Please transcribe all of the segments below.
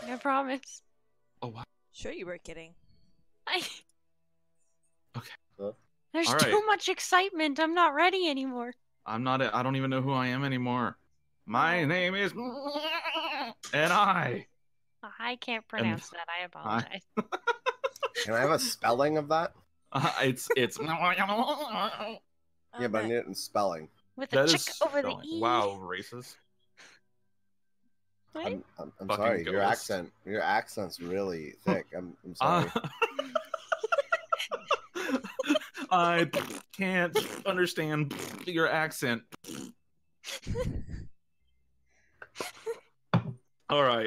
I promise. Oh, wow. Sure you were kidding. Okay. There's All right. too much excitement. I'm not ready anymore. I don't even know who I am anymore. My name is... And I can't pronounce that. I apologize. Can I have a spelling of that? It's... Yeah, but I need it in spelling. With a That chick is over the spelling. E. Wow, racist. What? I'm Fucking sorry. ghost. Your accent's really thick. I'm sorry. I can't understand your accent. All right.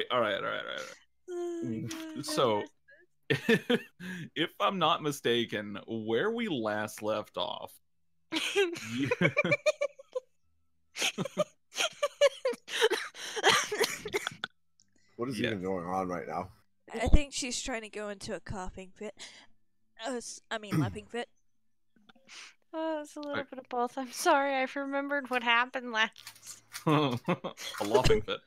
So, if I'm not mistaken, where we last left off, you... What is even going on right now? I think she's trying to go into a coughing fit. Laughing fit. Oh, it's a little bit of both. I'm sorry. I've remembered what happened last. A laughing fit.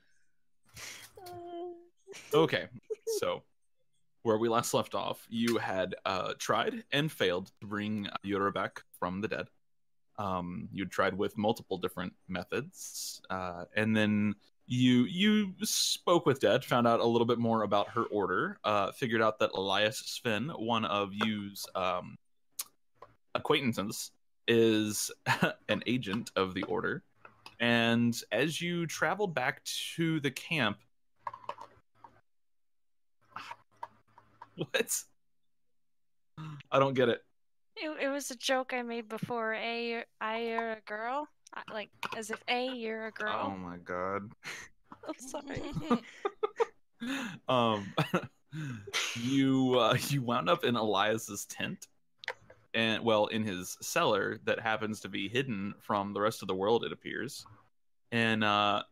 Okay, so where we last left off, you had tried and failed to bring Yura back from the dead. You'd tried with multiple different methods, and then you spoke with Dead, found out a little bit more about her order, figured out that Elias Sven, one of you's acquaintances, is an agent of the order. And as you traveled back to the camp... What? I don't get it. It was a joke I made before. You're a girl? Like, as if you're a girl. Oh my god. I'm sorry. You wound up in Elias's tent, and well, in his cellar that happens to be hidden from the rest of the world, it appears. And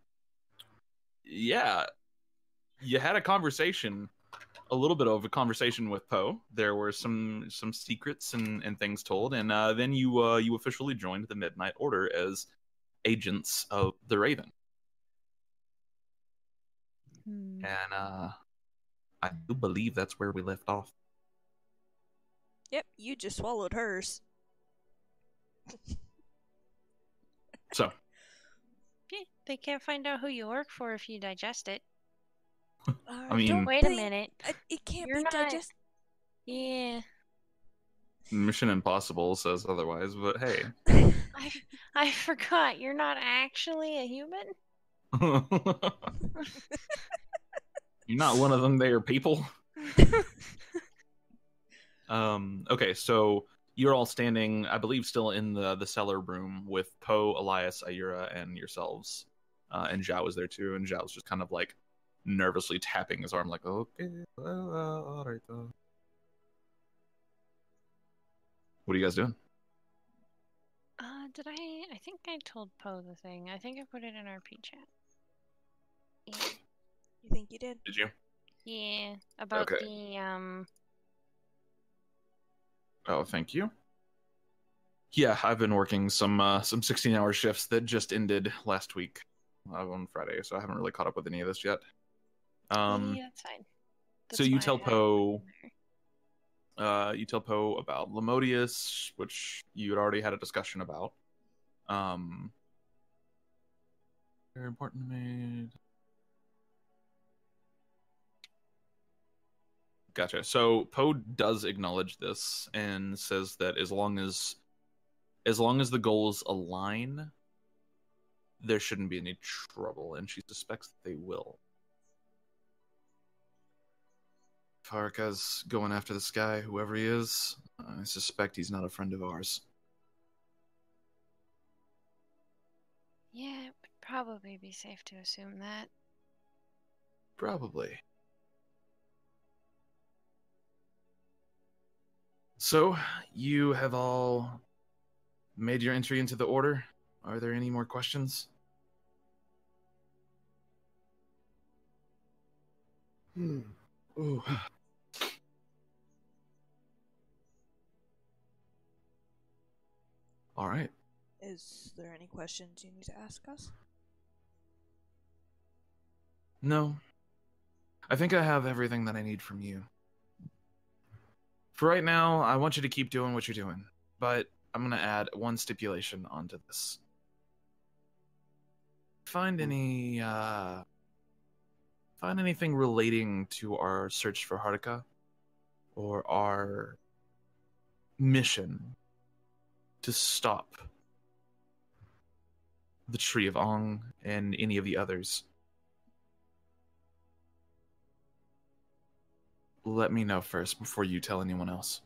yeah, you had a little bit of a conversation with Poe. There were some secrets and things told, and then you officially joined the Midnight Order as agents of the Raven. And I do believe that's where we left off. Yep, you just swallowed hers. So, Yeah, they can't find out who you work for if you digest it. I mean, wait a minute. It can't You're be not- digested. Yeah. Mission Impossible says otherwise, but hey. I forgot. You're not actually a human? You're not one of them there people. Okay, so you're all standing, I believe, still in the cellar room with Poe, Elias, Ayura, and yourselves. And Xiao is there too, and Xiao's just kind of like nervously tapping his arm like, okay, well, all right though. What are you guys doing? I think I told Poe the thing. I think I put it in our P chat. Yeah. You think you did? Did you? Yeah. About Okay. the Oh, thank you. Yeah, I've been working some 16-hour shifts that just ended last week on Friday, so I haven't really caught up with any of this yet. yeah, that's fine. So you tell Poe about Lemodius, which you had already had a discussion about. Very important to me. Gotcha. So Poe does acknowledge this and says that as long as the goals align, there shouldn't be any trouble, and she suspects that they will. Faraka's going after this guy, whoever he is. I suspect he's not a friend of ours. Yeah, it would probably be safe to assume that. Probably. So, you have all made your entry into the order. Are there any more questions? Ooh. All right. Is there any questions you need to ask us? No. I think I have everything that I need from you. For right now, I want you to keep doing what you're doing, but I'm going to add one stipulation onto this. Find anything relating to our search for Haruka or our mission to stop the Tree of Ong and any of the others. Let me know first before you tell anyone else.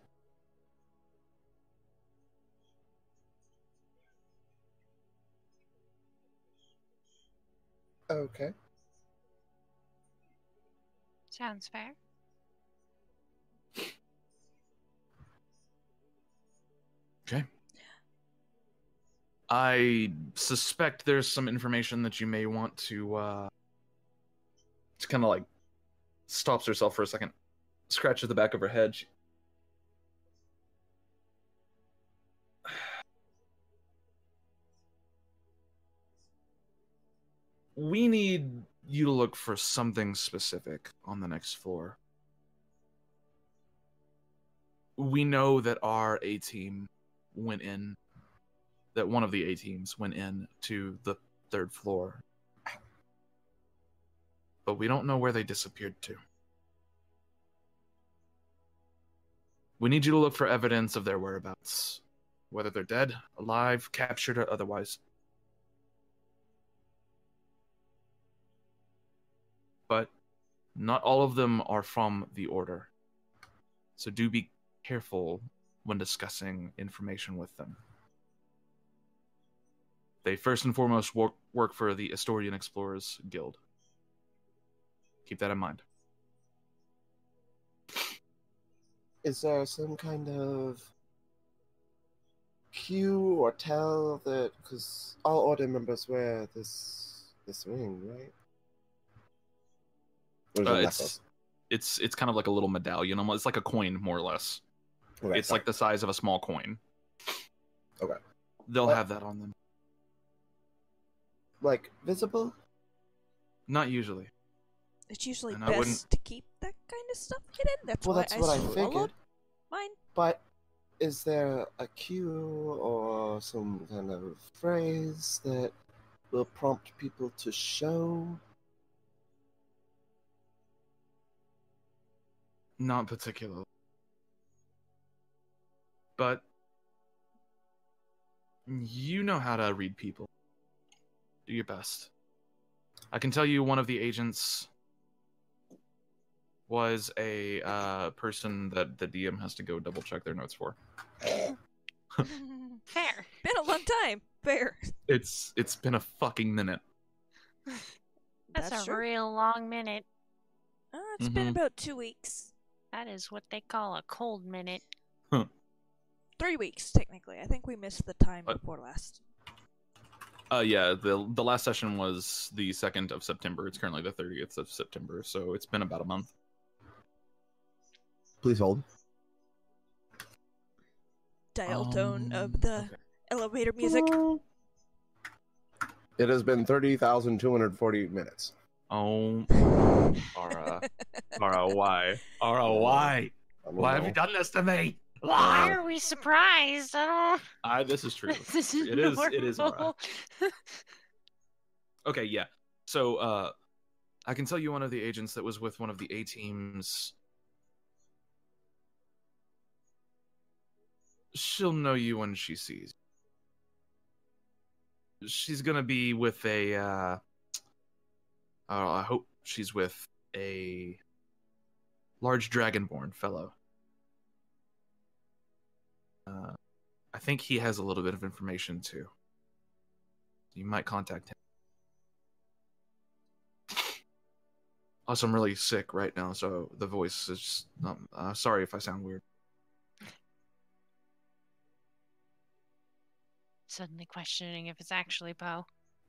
Okay. Sounds fair. Okay. I suspect there's some information that you may want to kind of like stops herself for a second, scratches the back of her head. We need you to look for something specific on the next floor. We know that our A-team went in, that one of the A-teams went in to the 3rd floor. But we don't know where they disappeared to. We need you to look for evidence of their whereabouts, whether they're dead, alive, captured, or otherwise. But not all of them are from the Order. So do be careful when discussing information with them. They first and foremost work for the Astorian Explorers Guild. Keep that in mind. Is there some kind of cue or tell that, because all Order members wear this ring, right? Or is it a necklace? It's kind of like a little medallion. It's like a coin, more or less. Okay, it's like the size of a small coin. Okay. They'll have that on them. Like, visible? Not usually. It's usually And best to keep that kind of stuff hidden. That's Well, why that's what I swallowed figured. mine. But is there a cue or some kind of phrase that will prompt people to show? Not particularly. But you know how to read people. Do your best. I can tell you one of the agents was a person that the DM has to go double check their notes for. Fair. Been a long time. Fair. It's been a fucking minute. That's a true. real long minute. It's been about 2 weeks. That is what they call a cold minute. 3 weeks, technically. I think we missed the time before last. Yeah, the last session was the 2nd of September. It's currently the 30th of September, so it's been about a month. Please hold. Dial tone of the elevator music. It has been 30,240 minutes. Oh, Ara, why? Ara, why? Why have you done this to me? Why are we surprised? This is true. This is It is Ara. normal. Okay, yeah. So, I can tell you one of the agents that was with one of the A-teams. She'll know you when she sees you. She's gonna be with a, I hope she's with a large dragonborn fellow. I think he has a little bit of information too. You might contact him. Also, I'm really sick right now, so the voice is just not... sorry if I sound weird. Suddenly questioning if it's actually Poe.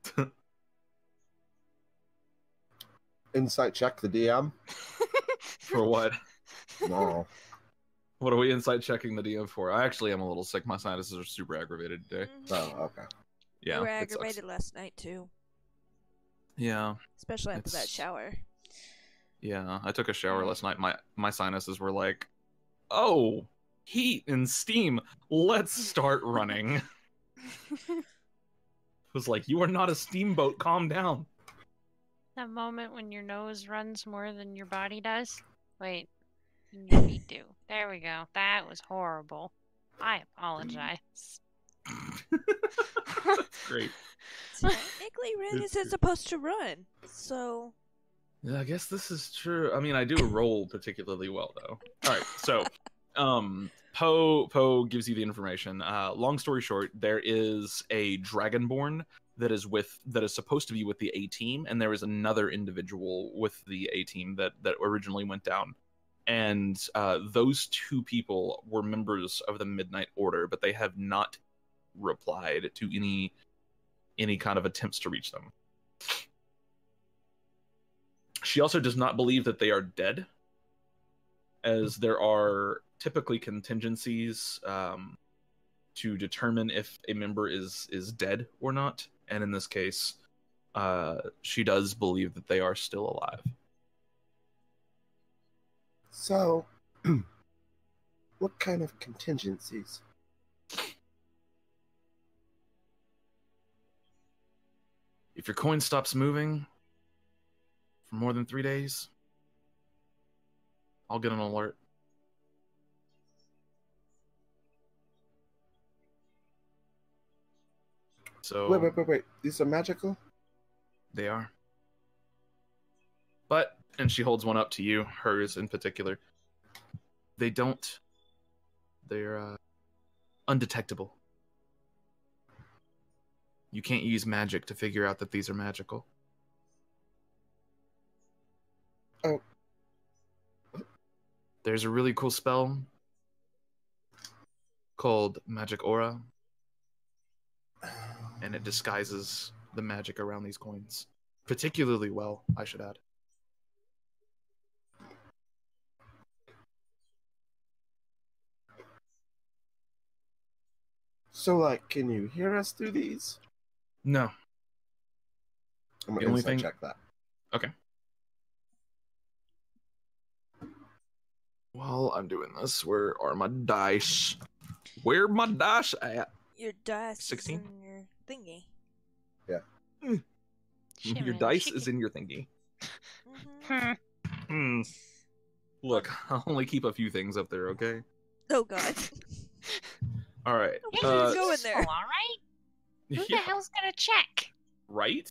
Insight check the DM. For what? No. What are we insight checking the DM for? I actually am a little sick. My sinuses are super aggravated today. Oh, okay. We Yeah, were it aggravated sucks. last night, too. Yeah. Especially after that shower. Yeah, I took a shower last night. My sinuses were like, "Oh, heat and steam. Let's start running." It was like, "You are not a steamboat. Calm down." That moment when your nose runs more than your body does. Wait, your feet do. There we go. That was horrible. I apologize. That's great. Technically, Ren It's isn't supposed to run, so... Yeah, I guess this is true. I mean, I do roll particularly well, though. All right, so, Poe gives you the information. Long story short, there is a Dragonborn that is supposed to be with the A team, and there is another individual with the A team that originally went down. And those two people were members of the Midnight Order, but they have not replied to any kind of attempts to reach them. She also does not believe that they are dead, as there are typically contingencies to determine if a member is dead or not. And in this case, she does believe that they are still alive. So, what kind of contingencies? If your coin stops moving for more than 3 days, I'll get an alert. So Wait. These are magical? They are. But, and she holds one up to you, hers in particular. They're undetectable. You can't use magic to figure out that these are magical. Oh. There's a really cool spell called Magic Aura, and it disguises the magic around these coins. Particularly well, I should add. So, like, can you hear us through these? No. I'm The gonna only insight thing- check that. Okay. While I'm doing this, where are my dice? Where my dice at? Your dice 16? is in your thingy. Shit, Your man, dice she is could- in your thingy. Mm-hmm. Look, I'll only keep a few things up there, okay? Oh god. All right. Why Hey, did it's you go in useful, there? alright? Who the Yeah, hell's gonna check? right?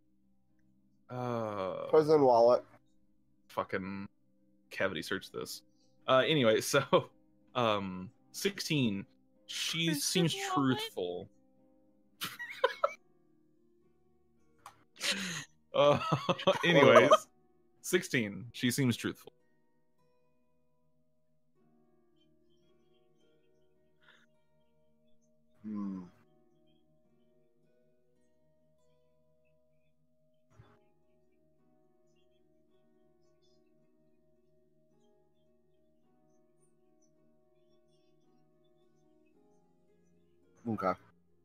Prison wallet. Fucking cavity search this. Anyway, so 16. She Prison seems wallet? truthful. Anyways, 16. She seems truthful. Hmm. Okay.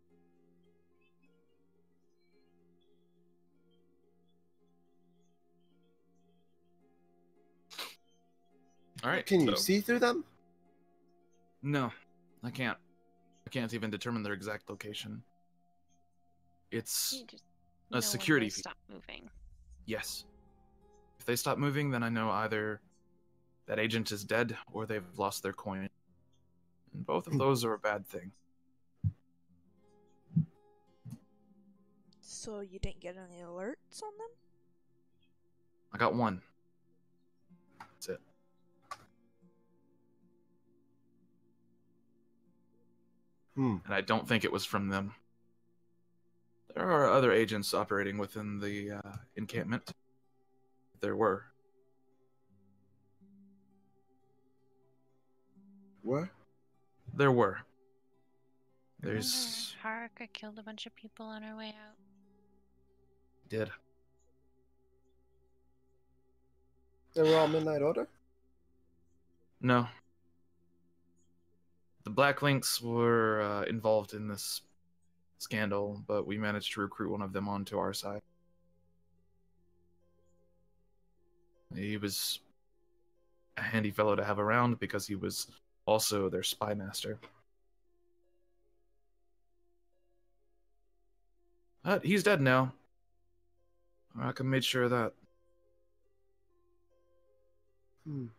All right. Can you so- see through them? No, I can't. I can't even determine their exact location. It's You just a know security when they feed. stop moving. Yes. If they stop moving, then I know either that agent is dead or they've lost their coin. And both of those are a bad thing. So you didn't get any alerts on them? I got one. That's it. Hmm. And I don't think it was from them. There are other agents operating within the encampment. There were. What? There were. Remember There's... Haruka killed a bunch of people on her way out? Did. They were all Midnight Order? No. The Black Links were involved in this scandal, but we managed to recruit one of them onto our side. He was a handy fellow to have around because he was also their spy master. But he's dead now. I can make sure of that. Hmm.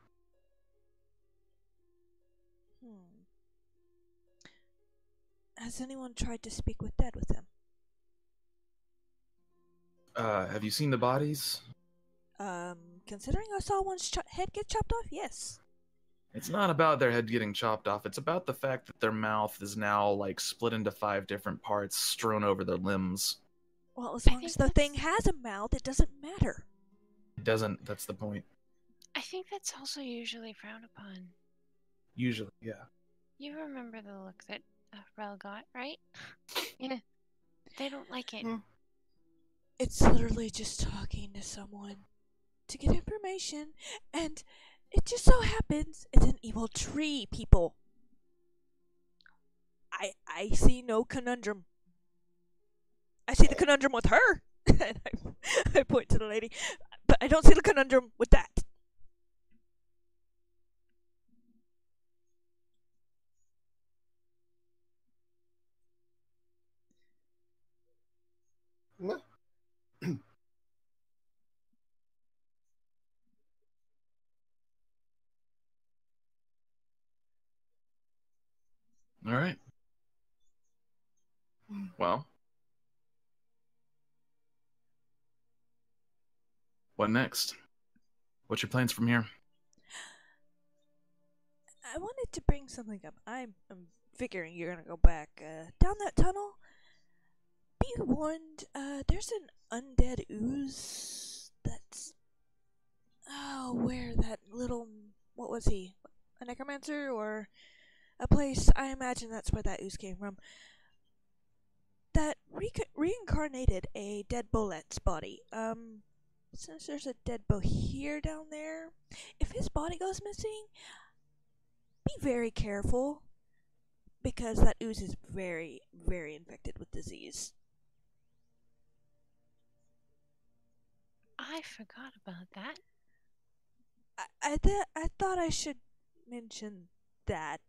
Has anyone tried to speak with Dad with him? Have you seen the bodies? Considering I saw one's head get chopped off, yes. It's not about their head getting chopped off. It's about the fact that their mouth is now, like, split into 5 different parts, strewn over their limbs. Well, as long as the thing has a mouth, it doesn't matter. It doesn't. That's the point. I think that's also usually frowned upon. Usually, yeah. You remember the look that Rel got, right? Yeah. They don't like it. It's literally just talking to someone to get information, and it just so happens it's an evil tree, people. I see no conundrum. I see the conundrum with her, and I point to the lady, but I don't see the conundrum with that. No. All right. Well, what next? What's your plans from here? I wanted to bring something up. I'm figuring you're gonna go back down that tunnel. Be warned, there's an undead ooze that's... Oh, where that little... What was he? A necromancer or a place? I imagine that's where that ooze came from. That reincarnated a dead Bolet's body. Since there's a dead Bohir down there, if his body goes missing, be very careful, because that ooze is very, very infected with disease. I forgot about that. I thought I should mention that,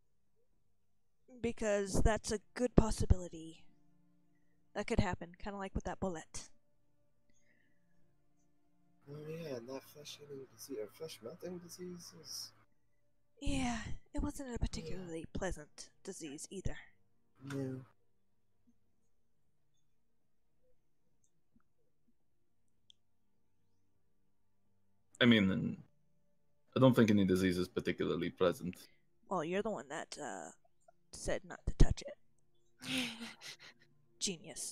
because that's a good possibility that could happen, kind of like with that bullet. Oh yeah, and that flesh-eating disease, or flesh-melting disease is... Yeah, it wasn't a particularly pleasant disease either. No. I mean, I don't think any disease is particularly pleasant. Well, you're the one that said not to touch it. Genius.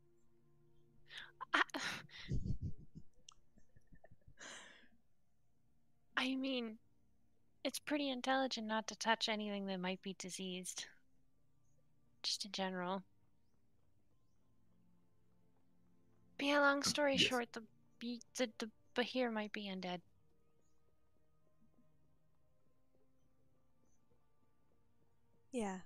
I mean, it's pretty intelligent not to touch anything that might be diseased. Just in general. But yeah, long story short, the Bahir might be undead. Yeah.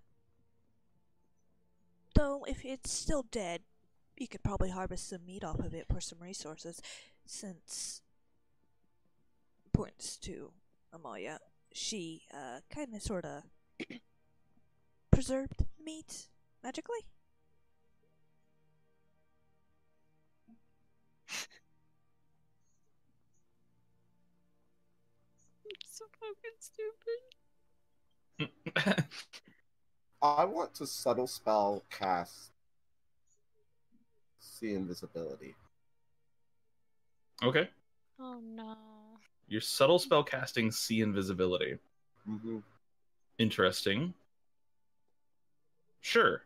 Though, if it's still dead, you could probably harvest some meat off of it for some resources, since, points to Amalia, she, kinda sorta preserved meat magically? It's so fucking stupid. I want to subtle spell cast see invisibility. Okay. Oh no. Your subtle spell casting see invisibility. Mm-hmm. Interesting. Sure.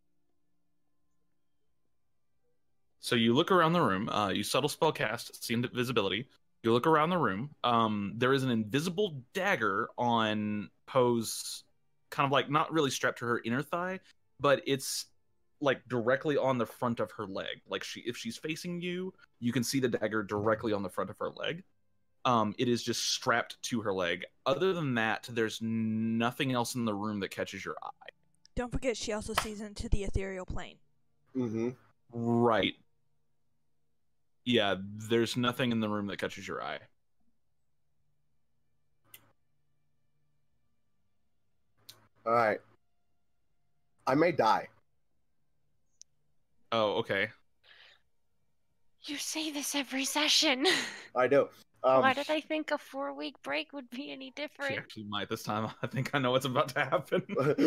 So you look around the room. You subtle spell cast see invisibility. You look around the room. There is an invisible dagger on Poe's, kind of like not really strapped to her inner thigh, but it's like directly on the front of her leg. Like if she's facing you, you can see the dagger directly on the front of her leg. It is just strapped to her leg. Other than that, there's nothing else in the room that catches your eye. Don't forget, she also sees into the ethereal plane. Mm-hmm. Right. Yeah, there's nothing in the room that catches your eye. All right. I may die. Oh, okay. You say this every session. I do. Why did I think a 4-week break would be any She different? actually might this time. I think I know what's about to happen.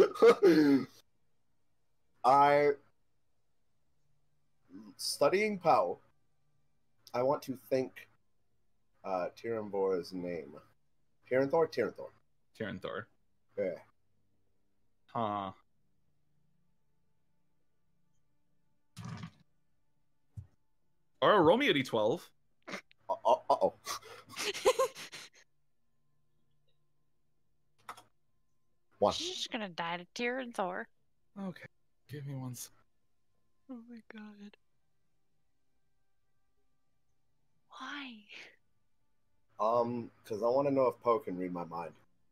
Studying Poe, I want to think Tiranthor's name. Tiranthor? Tyranthor. Yeah. Huh. Or roll me a d12. Uh-oh. One. She's just gonna die to Tyranthor. Okay. Give me one second. Oh my god. Why? Because I want to know if Poe can read my mind.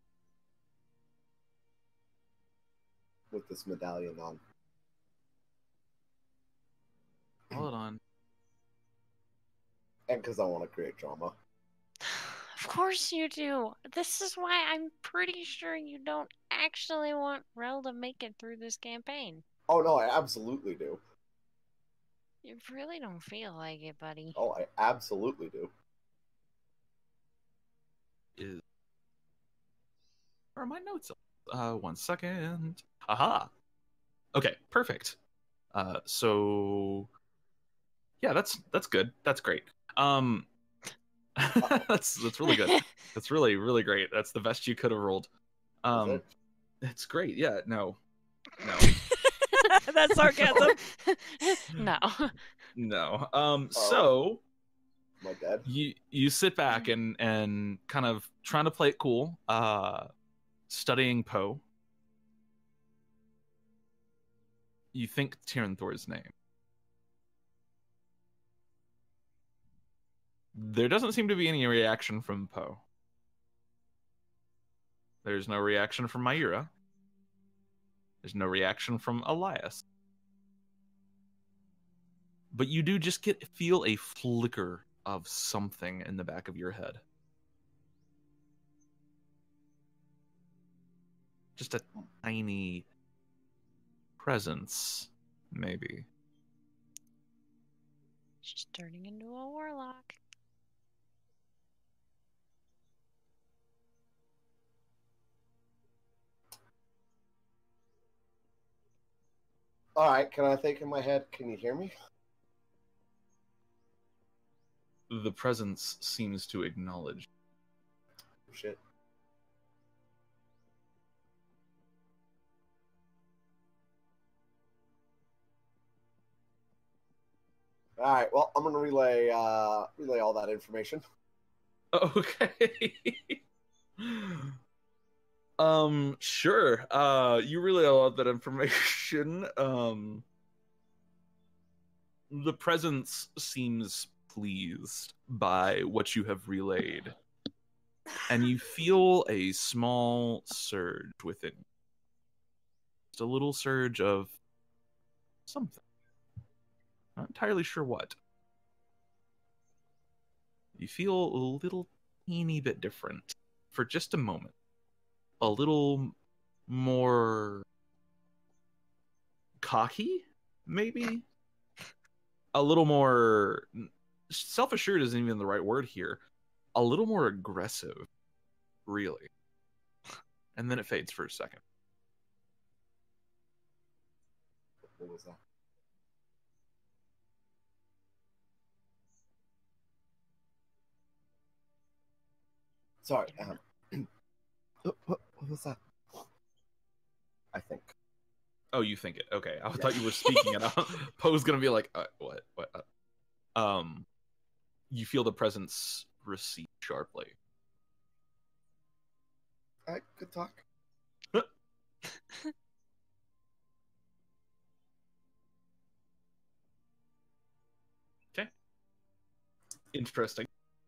With this medallion on. Hold on. And because I want to create drama. Of course you do. This is why I'm pretty sure you don't actually want Rel to make it through this campaign. Oh, no, I absolutely do. You really don't feel like it, buddy. Oh, I absolutely do. Where are my notes? 1 second. Aha. Okay, perfect. So yeah, that's good. That's great. That's really good. That's really, really great. That's the best you could have rolled. It's great. Yeah, no. That's sarcasm. No. No. So My dad. you sit back and kind of trying to play it cool, studying Poe. You think Tyranthor's name. There doesn't seem to be any reaction from Poe. There's no reaction from Myra. There's no reaction from Elias. But you do just feel a flicker of something in the back of your head. Just a tiny presence, maybe. She's turning into a warlock. All right, can I think in my head? Can you hear me? The presence seems to acknowledge. Shit. All right, well, I'm gonna relay all that information. Okay. Sure. You really love that information. The presence seems pleased by what you have relayed. And you feel a small surge within you. Just a little surge of something. Not entirely sure what. You feel a little teeny bit different for just a moment. A little more cocky, maybe? A little more self-assured isn't even the right word here. A little more aggressive, really. And then it fades for a second. What was that? Sorry. What was that? I think. Oh, you think it? Okay, I thought you were speaking it out. Poe's gonna be like, what? You feel the presence recede sharply. All right, good talk. Okay. Interesting.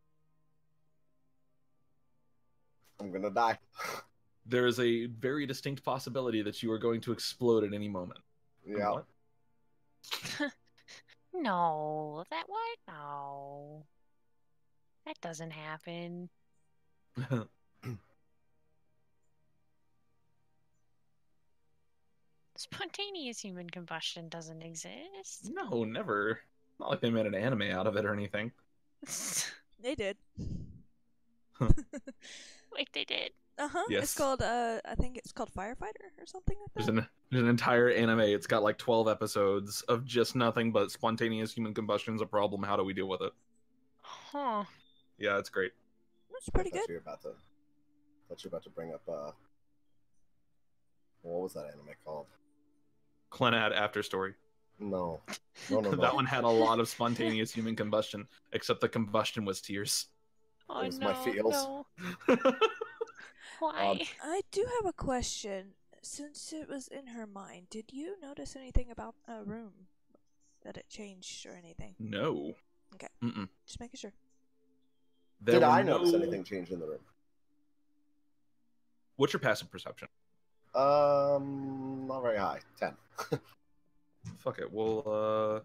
I'm gonna die. There is a very distinct possibility that you are going to explode at any moment. Yeah. What? No, that what? No. That doesn't happen. Spontaneous human combustion doesn't exist. No, never. Not like they made an anime out of it or anything. They did. Wait, they did. Yes. It's called I think it's called Firefighter or something like that. There's an entire anime. It's got like 12 episodes of just nothing but spontaneous human combustion is a problem. How do we deal with it? Huh. Yeah, it's great. It's pretty I thought good. you were about to bring up what was that anime called? Clannad After Story. No. That one had a lot of spontaneous human combustion, except the combustion was tears. Oh, It was no, my feels. no. Why? I do have a question. Since it was in her mind, did you notice anything about a room that it changed or anything? No. Okay. Mm-mm. Just making sure. Did I notice anything change in the room? What's your passive perception? Not very high. 10. Fuck it. Well,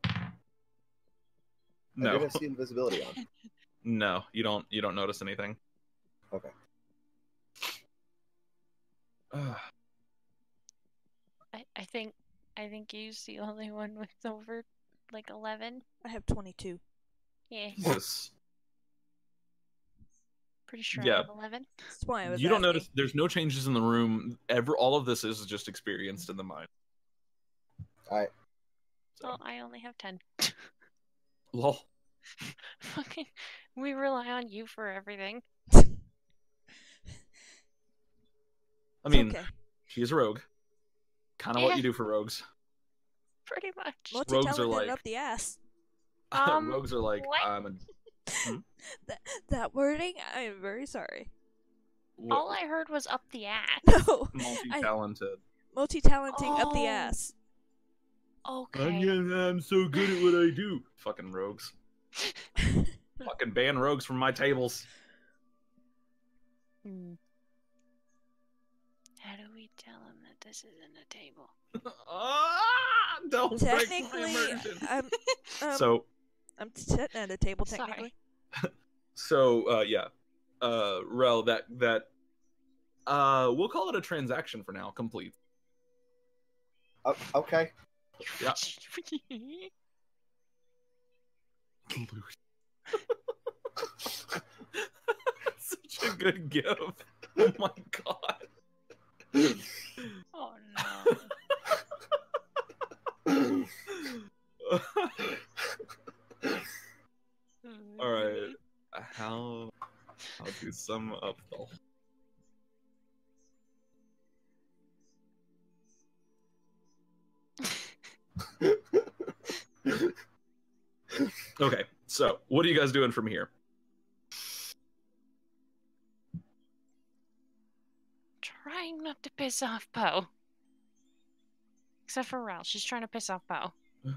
no. I didn't see invisibility on. No, you don't notice anything. Okay. I think you's the only one with over like 11. I have 22. Yeah, Yes. pretty sure Yeah. I have 11. That's why I was You don't asking. notice. There's no changes in the room. All of this is just experienced in the mind. Alright. So, Well, I only have 10. lol. Fucking, we rely on you for everything. I mean, okay. she's a rogue. Kind of what Yeah. you do for rogues. Pretty much. Rogues are Multi-talented like- up the ass. Rogues are like, what? I'm a. That wording, I am very sorry. All I heard was up the ass. No, multi-talented. multi-talenting up the Oh. ass. Okay. I'm so good at what I do. Fucking rogues. Fucking ban rogues from my tables. Hmm. How do we tell him that this isn't a table? Don't break my Technically, immersion. I'm sitting at a table. Sorry. Technically, Yeah, Rel, that we'll call it a transaction for now. Complete. Okay. Yeah. Such a good gift. Oh my god. Oh no. All right. I'll do some up though. Okay, so what are you guys doing from here? Trying not to piss off Poe. Except for Rel. She's trying to piss off Poe.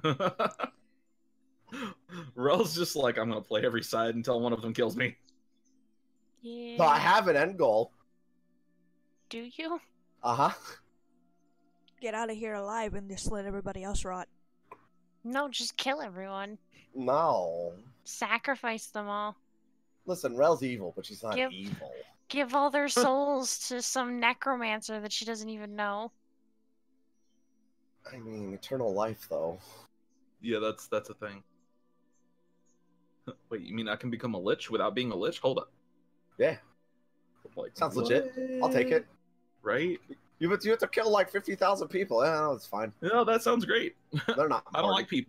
Rel's just like, I'm gonna play every side until one of them kills me. Yeah. No, I have an end goal. Do you? Uh-huh. get out of here alive and just let everybody else rot. No, just kill everyone. No. Sacrifice them all. Listen, Rel's evil, but she's not Give- evil. Give all their souls to some necromancer that she doesn't even know. I mean, eternal life, though. Yeah, that's a thing. Wait, you mean I can become a lich without being a lich? Hold up. Yeah. Like, Sounds legit. I'll take it. Right? You have to kill like 50,000 people. Yeah, no, it's fine. No, that sounds great. They're not. I don't like people.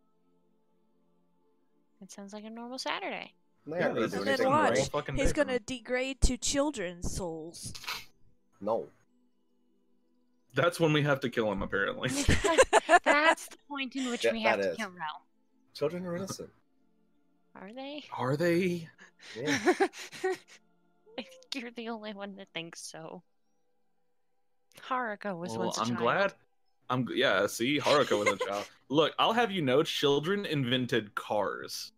It sounds like a normal Saturday. They Yeah, aren't gonna that's do And then anything watch, great. fucking he's day gonna for me. degrade to children's souls. No. That's when we have to kill him, apparently. That's the point in which Yeah, we have that to is. kill Rel. Children are innocent. Are they? Are they? Yeah. I think you're the only one that thinks so. Haruka was Well, once a I'm child. glad. Yeah, see, Haruka was a child. Look, I'll have you know, children invented cars.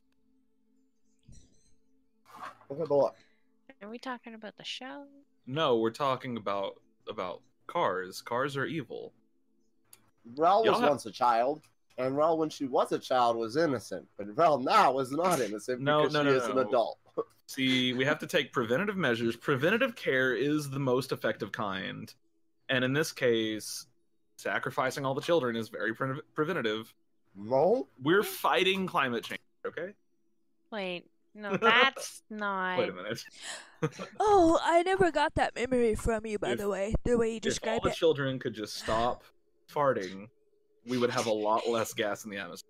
Okay, but look. Are we talking about the show? No, we're talking about cars. Cars are evil. Rel Y'all was have- once a child, and Rel, when she was a child, was innocent. But Rel now is not innocent No, because no, she no, is an no. adult. See, we have to take preventative measures. Preventative care is the most effective kind. And in this case, sacrificing all the children is very preventative. No? We're fighting climate change, okay? Wait, no, that's not. Wait a minute. Oh, I never got that memory from you, by If- the way. The way you If all described the it. children could just stop farting, we would have a lot less gas in the atmosphere.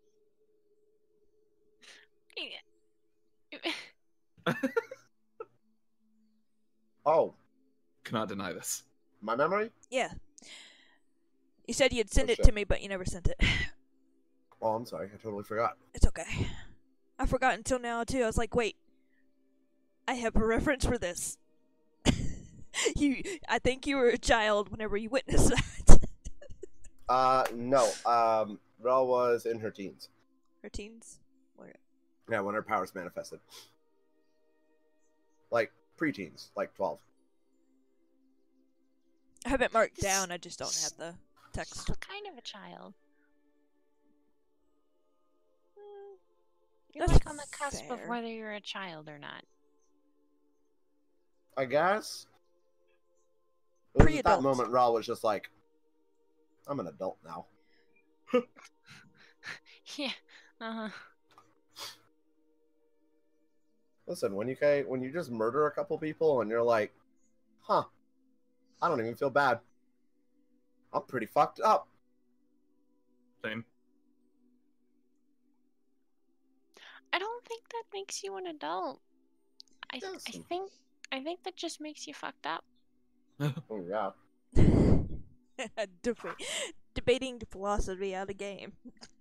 Oh, Cannot deny this. my memory? Yeah. You said you'd send Oh, it shit. to me, but you never sent it. Oh, I'm sorry. I totally forgot. It's okay. I forgot until now, too. I was like, wait. I have a reference for this. I think you were a child whenever you witnessed that. No. Rel was in her teens. Her teens? Where? Yeah, when her powers manifested. Like, preteens. Like 12. I have it marked down, I just don't have the text. Still kind of a child. You're That's like on the cusp fair. of whether you're a child or not. I guess. It was at that Pre-adult. moment Rel was just like, I'm an adult now. Yeah. Uh-huh. Listen, when you just murder a couple people and you're like, huh, I don't even feel bad. I'm pretty fucked up. Same. I don't think that makes you an adult. I Yes. think that just makes you fucked up. Oh, yeah. Debating philosophy out of game.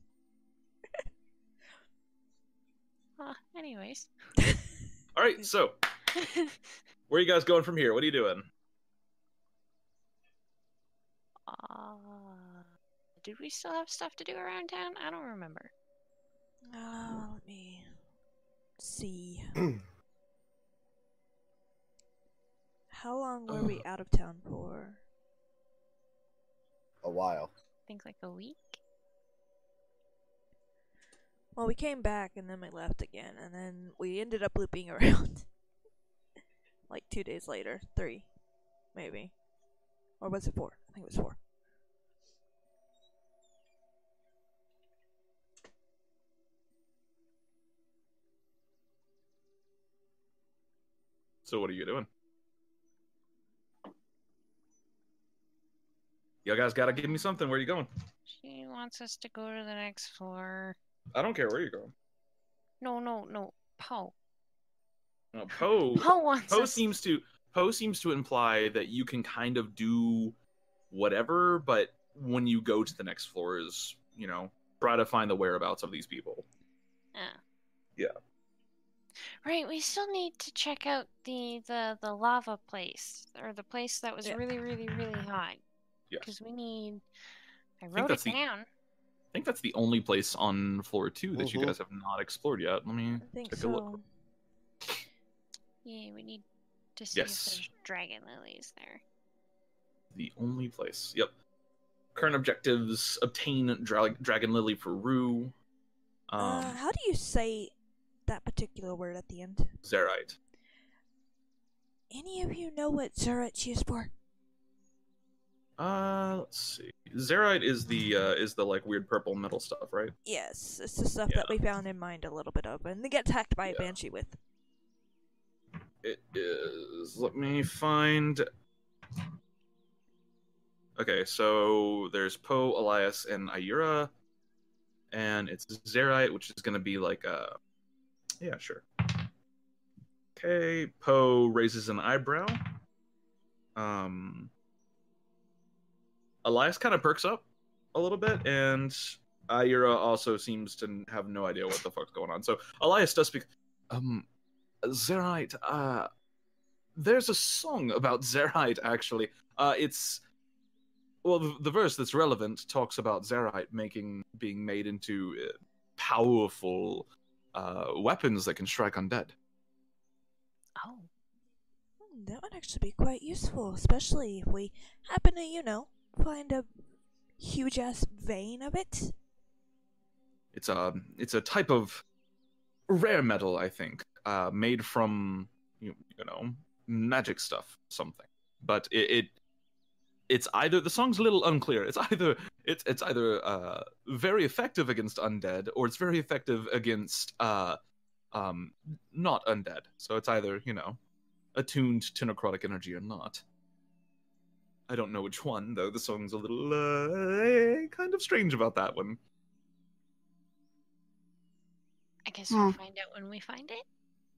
Anyways. All right, so where are you guys going from here? What are you doing? Did we still have stuff to do around town? I don't remember. Let me see. How long were we out of town for? A while. I think like a week. Well, we came back and then we left again, and then we ended up looping around. Like 2 days later. 3. Maybe. Or was it 4? I think it was 4. So what are you doing? You guys gotta give me something. Where are you going? She wants us to go to the next floor. I don't care where you're going. No. Poe. No, Poe. Poe wants Poe us. seems to imply that you can kind of do whatever, but when you go to the next floors, try to find the whereabouts of these people. Yeah. Right, we still need to check out the lava place, or the place that was really, really, really hot. Yes. Because we need. I think wrote it that's down. I think that's the only place on floor 2 that you Mhm. guys have not explored yet. Let me I think take a look. so. Yeah, we need to see Yes. if there's dragon lilies there. The only place. Yep. Current objectives: obtain dragon lily for Rue. How do you say that particular word at the end? Zerite. Any of you know what Zerite is for? Let's see. Zerite is the like weird purple metal stuff, right? Yes, it's the stuff that we found in mind a little bit of, and they get attacked by a banshee with. It is. Let me find. Okay, so there's Poe, Elias, and Ayura, and it's Zerite, which is gonna be like a. Yeah, sure. Okay, Poe raises an eyebrow. Elias kind of perks up a little bit, and Ayura also seems to have no idea what the fuck's going on. So Elias does speak. Zerite. There's a song about Zerite actually. It's the verse that's relevant talks about Zerite being made into powerful weapons that can strike undead. Oh. That would actually be quite useful, especially if we happen to, find a huge ass vein of it. It's a type of rare metal, I think, made from magic stuff, something. But it it's either the song's a little unclear. It's either very effective against undead, or it's very effective against not undead. So it's either, you know, attuned to necrotic energy or not. I don't know which one, though. The song's a little kind of strange about that one. I guess we'll find out when we find it.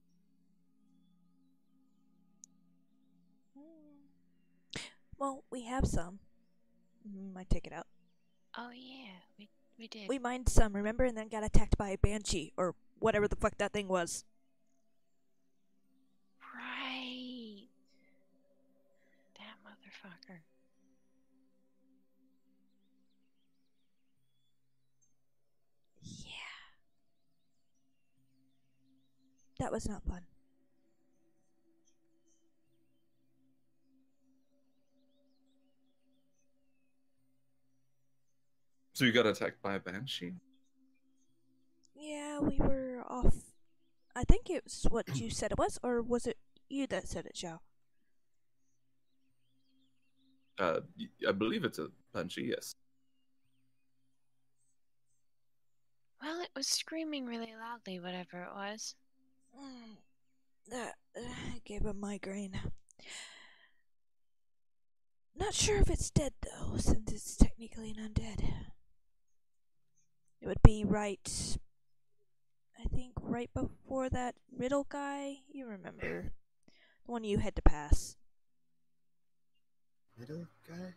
Well, we have some. I take it out. Oh yeah, we did. We mined some, remember, and then got attacked by a banshee or whatever the fuck that thing was. Right. That motherfucker. Yeah. That was not fun. So you got attacked by a banshee? Yeah, we were off. I think it was what you said it was, or was it you that said it, Xiao? I believe it's a banshee, yes. Well, it was screaming really loudly, whatever it was. That gave a migraine. Not sure if it's dead, though, since it's technically an undead. It would be right, I think, right before that riddle guy. You remember. The one you had to pass. Riddle guy?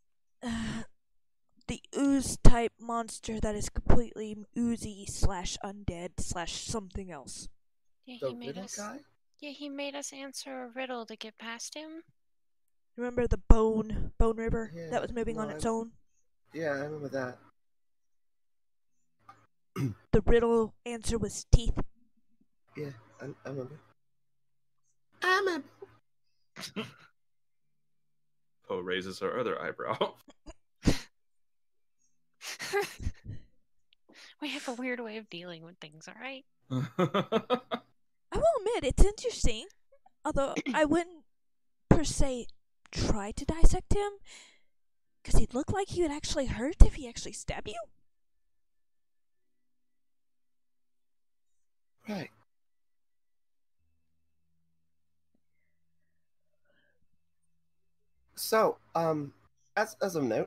The ooze-type monster that is completely oozy / undead / something else. Yeah, The he made riddle us. guy? Yeah, he made us answer a riddle to get past him. Remember the bone river Yeah, that was moving on its own? Yeah, I remember that. The riddle answer was teeth. Yeah, I remember. I remember. Poe raises her other eyebrow. We have a weird way of dealing with things, alright? I will admit, it's interesting. Although I wouldn't, per se, try to dissect him. Because he'd look like he would actually hurt if he actually stabbed you. Right. So, as a note,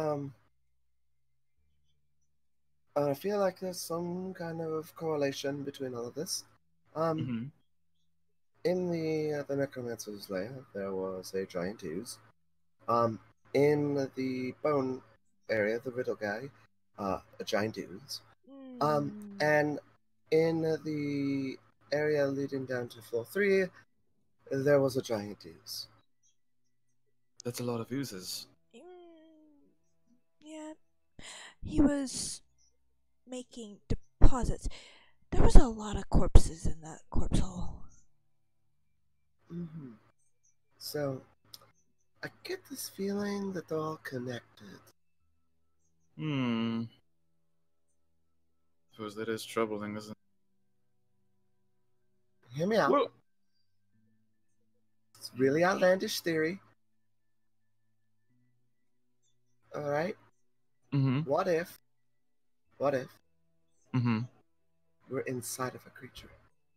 I feel like there's some kind of correlation between all of this. Mhm. In the Necromancer's lair, there was a giant ooze. In the bone area, the riddle guy, a giant ooze. And in the area leading down to floor 3, there was a giant ooze. That's a lot of oozes. Yeah. He was making deposits. There was a lot of corpses in that corpse hole. So, I get this feeling that they're all connected. Suppose that is troubling, isn't it? Hear me out. Whoa. It's really outlandish theory. Alright? What if we're inside of a creature?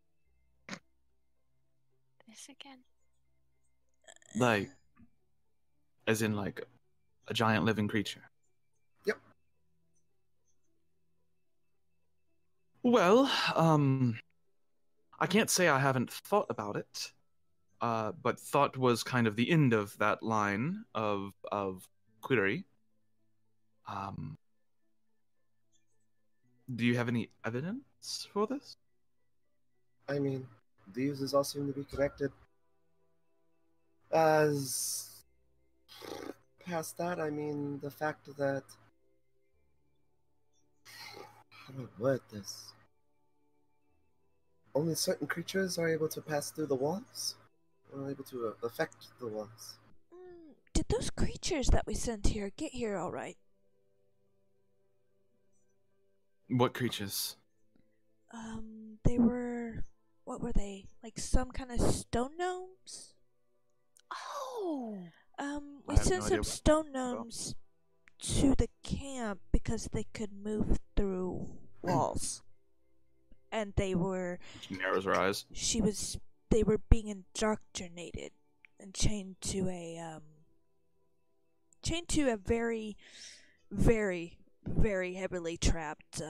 This again. Like, as in, like, a giant living creature? Yep. Well, I can't say I haven't thought about it, but thought was kind of the end of that line of query. Do you have any evidence for this? I mean, the uses all seem to be connected. As past that, I mean, the fact that... How do I word this? Only certain creatures are able to pass through the walls, or able to affect the walls. Did those creatures that we sent here get here alright? What creatures? They were... What were they? Like some kind of stone gnomes? Oh! I We have sent no idea some what- stone gnomes to the camp because they could move through walls. And they were She narrows her eyes. they were being indoctrinated and chained to a very, very, very heavily trapped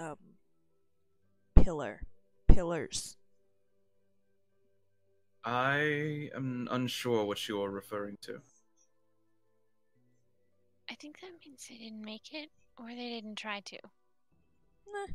pillars. I am unsure what you are referring to. I think that means they didn't make it, or they didn't try to. Nah.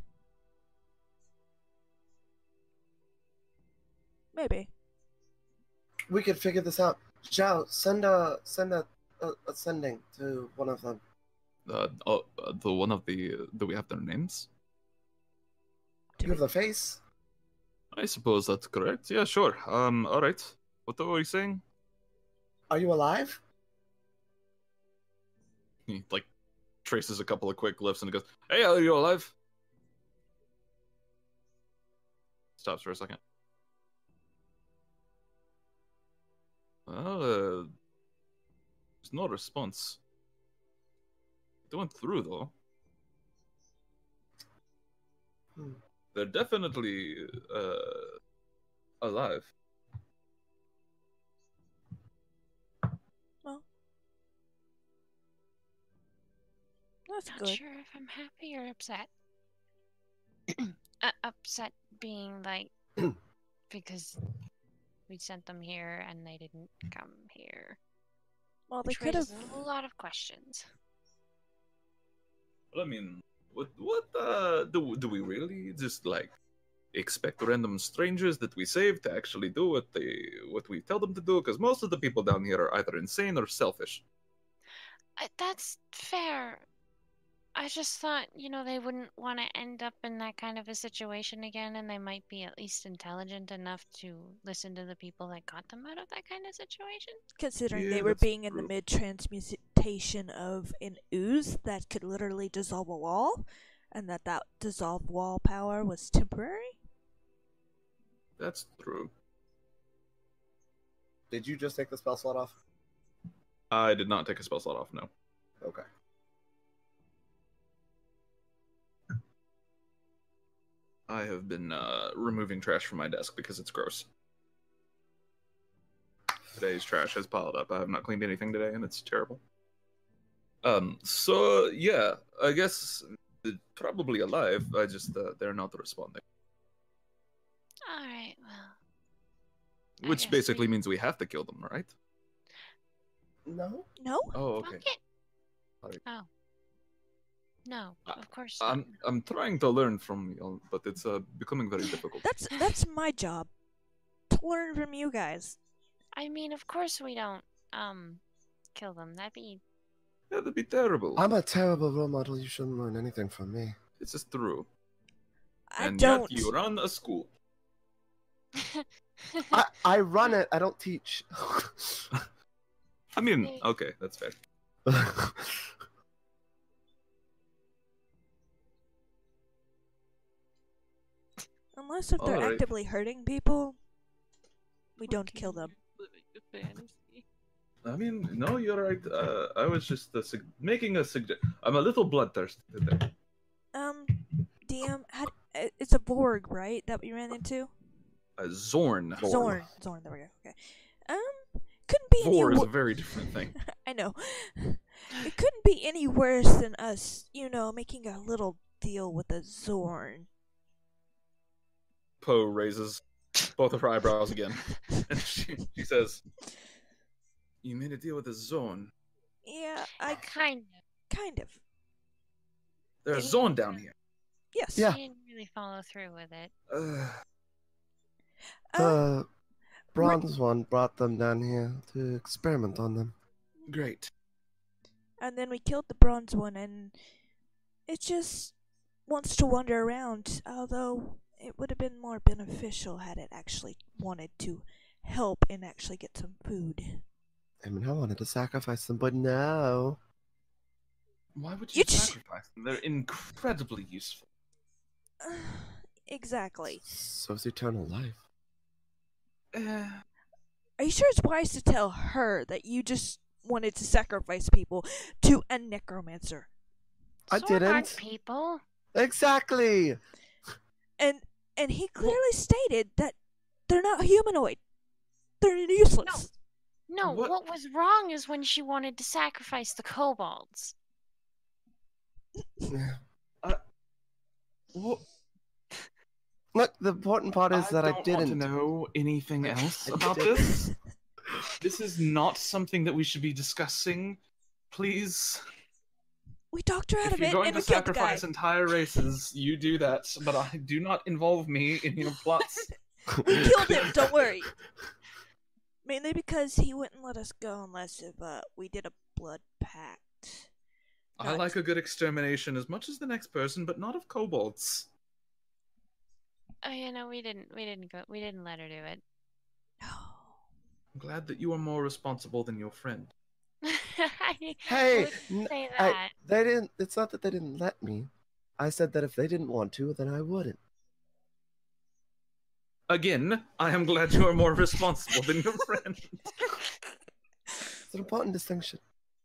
Maybe. We could figure this out. Xiao, send a sending to one of them. The one of the do we have their names? You have the face. I suppose that's correct. Yeah, sure. All right. What were you saying? Are you alive? He like traces a couple of quick lifts and goes, "Hey, are you alive?" Stops for a second. Well, there's no response. It went through though. They're definitely alive. Well, that's Not good. sure if I'm happy or upset. Upset being like because we sent them here and they didn't come here. Well, they Which could have. raises a lot of questions. Well, I mean, what do we really just like expect random strangers that we save to actually do what we tell them to do? Because most of the people down here are either insane or selfish. That's fair. I just thought, they wouldn't want to end up in that kind of a situation again, and they might be at least intelligent enough to listen to the people that got them out of that kind of situation. Considering Yeah, they were that's being in the true. mid-transmutation of an ooze that could literally dissolve a wall, and that dissolved wall power was temporary. That's true. Did you just take the spell slot off? I did not take a spell slot off. No. Okay. I have been removing trash from my desk because it's gross. Today's trash has piled up. I have not cleaned anything today, and it's terrible. So yeah, I guess they're probably alive. I just they're not responding, All right, well. I which guess basically we- means we have to kill them, right? No. No? Oh, okay. Fuck it. Sorry. Oh. No, of course not. I'm trying to learn from you, but it's becoming very difficult. That's my job. To learn from you guys. I mean, of course we don't, kill them. That'd be... Yeah, that'd be terrible. I'm a terrible role model. You shouldn't learn anything from me. This is true. I And don't. yet you run a school. I run it. I don't teach. I mean, okay, that's fair. Unless if they're Alright. actively hurting people, we don't kill them. Living the fantasy. I mean, no, you're right. I was just making a suggestion. I'm a little bloodthirsty today. DM, it's a Borg, right? That we ran into? Zorn. Zorn, there we go. Okay. Couldn't be Vor any is a very different thing. I know. It couldn't be any worse than us, making a little deal with a Zorn. Poe raises both of her eyebrows again, and she says, "You made a deal with a Zorn. Yeah, I Kind of. kind of. There's a Zorn down here." Yes. Yeah. She didn't really follow through with it. The bronze one brought them down here to experiment on them. Great. And then we killed the bronze one, and it just wants to wander around, although it would have been more beneficial had it actually wanted to help and actually get some food. I mean, I wanted to sacrifice them, but no. Why would You you just- sacrifice them? They're incredibly useful. Exactly. So is eternal life. Are you sure it's wise to tell her that you just wanted to sacrifice people to a necromancer. I So aren't didn't. people. Exactly. And he clearly stated that they're not humanoid. They're useless. No, what was wrong is when she wanted to sacrifice the kobolds. Well, Look, the important part is that I don't didn't. want to know anything else I about didn't. this. This is not something that we should be discussing. Please. We talked her out If of you're it, going and to we killed the guy. sacrifice entire races, you do that, but do not involve me in your plots. We killed him. Don't worry. Mainly because he wouldn't let us go unless we did a blood pact. I like a good extermination as much as the next person, but not of kobolds. Oh, we didn't let her do it. I'm glad that you are more responsible than your friend. I Hey, wouldn't say that. they didn't. It's not that they didn't let me. I said that if they didn't want to, then I wouldn't. Again, I am glad you are more responsible than your friend. It's an important distinction.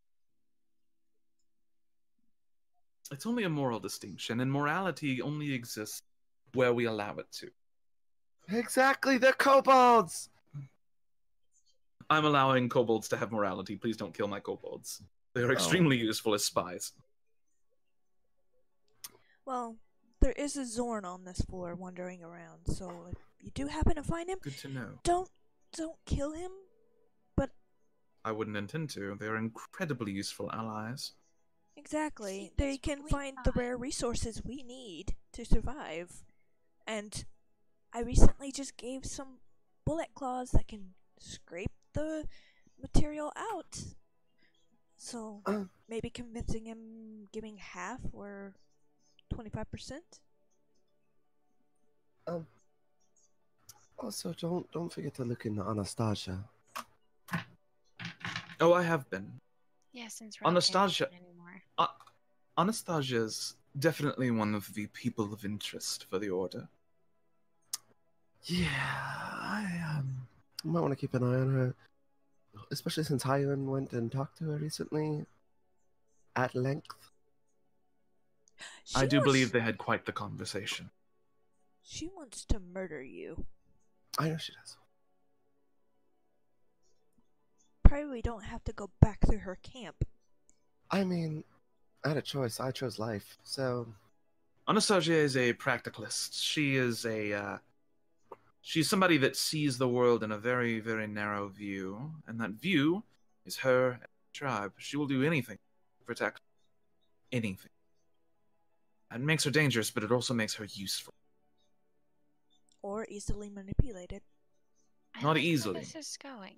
It's only a moral distinction, and morality only exists where we allow it to. Exactly, they're kobolds! I'm allowing kobolds to have morality. Please don't kill my kobolds. They are extremely useful as spies. Well, there is a Zorn on this floor wandering around, so if you do happen to find him, Good to know. don't kill him. But I wouldn't intend to. They are incredibly useful allies. exactly, they can find the rare resources we need to survive. And I recently just gave some bullet claws that can scrape the material out. So maybe convincing him giving half or 25%. Also, don't forget to look into Anastasia. Oh, I have been. Yeah, since Rel Anastasia. can't anymore. Anastasia's definitely one of the people of interest for the Order. Yeah, I might want to keep an eye on her, especially since Hyun went and talked to her recently, at length. I do believe they had quite the conversation. She wants to murder you. I know she does. Probably don't have to go back through her camp. I mean, I had a choice. I chose life, so... Anastasia is a practicalist. She is she's somebody that sees the world in a very, very narrow view, and that view is her and her tribe. She will do anything to protect anything. That makes her dangerous, but it also makes her useful. Or easily manipulated. Not easily. Where this is going.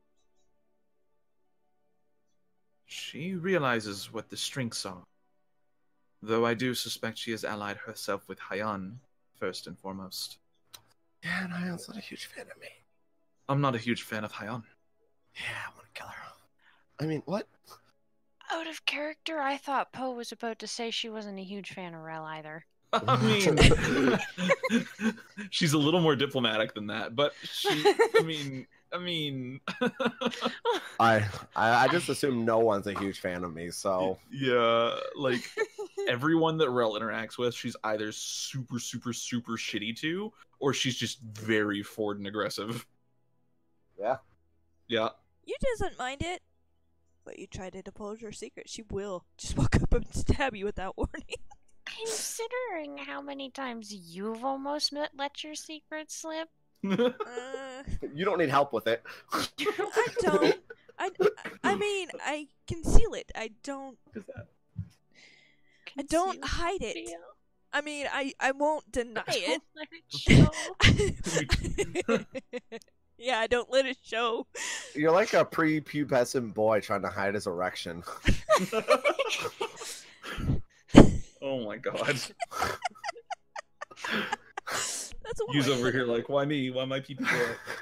She realizes what the strengths are. Though I do suspect she has allied herself with Hyun, first and foremost. Yeah, and Hyun's not a huge fan of me. I'm not a huge fan of Hyun. Yeah, I want to kill her. I mean, what? Out of character, I thought Poe was about to say she wasn't a huge fan of Rel either. I mean, she's a little more diplomatic than that, but I just assume no one's a huge fan of me, so... Yeah, like, everyone that Rel interacts with, she's either super, super, super shitty to, or she's just very forward and aggressive. Yeah. Yeah. You doesn't mind it. But you try to divulge her secret, she will just walk up and stab you without warning. Considering how many times you've almost let your secret slip. You don't need help with it. I don't. I mean, I conceal it. I don't hide it. I mean, I won't deny it. Yeah, I don't let it show. You're like a prepubescent boy trying to hide his erection. Oh my god. That's one He's way over to here put it. like, why me? Why my people?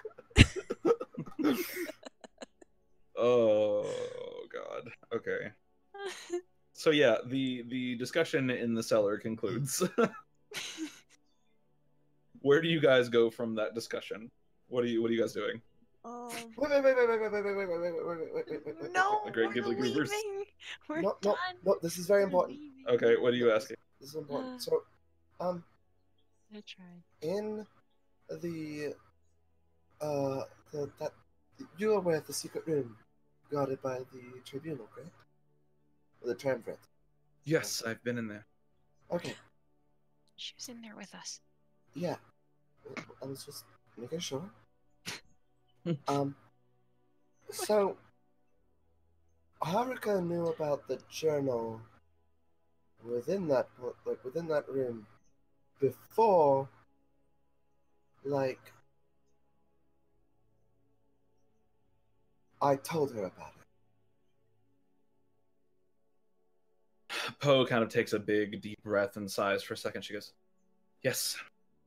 Oh god. Okay. So yeah, the discussion in the cellar concludes. Where do you guys go from that discussion? What are you guys doing? Wait. No. great giggly goobers. leaving. We're No, done. this is very We're important. leaving. Okay, what are you asking? This is important. So, I tried. in the that you are aware of the secret room guarded by the tribunal, correct? Or the triumvirate. Yes, I've been in there. Okay. She was in there with us. Yeah. I was just making sure. So Haruka knew about the journal within that room before, like, I told her about it. Poe kind of takes a big, deep breath and sighs for a second. She goes, yes.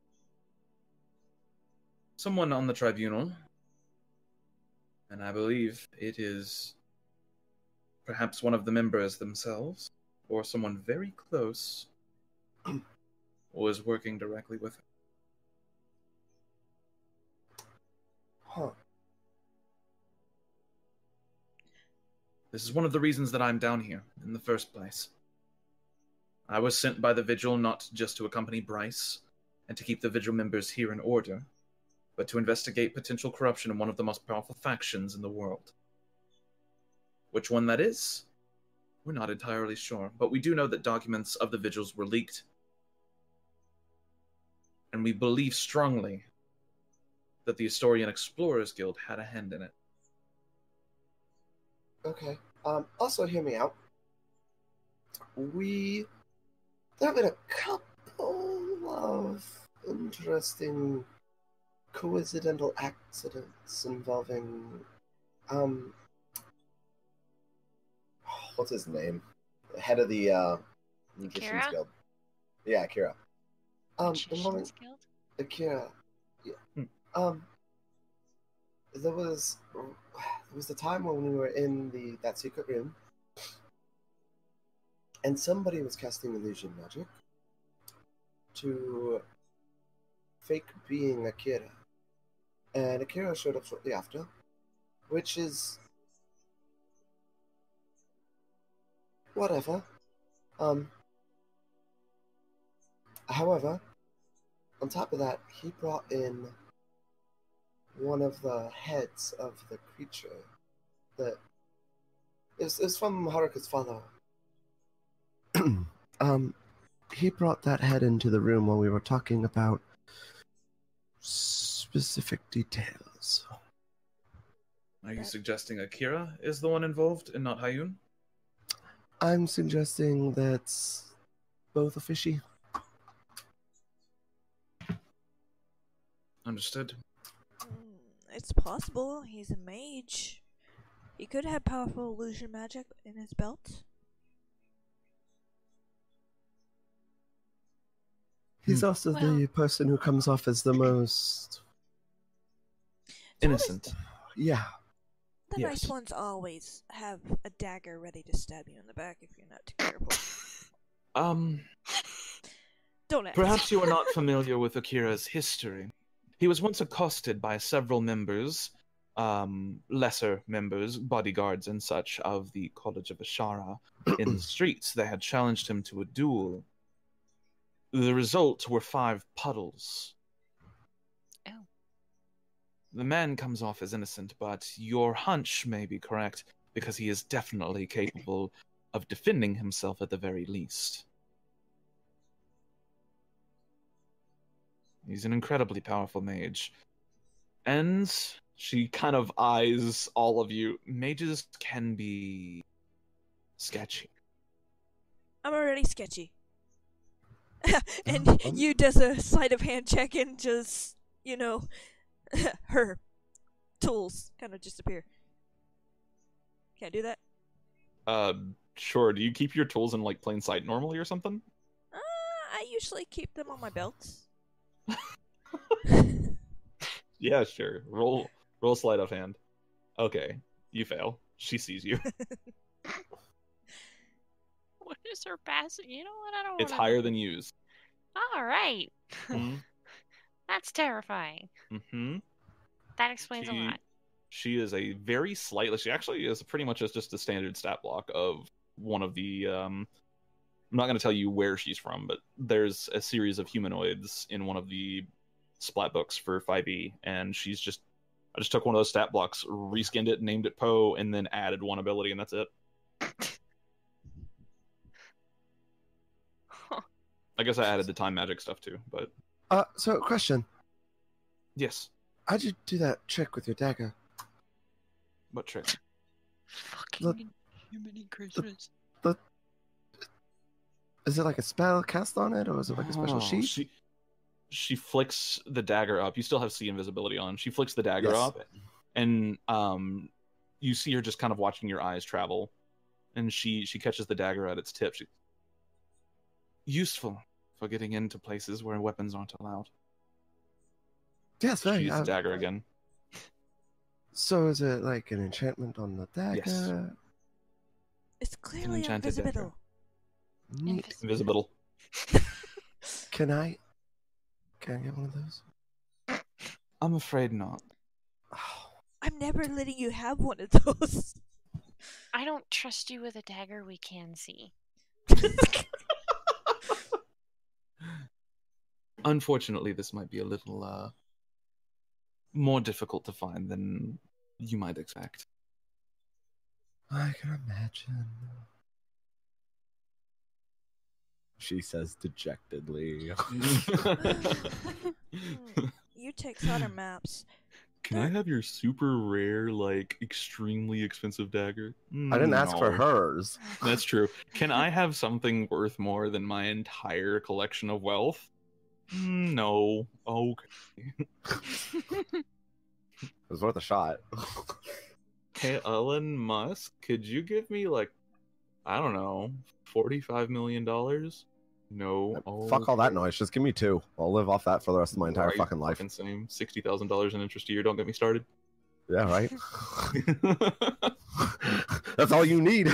Someone on the tribunal, and I believe it is perhaps one of the members themselves, or someone very close, was working directly with her. Huh. This is one of the reasons that I'm down here in the first place. I was sent by the Vigil not just to accompany Bryce and to keep the Vigil members here in order, but to investigate potential corruption in one of the most powerful factions in the world. Which one that is? We're not entirely sure, but we do know that documents of the Vigils were leaked. And we believe strongly that the Astorian Explorers Guild had a hand in it. Okay. Also, hear me out. There have been a couple of interesting coincidental accidents involving, what's his name? The head of the, Magician's Akira? Guild. Yeah, Akira. Involving Magician's Guild? Akira. Yeah. There was the time when we were in that secret room, and somebody was casting illusion magic to fake being Akira, and Akira showed up shortly after, which is whatever. However, on top of that, he brought in one of the heads of the creature that is from Haruka's father. He brought that head into the room while we were talking about specific details. Are you suggesting Akira is the one involved and not Hayun? I'm suggesting that's both a fishy. Understood. It's possible. He's a mage. He could have powerful illusion magic in his belt. He's also the person who comes off as the most innocent. Yeah. The nice ones always have a dagger ready to stab you in the back if you're not too careful. Don't ask. Perhaps you are not familiar with Akira's history. He was once accosted by several members, lesser members, bodyguards and such, of the College of Ashara in the streets. They had challenged him to a duel. The result were 5 puddles. Oh. The man comes off as innocent, but your hunch may be correct, because he is definitely capable of defending himself at the very least. He's an incredibly powerful mage. And she kind of eyes all of you. Mages can be sketchy. I'm already sketchy. And you does a sleight of hand check and just, her tools kind of disappear. Can I do that? Sure. Do you keep your tools in like plain sight normally or something? I usually keep them on my belt. Yeah, sure. Roll sleight of hand. Okay, you fail. She sees you. What is her passive? You know what? I don't. It's higher than use. All right. Mm-hmm. That's terrifying. Mm-hmm. That explains a lot. She is a very slightly. She actually is pretty much just a standard stat block of one of the. I'm not going to tell you where she's from, but there's a series of humanoids in one of the splat books for 5e, and she's just. I just took one of those stat blocks, reskinned it, named it Poe, and then added one ability, and that's it. I guess I added the time magic stuff too, but. So question. Yes. How'd you do that trick with your dagger? What trick? Fucking human Christmas. Is it like a spell cast on it, or is it like a special sheet? She flicks the dagger up. You still have sea invisibility on. She flicks the dagger Yes. up, and you see her just kind of watching your eyes travel, and she catches the dagger at its tip. Useful for getting into places where weapons aren't allowed. Yes, She very. uses the dagger again. So is it like an enchantment on the dagger? Yes. It's clearly enchanted invisible. Neat. Invisible. Can I get one of those? I'm afraid not. Oh, I'm never letting you have one of those. I don't trust you with a dagger we can see. Unfortunately, this might be a little more difficult to find than you might expect. I can imagine. She says dejectedly. You take solder maps. Can I have your super rare, like, extremely expensive dagger? I didn't ask for No. hers. That's true. Can I have something worth more than my entire collection of wealth? No. Okay. It was worth a shot. Hey, Elon Musk, could you give me, like, I don't know, $45 million? No. Fuck all that Okay. noise. Just give me 2. I'll live off that for the rest of my entire Right, fucking life. Same. $60,000 in interest a year. Don't get me started. Yeah, right? That's all you need.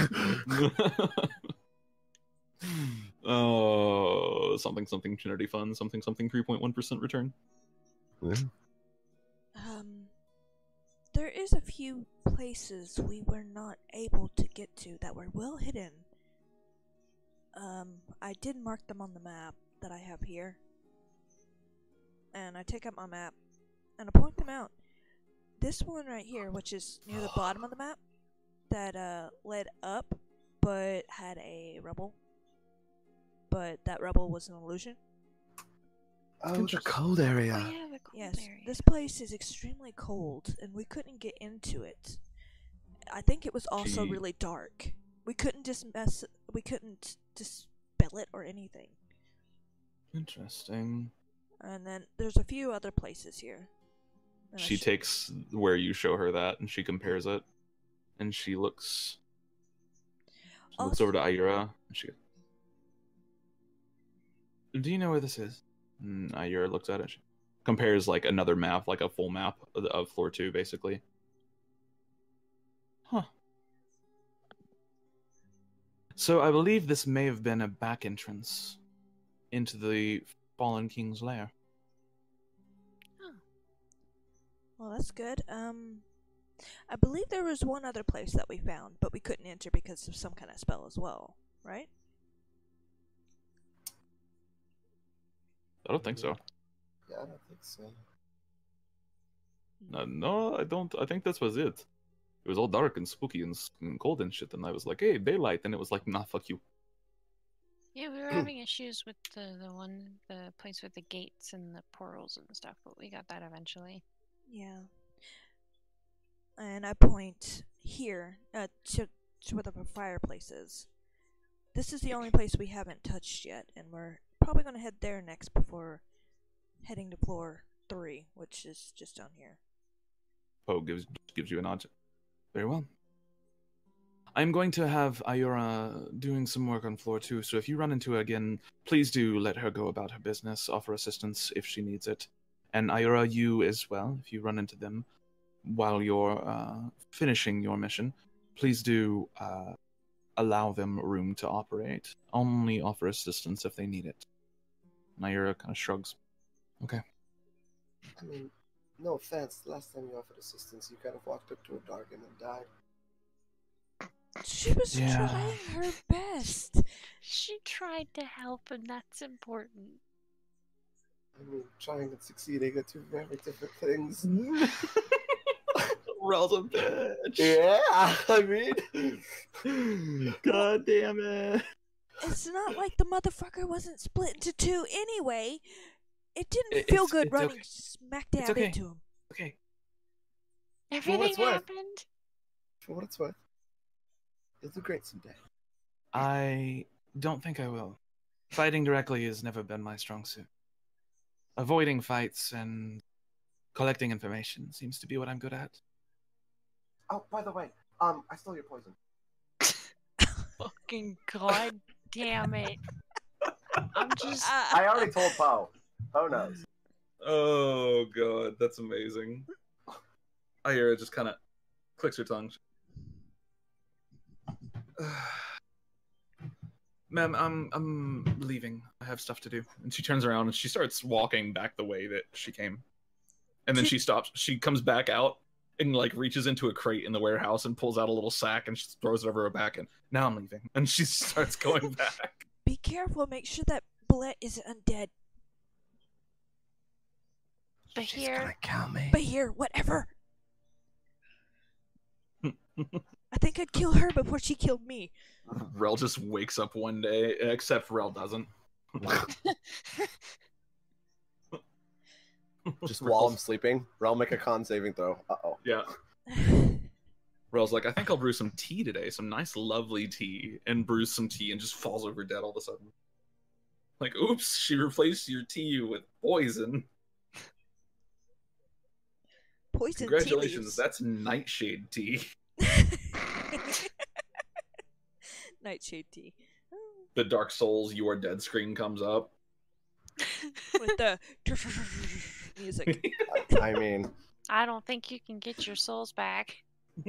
Oh, something Trinity Fund, something 3.1% return. Yeah. There is a few places we were not able to get to that were well hidden. I did mark them on the map that I have here. And I take up my map and I point them out. This one right here, which is near the bottom of the map, that led up but had a rubble. But that rubble was an illusion. Oh, the cold area. Oh, yeah, the cold Yes, area. this place is extremely cold, and we couldn't get into it. I think it was also Gee. really dark. We couldn't dispel it or anything. Interesting. And then there's a few other places here. And She takes where you show her that, and she compares it, and she looks over to Ayura, and she goes, "Do you know where this is?" And Ayura looks at it. She compares like another map, like a full map of floor 2, basically. Huh. So I believe this may have been a back entrance into the Fallen King's lair. Well, that's good. I believe there was one other place that we found, but we couldn't enter because of some kind of spell as well, right? I don't think so. Yeah, I don't think so. No, I don't. I think this was it. It was all dark and spooky and cold and shit, and I was like, "Hey, daylight," and it was like, "Nah, fuck you." Yeah, we were having issues with the place with the gates and the portals and stuff, but we got that eventually. Yeah. And I point here to where the fireplace is. This is the only place we haven't touched yet, and we're probably going to head there next before heading to floor 3, which is just down here. Poe gives you a nod. Very well. I'm going to have Ayura doing some work on floor 2, so if you run into her again, please do let her go about her business, offer assistance if she needs it. And Ayura, you as well, if you run into them while you're finishing your mission, please do allow them room to operate. Only offer assistance if they need it. And Ayura kind of shrugs. Okay. I mean, No offense, the last time you offered assistance, you kind of walked up to a Dargan and died. She was Yeah. trying her best. She tried to help, and that's important. I mean, trying and succeeding are two very different things. Rel's a bitch. Yeah, I mean... God damn it. It's not like the motherfucker wasn't split into two anyway. It didn't feel good it's running okay. smack dab okay. into him. Okay. Everything it's worth. happened. For what it's worth, you'll do great someday. I don't think I will. Fighting directly has never been my strong suit. Avoiding fights and collecting information seems to be what I'm good at. Oh, by the way, I stole your poison. Fucking god damn it. I'm just... I already told Poe. Poe knows. Oh god, that's amazing. I hear it just kind of clicks her tongue. Ma'am, I'm leaving. I have stuff to do. And she turns around and she starts walking back the way that she came. And then she stops. She comes back out and like reaches into a crate in the warehouse and pulls out a little sack and she throws it over her back. And now I'm leaving. And she starts going back. Be careful. Make sure that bullet isn't undead. But She's here... gonna kill me. But here, whatever. I think I'd kill her before she killed me. Rel just wakes up one day, except Rel doesn't. Just while I'm sleeping, Rel make a con saving throw. Uh-oh. Yeah. Rel's like, I think I'll brew some tea today, some nice, lovely tea, and brews some tea and just falls over dead all of a sudden. Like, oops, she replaced your tea with poison. Poison Congratulations, that's nightshade tea. Nightshade tea. The Dark Souls, You Are Dead screen comes up. With the music. I mean, I don't think you can get your souls back.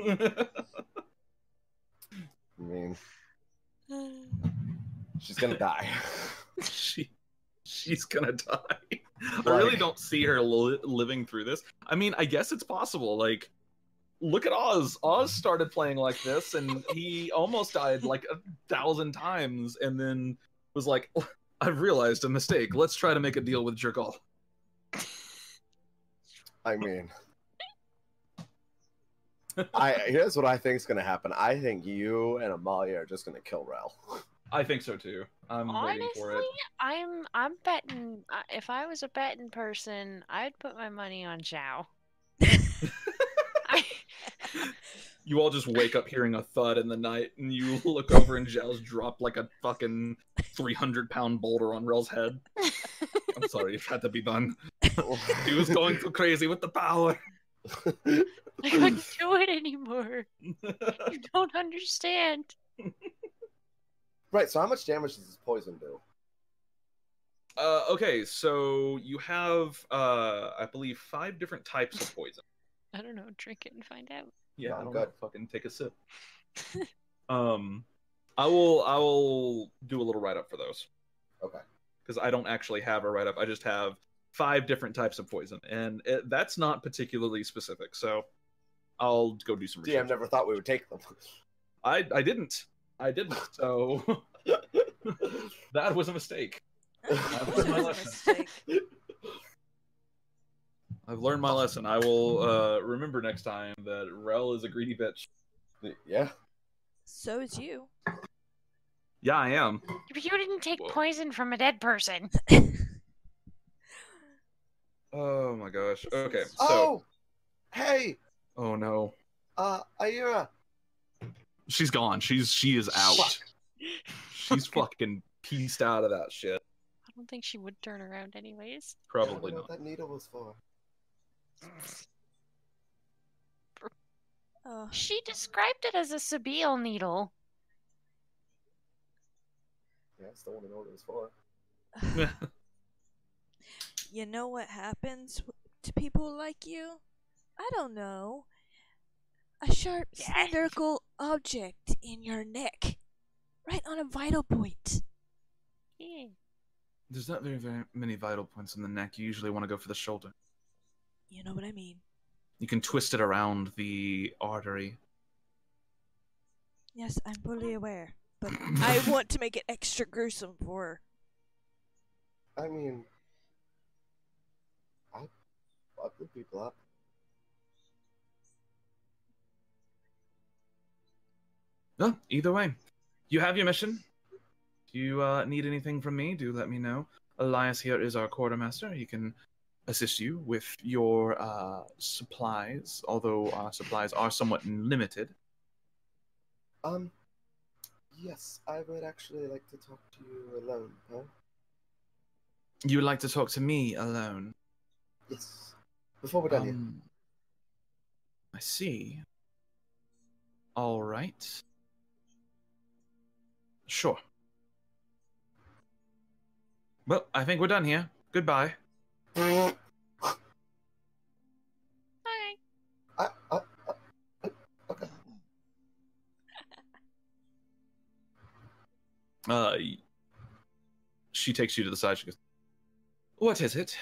she's gonna die. She's gonna die. I really don't see her living through this. I mean, I guess it's possible. Like, look at Oz. Oz started playing like this, and he almost died like 1,000 times, and then was like, I've realized a mistake. Let's try to make a deal with Jergal. I mean, here's what I think is gonna happen. I think you and Amalia are just gonna kill Rel. I think so too. I'm waiting for it. Honestly, I'm betting. If I was a betting person, I'd put my money on Xiao. You all just wake up hearing a thud in the night, and you look over and Zhao's dropped like a fucking 300-pound boulder on Rel's head. I'm sorry, it had to be done. He was going too crazy with the power. I couldn't do it anymore. You don't understand. Right, so how much damage does this poison do? Okay, so you have, I believe, 5 different types of poison. I don't know. Drink it and find out. Yeah, No, I don't good. know. Fucking take a sip. I will do a little write-up for those. Okay. Because I don't actually have a write-up. I just have 5 different types of poison, and that's not particularly specific. So I'll go do some research. DM never thought we would take them. I didn't. So that was a mistake. That was my lesson. I've learned my lesson. I will remember next time that Rel is a greedy bitch. Yeah. So is you. Yeah, I am. But you didn't take poison from a dead person. Oh my gosh. Okay, so. Oh! Hey! Oh no. Aira! She's gone. She is out. Fuck. She's fucking pieced out of that shit. I don't think she would turn around anyways. Probably I don't know not. what that needle was for. She described it as a Sabile needle. Yeah, I still want to know what it was for. You know what happens to people like you? I don't know. A sharp cylindrical object in your neck. Right on a vital point. Yeah. There's not very many vital points in the neck. You usually want to go for the shoulder. You know what I mean. You can twist it around the artery. Yes, I'm fully aware. But I want to make it extra gruesome for her. I mean, I fuck the people up. Well, either way, you have your mission. If you need anything from me, do let me know. Elias here is our quartermaster. He can assist you with your supplies, although our supplies are somewhat limited. Yes, I would actually like to talk to you alone, huh? You would like to talk to me alone? Yes. Before we're done here. I see. All right. Sure. Well, I think we're done here. Goodbye. Okay. Okay. She takes you to the side. She goes, "What is it?"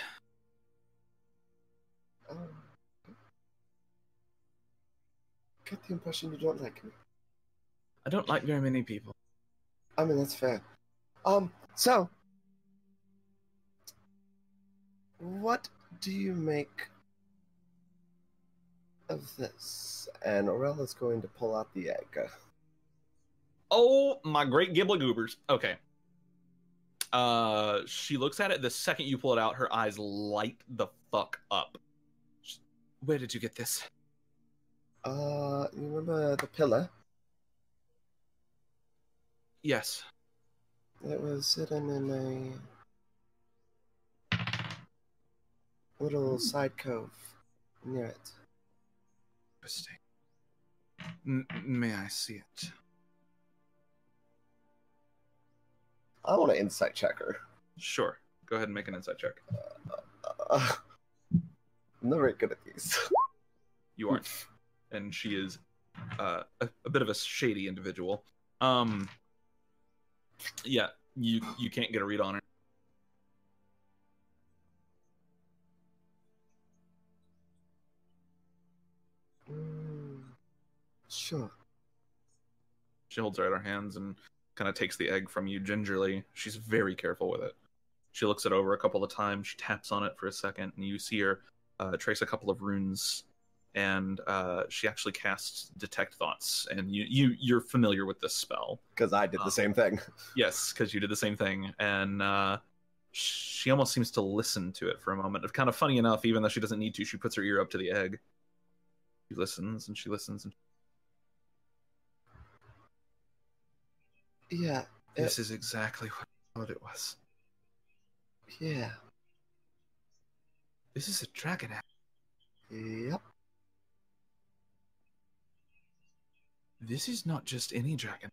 Get the impression you don't like me. I don't like very many people. I mean, that's fair. So, what do you make of this? And Aurel is going to pull out the egg. Oh, my great Gibbla Goobers. Okay. She looks at it. The second you pull it out, her eyes light the fuck up. Where did you get this? You remember the pillar? Yes. It was sitting in a little side cove near it. Interesting. May I see it? I want to insight check her. Sure. Go ahead and make an insight check. I'm not very good at these. You aren't. And she is a bit of a shady individual. Yeah, you can't get a read on her. Sure. She holds her out her hands and kind of takes the egg from you gingerly. She's very careful with it. She looks it over a couple of times. She taps on it for a second, and you see her trace a couple of runes. And she actually casts Detect Thoughts. And you're familiar with this spell. Because I did the same thing. Yes, because you did the same thing. And she almost seems to listen to it for a moment. It's kind of funny enough, even though she doesn't need to, she puts her ear up to the egg. She listens, and she listens. Yeah. This is exactly what I thought it was. Yeah. This is a dragon egg. Yep. This is not just any dragon.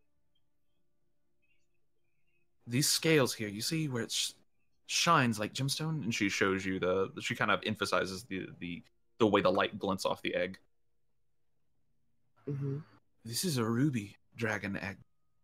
These scales here, you see where it shines like gemstone? And she shows you she kind of emphasizes the way the light glints off the egg. Mm-hmm. This is a ruby dragon egg.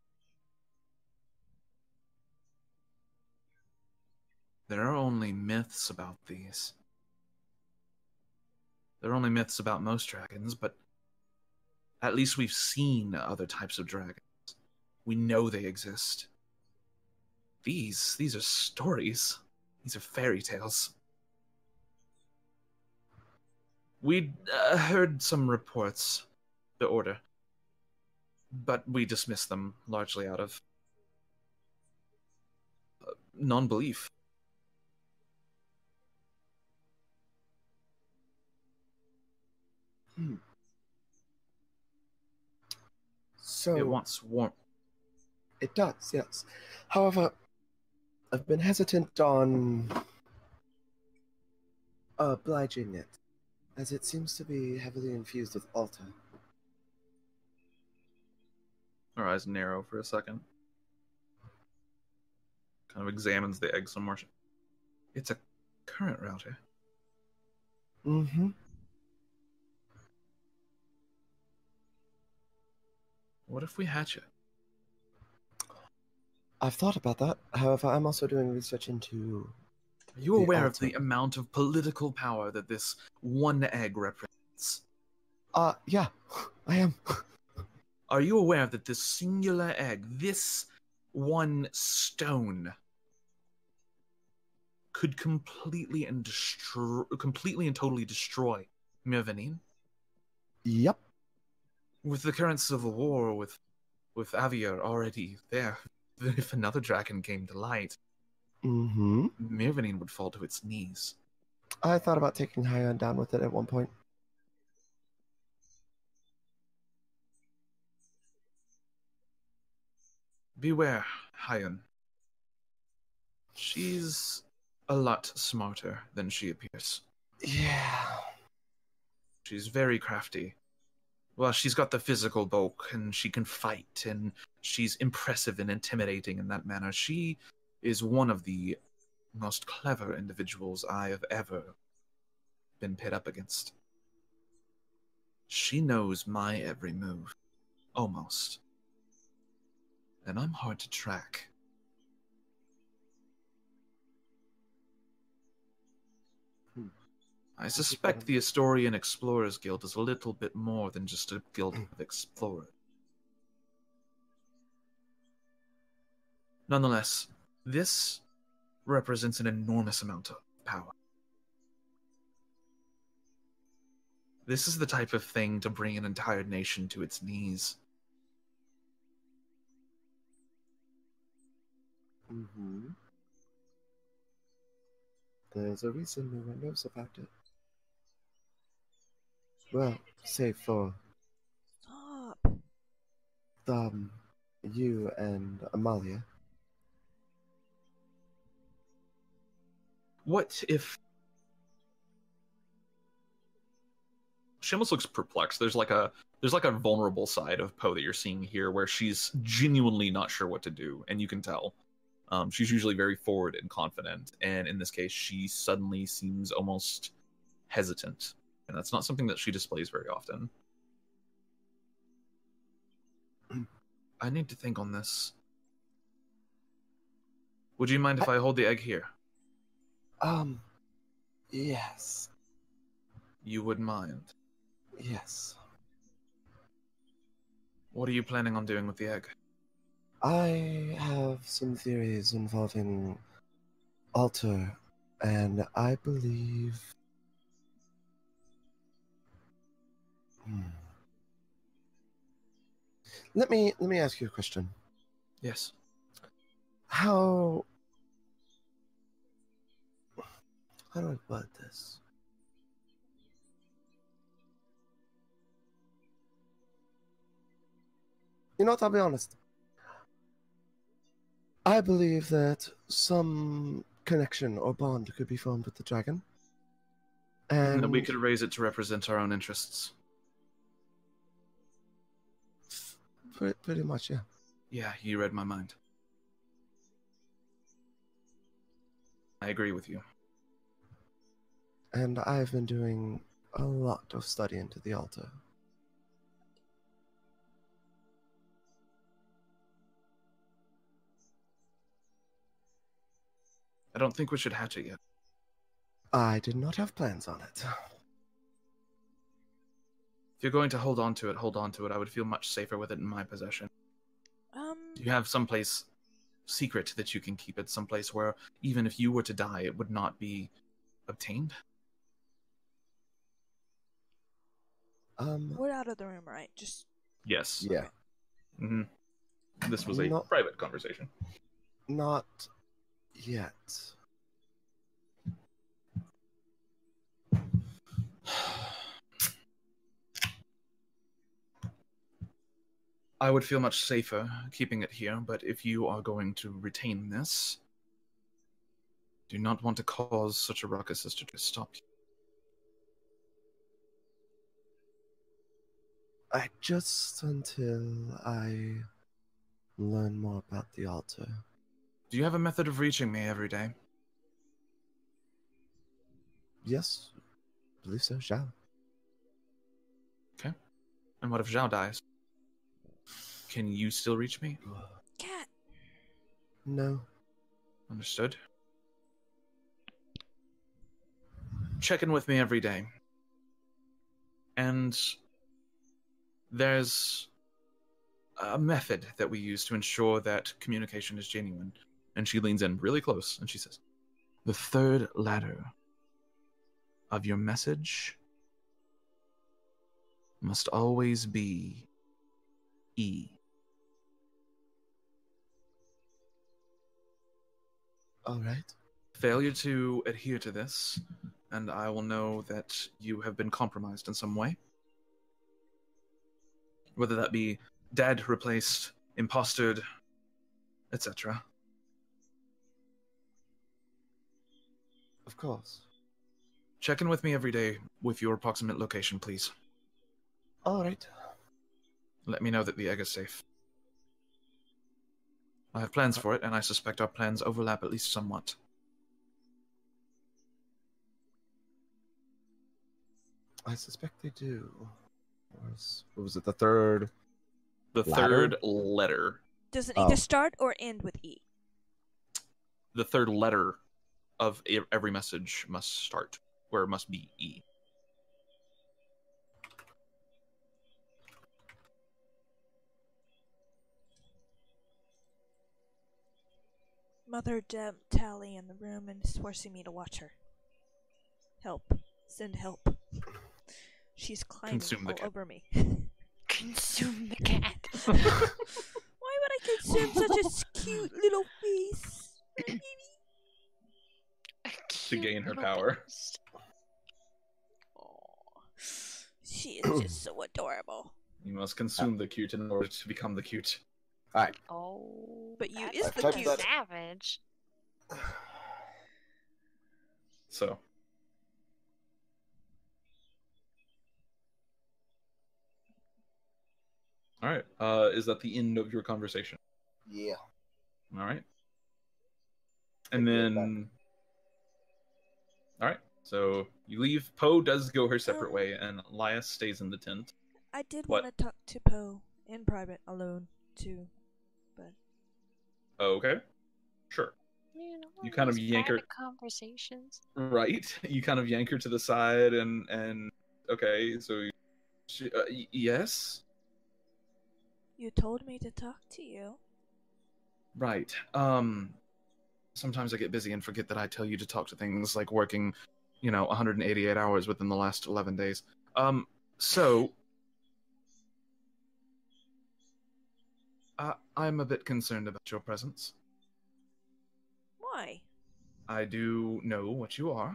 There are only myths about these. There are only myths about most dragons, but at least we've seen other types of dragons. We know they exist. These are stories. These are fairy tales. We'd heard some reports, the Order, but we dismissed them largely out of non-belief. So It wants warmth. It does, yes. However, I've been hesitant on obliging it, as it seems to be heavily infused with altar. Her eyes narrow for a second. Kind of examines the egg some more. It's a current router. Mm-hmm. What if we hatch it? I've thought about that. However, I'm also doing research into Are you The aware of altar. the amount of political power that this one egg represents? Yeah, I am. Are you aware that this singular egg, this one stone, could completely and totally destroy Mirvanin? Yep. With the current civil war, with Avia already there, if another dragon came to light, Mm-hmm. Mirvanin would fall to its knees. I thought about taking Hyan down with it at one point. Beware, Hyan. She's a lot smarter than she appears. Yeah. She's very crafty. Well, she's got the physical bulk, and she can fight, and she's impressive and intimidating in that manner. She is one of the most clever individuals I have ever been pit up against. She knows my every move. Almost. And I'm hard to track. I suspect the Astorian Explorers Guild is a little bit more than just a guild of explorers. Nonetheless, this represents an enormous amount of power. This is the type of thing to bring an entire nation to its knees. Mm-hmm. There's a reason no one knows about it. Well, save for Stop. you and Amalia. What if... She almost looks perplexed. There's like a vulnerable side of Poe that you're seeing here where she's genuinely not sure what to do, and you can tell. She's usually very forward and confident, and in this case, she suddenly seems almost hesitant, and that's not something that she displays very often. I need to think on this. Would you mind if I hold the egg here? Yes. You would mind. Yes. What are you planning on doing with the egg? I have some theories involving altar, and I believe... Let me ask you a question. Yes. How do I word this? You know what, I'll be honest. I believe that some connection or bond could be formed with the dragon. And that we And could raise it to represent our own interests. pretty much, yeah. Yeah, you read my mind. I agree with you. And I've been doing a lot of study into the altar. I don't think we should hatch it yet. I did not have plans on it. If you're going to hold on to it, hold on to it. I would feel much safer with it in my possession. Do you have someplace secret that you can keep it, someplace where even if you were to die, it would not be obtained? We're out of the room, right? Just Yes. Yeah. Mm-hmm. This was a Not- private conversation. Not yet. I would feel much safer keeping it here, but if you are going to retain this, do not want to cause such a ruckus as to stop you. Just until I learn more about the altar. Do you have a method of reaching me every day? Yes, I believe so, Zhao. Okay. And what if Zhao dies? Can you still reach me? cat. No. Understood. check in with me every day. And there's a method that we use to ensure that communication is genuine. And she leans in really close and she says, the third letter of your message must always be E. All right. Failure to adhere to this, and I will know that you have been compromised in some way. Whether that be dead, replaced, impostered, etc. Of course. Check in with me every day with your approximate location, please. All right. Let me know that the egg is safe. I have plans for it, and I suspect our plans overlap at least somewhat. I suspect they do. What was it? The third? The Ladder? third letter. Does it either start or end with E? The third letter of every message must start, where it must be E. Mother dumped Tally in the room and is forcing me to watch her. Help. Send help. She's climbing Consume the all cat. over me. Consume the cat. Why would I consume such a cute little face? To gain her power. Oh, she is just so adorable. You must consume the cute in order to become the cute. All right. Oh, But you that's is I've the typed cute. that- savage. So. Alright, is that the end of your conversation? Yeah. Alright. And Take me then... Alright, so you leave. Poe does go her separate way, and Elias stays in the tent. I did What? want to talk to Poe in private alone too, but Okay, sure. Man, You kind of those yank her- private conversations. Right, you kind of yank her to the side, and okay, so... yes? you told me to talk to you. Right. Sometimes I get busy and forget that I tell you to talk to things like working, 188 hours within the last 11 days. So... I'm a bit concerned about your presence. Why? I do know what you are.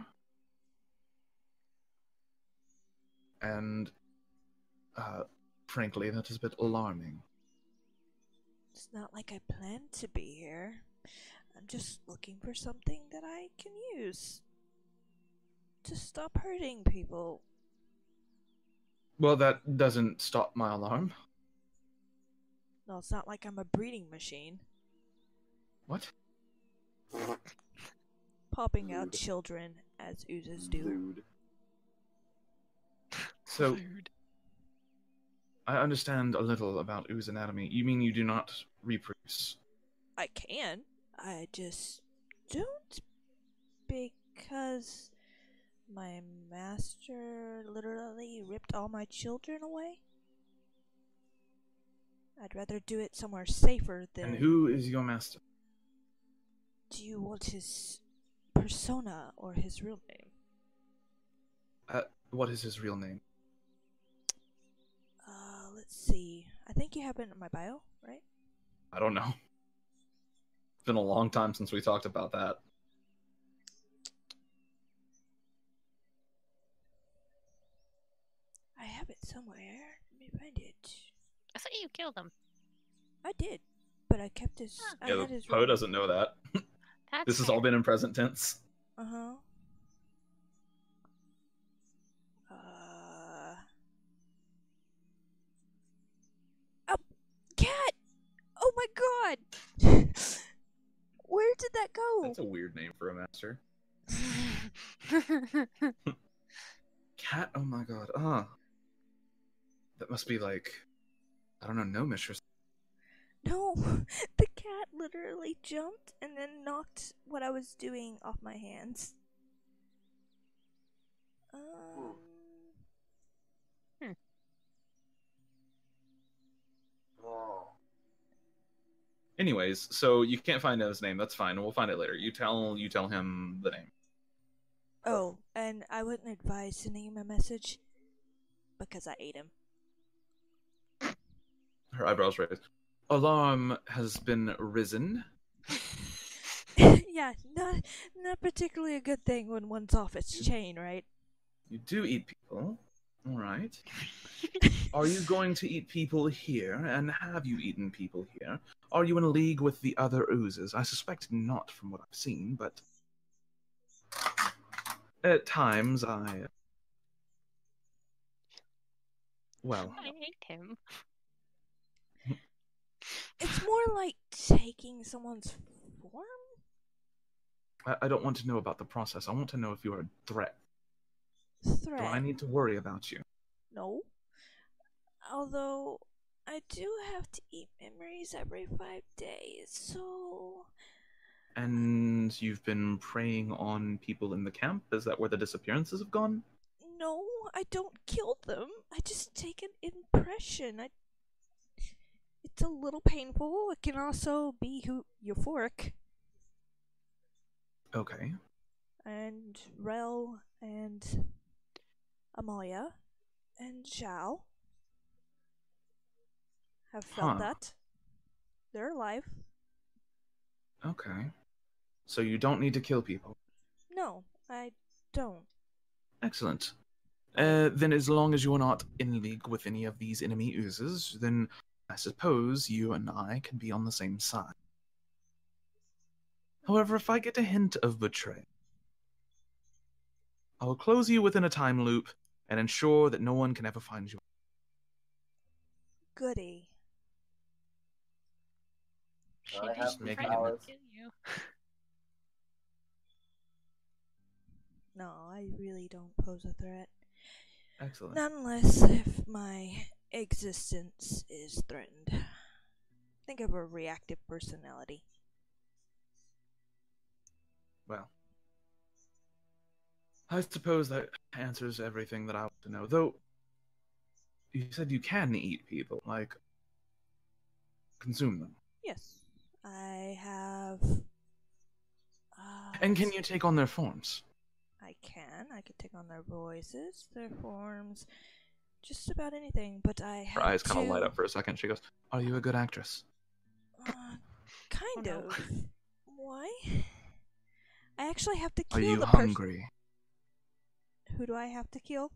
And, frankly, that is a bit alarming. It's not like I planned to be here. I'm just looking for something that I can use to stop hurting people. Well, that doesn't stop my alarm. No, it's not like I'm a breeding machine, What? popping out Lewd. children as oozes do. Lewd. So, Rude. I understand a little about ooze anatomy. You mean you do not reproduce? I can. I just don't because my master literally ripped all my children away. I'd rather do it somewhere safer than. And who is your master? Do you want his persona or his real name? What is his real name? Let's see. I think you have it in my bio, right? I don't know. It's been a long time since we talked about that. I have it somewhere. Let me find it. I thought you killed him. I did, but I kept his. I Yeah, had his Poe doesn't know that. That's This has fair. all been in present tense. Uh huh. Oh, cat! Oh my god! Where did that go? That's a weird name for a master. Cat? Oh my god. That must be like... I don't know, no mistress. No, the cat literally jumped and then knocked what I was doing off my hands. Hmm. Anyways, so you can't find his name. That's fine. We'll find it later. You tell him the name. Oh, and I wouldn't advise sending him a message because I ate him. Her eyebrows raised. Alarm has been risen. Yeah, not particularly a good thing when one's off its chain, right? You do eat people. All right. Are you going to eat people here? And have you eaten people here? Are you in league with the other oozes? I suspect not from what I've seen, but at times well, I hate him. It's more like taking someone's form? I don't want to know about the process. I want to know if you are a threat. Threat. Do I need to worry about you? No. Although, I do have to eat memories every 5 days, so... And you've been preying on people in the camp? Is that where the disappearances have gone? No, I don't kill them. I just take an impression. It's a little painful. It can also be euphoric. Okay. And Rel and Amalia and Xiao have felt that. They're alive. Okay. So you don't need to kill people. No, I don't. Excellent. Then as long as you are not in league with any of these enemy oozes, then I suppose you and I can be on the same side. However, if I get a hint of betrayal, I will close you within a time loop and ensure that no one can ever find you. Goody. She'd I be have making afraid it- to kill you. No, I really don't pose a threat. Excellent. Not unless if my existence is threatened. Think of a reactive personality. Well, I suppose that answers everything that I want to know. Though, you said you can eat people, like, consume them. Yes, I have. And can you take on their forms? I can. I can take on their voices, their forms, just about anything. But I have Her eyes kind of to... light up for a second. She goes, "Are you a good actress?" Kind Oh, no. of. Why? I actually have to Are kill you the person. hungry? Who do I have to kill?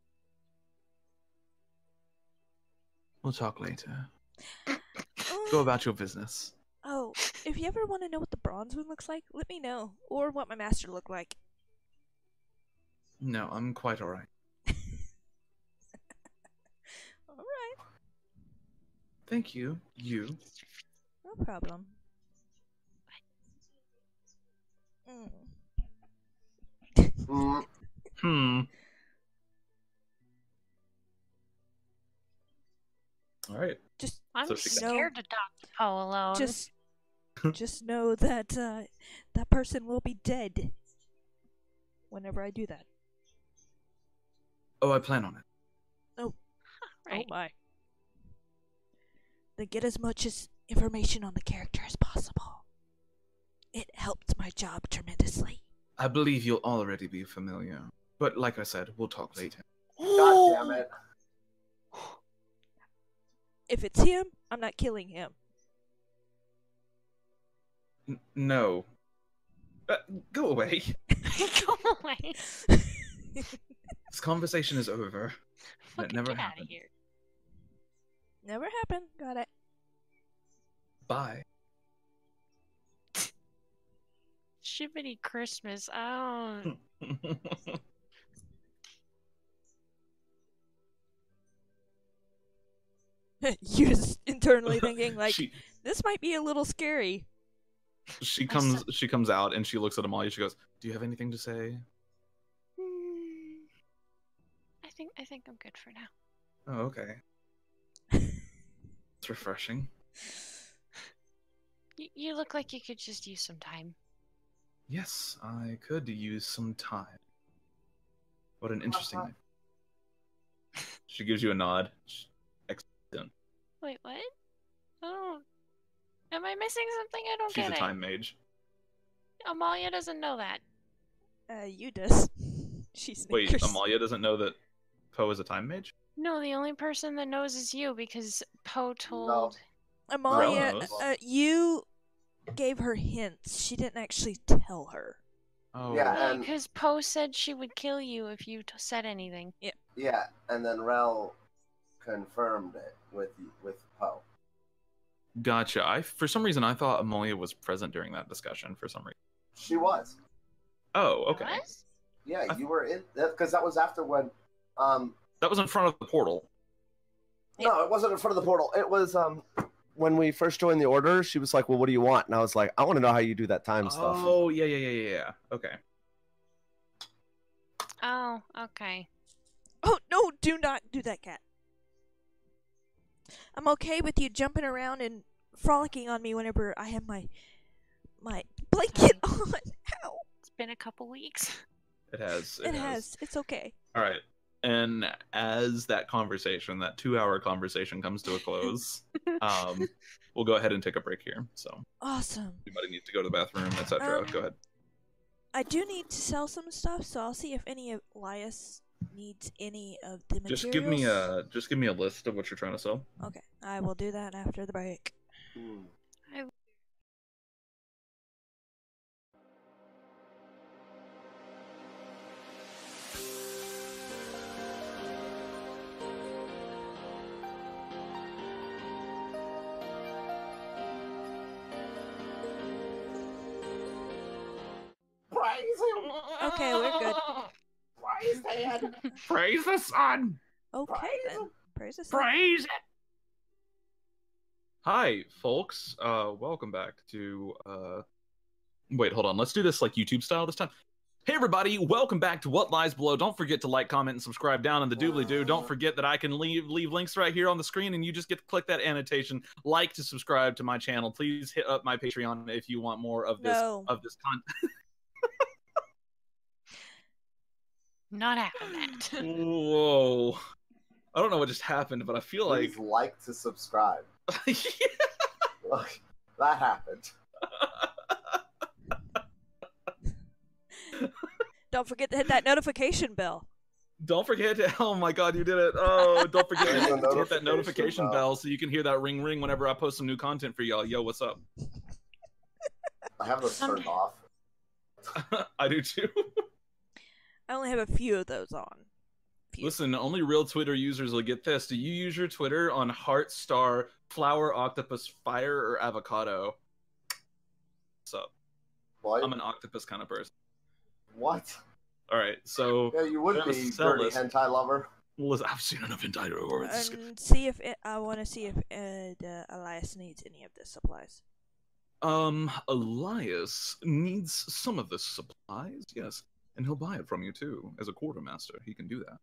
We'll talk later. Go about your business. Oh, if you ever want to know what the bronze one looks like, let me know. Or what my master looked like. No, I'm quite alright. Alright. Thank you. You. No problem. Alright. Just I'm So she- scared to talk to Poe alone. just know that that person will be dead whenever I do that. Oh, I plan on it. right. Oh my. Then get as much information on the character as possible. It helped my job tremendously. I believe you'll already be familiar. But like I said, we'll talk later. God damn it. If it's him, I'm not killing him. No. Go away. Go away. This conversation is over. And it Fucking never get out of happened. here. Never happened. Got it. Bye. Shippity Christmas. Oh. You're just internally thinking like, she this might be a little scary. comes out and she looks at Amalia. She goes, "Do you have anything to say?" I think I'm good for now. Oh, okay. It's refreshing. You look like you could just use some time. Yes, I could use some time. What an interesting name. She gives you a nod. Excellent. Wait, what? Oh, am I missing something? I don't She's get a it. time mage. Amalia doesn't know that. You does. She's Wait, Snickers. Amalia doesn't know that Poe is a time mage? No, the only person that knows is you because Poe told. Amalia, Rel knows. you gave her hints. She didn't actually tell her. Oh. Yeah, and Because Poe said she would kill you if you said anything. yeah, and then Rel confirmed it with Poe. Gotcha. For some reason, I thought Amalia was present during that discussion for some reason. She was. Oh, okay. What? Yeah, you were in because that was after when. That was in front of the portal. No, it wasn't in front of the portal. It was when we first joined the order. She was like, "Well, what do you want?" And I was like, "I want to know how you do that time stuff." Oh, yeah. Okay. Oh, okay. Oh, no, do not do that, cat. I'm okay with you jumping around and frolicking on me whenever I have my blanket on. Ow. It's been a couple weeks. It has. It has. It's okay. All right. And as that 2-hour conversation comes to a close, we'll go ahead and take a break here. So, Awesome. anybody needs to go to the bathroom, etc. Go ahead. I do need to sell some stuff, so I'll see if any of Elias needs any of the materials. Just give me a list of what you're trying to sell. Okay, I will do that after the break. Praise him! Okay, we're good. Praise Dad! Praise the sun! Okay, Praise then. him. Praise the sun. Praise it! Hi, folks. Welcome back to, Wait, hold on. Let's do this like YouTube style this time. Hey, everybody. Welcome back to What Lies Below. Don't forget to like, comment, and subscribe down in the doobly-doo. Don't forget that I can leave links right here on the screen, and you just get to click that annotation. Like to subscribe to my channel. Please hit up my Patreon if you want more of this content. Not having that. Whoa. I don't know what just happened, but I feel Please like to subscribe. Look, that happened. Don't forget to hit that notification bell. Don't forget to, oh my god, you did it. Oh, don't forget to hit that notification bell bell so you can hear that ring whenever I post some new content for y'all. Yo, what's up? I have those turned off. I do too. I only have a few of those on. Listen, only real Twitter users will get this. Do you use your Twitter on heart, star, flower, octopus, fire, or avocado? What's up? What? I'm an octopus kind of person. What? Alright, so... Yeah, you would be, dirty hentai lover. Listen, I've seen enough hentai over. I want to see if Elias needs any of the supplies. Elias needs some of the supplies, yes. And he'll buy it from you, too, as a quartermaster. He can do that.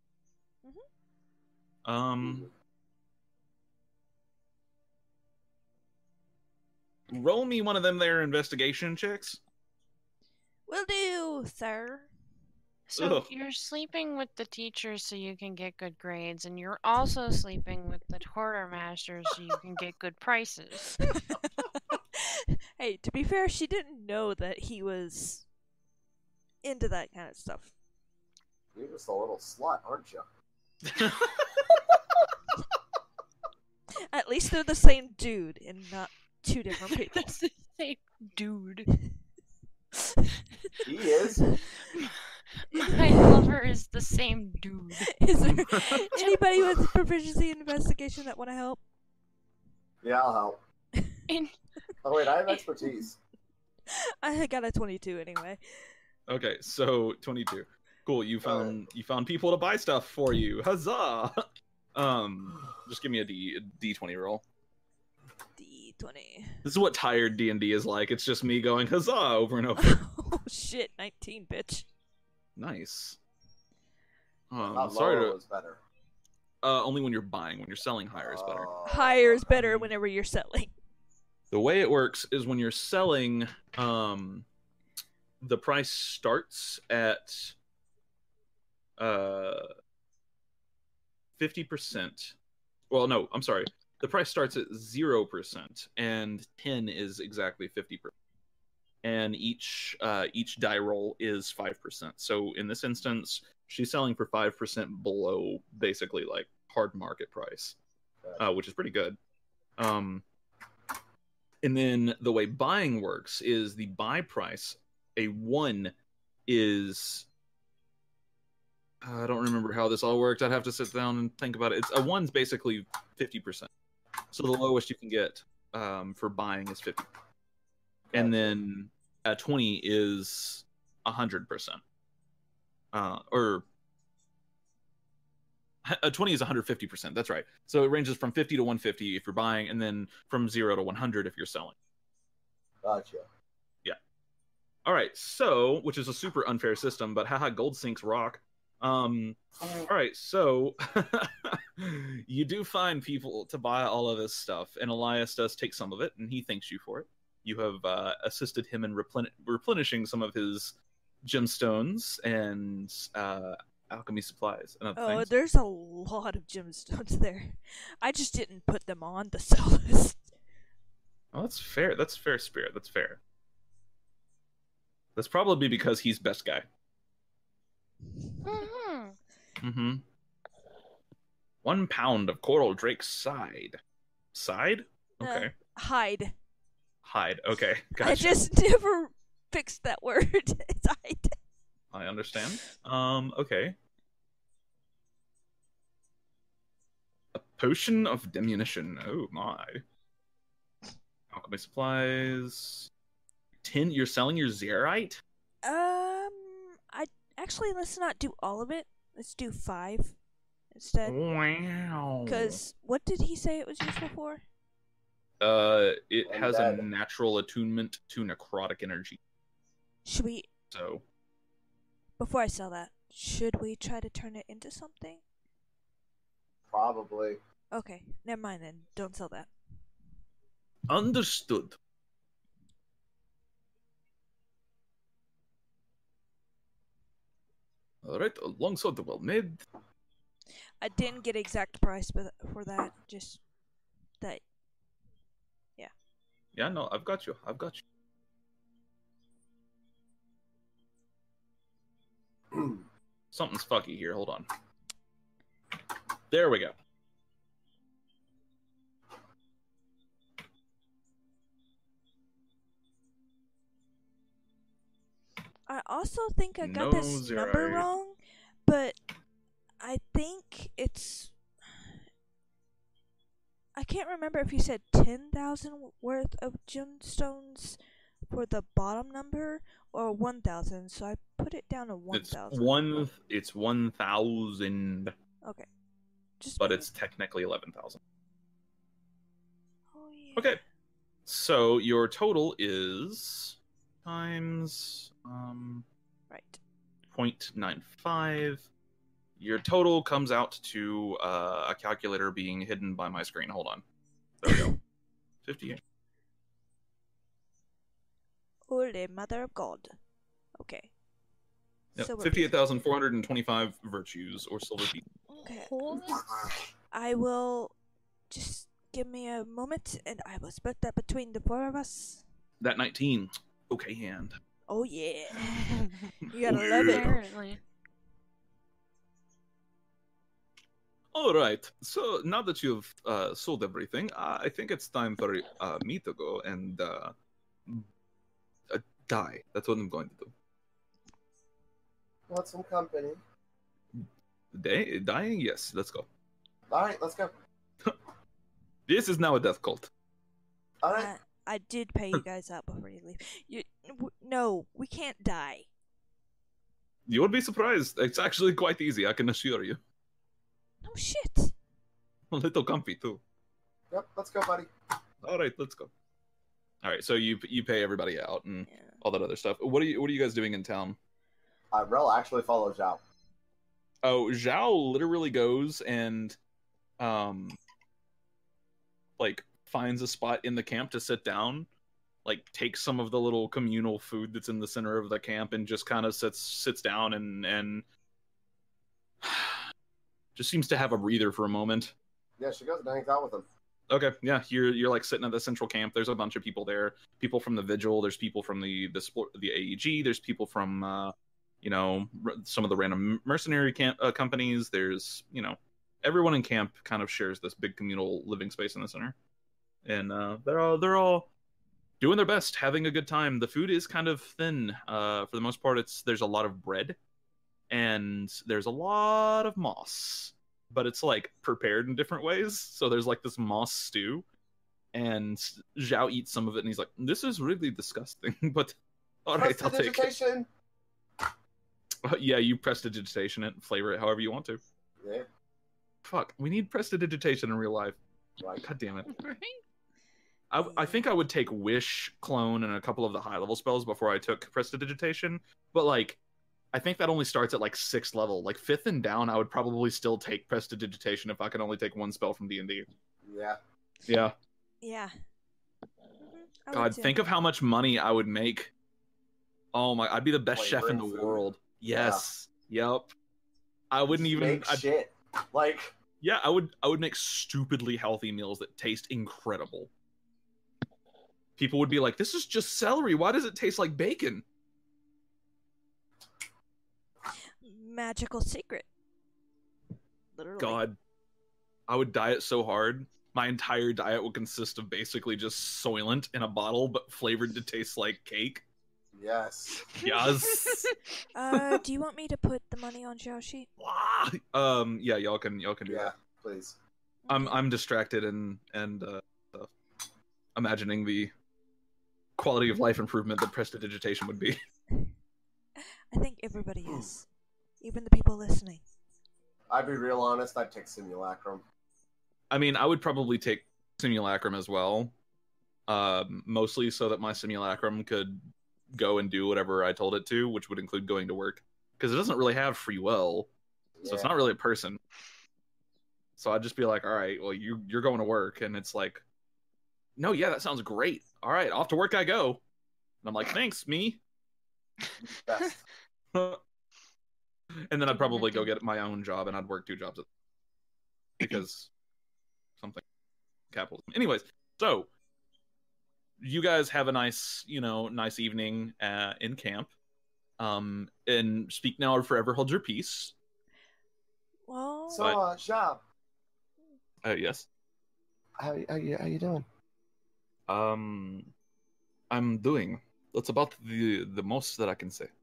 Roll me one of them there investigation checks. Will do, sir. So Ugh. you're sleeping with the teachers so you can get good grades, and you're also sleeping with the quartermasters so you can get good prices. Hey, to be fair, she didn't know that he was into that kind of stuff. You're just a little slut, aren't you? At least they're the same dude and not two different people. That's the same dude. He is. My lover is the same dude. Is there anybody with proficiency in investigation that want to help? Yeah, I'll help. Oh wait, I have expertise. I got a 22 anyway. Okay, so 22. Cool, you found people to buy stuff for you. Huzzah! Just give me a D20 roll. D20. This is what tired D&D is like. It's just me going huzzah over and over. Oh shit, 19, bitch. Nice. Not Sorry lower to. was better. Only when you're buying. When you're selling, higher is better. Higher is better whenever you're selling. The way it works is when you're selling, the price starts at 50%. Well, no, I'm sorry. The price starts at 0%, and 10 is exactly 50%. And each die roll is 5%. So in this instance, she's selling for 5% below basically like hard market price, which is pretty good. And then the way buying works is the buy price, a 1 is... I don't remember how this all worked. I'd have to sit down and think about it. A 1's basically 50%. So the lowest you can get for buying is 50. And then a 20 is 100%. Or a 20 is 150%. That's right. So it ranges from 50 to 150 if you're buying, and then from 0 to 100 if you're selling. Gotcha. Yeah. All right. So, which is a super unfair system, but haha, gold sinks rock. All right. So you do find people to buy all of this stuff, and Elias does take some of it, and he thanks you for it. You have assisted him in replenishing some of his gemstones and alchemy supplies and other things. There's a lot of gemstones there. I just didn't put them on the sell list. Oh, that's fair. That's fair, Spirit. That's fair. That's probably because he's best guy. Mm-hmm. 1 pound of coral drake side. Side? Okay. Hide. Hide. Okay. Gotcha. I just never fixed that word. It's hide. I understand. Okay. A potion of diminution. Oh my. Alchemy supplies. 10. You're selling your Zerite? Let's not do all of it. Let's do 5 instead. Wow. Because what did he say it was useful for? It has a natural attunement to necrotic energy. Should we... So... Before I sell that, should we try to turn it into something? Probably. Okay, never mind then. Don't sell that. Understood. Alright, a longsword well made. I didn't get exact price for that, just that. Yeah. Yeah, no, I've got you. I've got you. Something's fucky here. Hold on. There we go. I also think I got this number wrong, but I think it's... I can't remember if you said 10,000 worth of gemstones for the bottom number or 1,000, so I put it down to 1,000. It's 1,000. Okay. But it's technically 11,000. Oh, yeah. Okay. So your total is times right. 0.95. Your total comes out to a calculator being hidden by my screen. Hold on. There we go. 58. Holy Mother of God. Okay. Yep, 58,425 virtues or silver bead. Okay. I will just give me a moment and I will split that between the 4 of us. That 19. Okay, hand. Oh, yeah. You gotta love it. Apparently. All right. So now that you've sold everything, I think it's time for me to go and die. That's what I'm going to do. Want some company? Dying? Yes. Let's go. All right, let's go. This is now a death cult. All right. I did pay you guys out before you leave. No, we can't die. You would be surprised. It's actually quite easy, I can assure you. No shit. A little comfy, too. Yep, let's go, buddy. All right, let's go. All right, so you pay everybody out and all that other stuff. What are you guys doing in town? Rel actually follows Xiao. Oh, Xiao literally goes and like finds a spot in the camp to sit down, like takes some of the little communal food that's in the center of the camp and just kind of sits down and just seems to have a breather for a moment. Yeah, she goes and hangs out with him. Okay, yeah, you're like sitting at the central camp. There's a bunch of people there. People from the Vigil. There's people from the AEG. There's people from some of the random mercenary companies. There's everyone in camp kind of shares this big communal living space in the center, and they're all doing their best, having a good time. The food is kind of thin for the most part. There's a lot of bread, and there's a lot of moss. But it's like prepared in different ways. So there's like this moss stew, and Xiao eats some of it, and he's like, "This is really disgusting." But all right, I'll take it. Yeah, you prestidigitation it, flavor it however you want to. Yeah. Fuck, we need prestidigitation in real life. Right. God damn it. I think I would take Wish, Clone, and a couple of the high level spells before I took prestidigitation. But like, I think that only starts at like 6th level. Like 5th and down, I would probably still take prestidigitation if I could only take one spell from D&D. Yeah. Yeah. Yeah. God, think of how much money I would make. Oh my, I'd be the best chef in the food. world. Yes. Yeah. Yep. I wouldn't even make shit. Like, yeah, I would make stupidly healthy meals that taste incredible. People would be like, "This is just celery. Why does it taste like bacon?" Magical secret. Literally. God, I would diet so hard. My entire diet would consist of basically just Soylent in a bottle, but flavored to taste like cake. yes. Yes. Do you want me to put the money on Xiao sheet? Yeah, y'all can do that. Please. I'm distracted and imagining the quality of life improvement that prestidigitation would be. I think everybody is. Even the people listening. I'd be real honest, I'd take Simulacrum. I mean, I would probably take Simulacrum as well. Mostly so that my Simulacrum could go and do whatever I told it to, which would include going to work. Because it doesn't really have free will. So it's not really a person. So I'd just be like, all right, well, you're going to work. And it's like, no, yeah, that sounds great. All right, off to work I go. And I'm like, thanks, me. Best. And then I'd probably go get my own job, and I'd work 2 jobs because something capitalism. Anyways, so you guys have a nice evening in camp. And speak now or forever hold your peace. Well, So, Xiao. Yes. How you doing? I'm doing. That's about the most that I can say.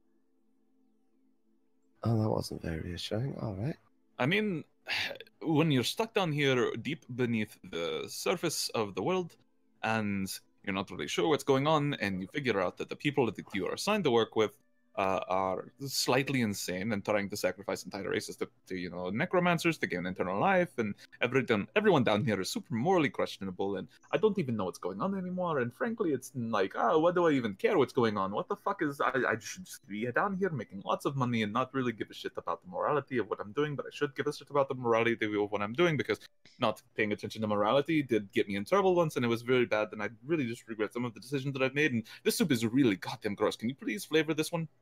Oh, that wasn't very reassuring. All right. I mean, when you're stuck down here deep beneath the surface of the world, and you're not really sure what's going on, and you figure out that the people that you are assigned to work with are slightly insane and trying to sacrifice entire races to necromancers to gain eternal life, and everyone down here is super morally questionable, and I don't even know what's going on anymore, and frankly it's like, what do I even care what's going on? What the fuck is I should just be down here making lots of money and not really give a shit about the morality of what I'm doing, but I should give a shit about the morality of what I'm doing, because not paying attention to morality did get me in trouble once, and it was very bad, and I really just regret some of the decisions that I've made, and this soup is really goddamn gross. Can you please flavor this one?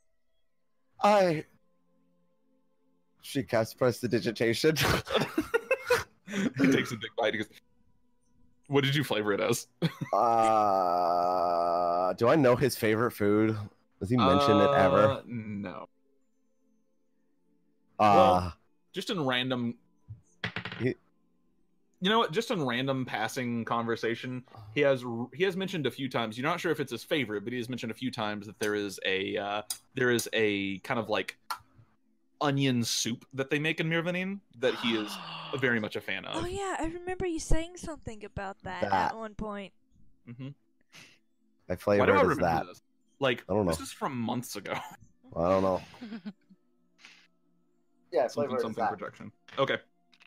She casts prestidigitation. He takes a big bite. He goes, "What did you flavor it as?" Do I know his favorite food? Does he mention it ever? No. Well, just in random. You know what? Just in random passing conversation, he has mentioned a few times. You're not sure if it's his favorite, but he has mentioned a few times that there is a kind of like onion soup that they make in Mirvanin that he is very much a fan of. Oh yeah, I remember you saying something about that at one point. Mm-hmm. I flavored Why do I as remember that. this? Like, I don't know. This is from months ago. I don't know. Yeah, flavor something that. projection. Okay.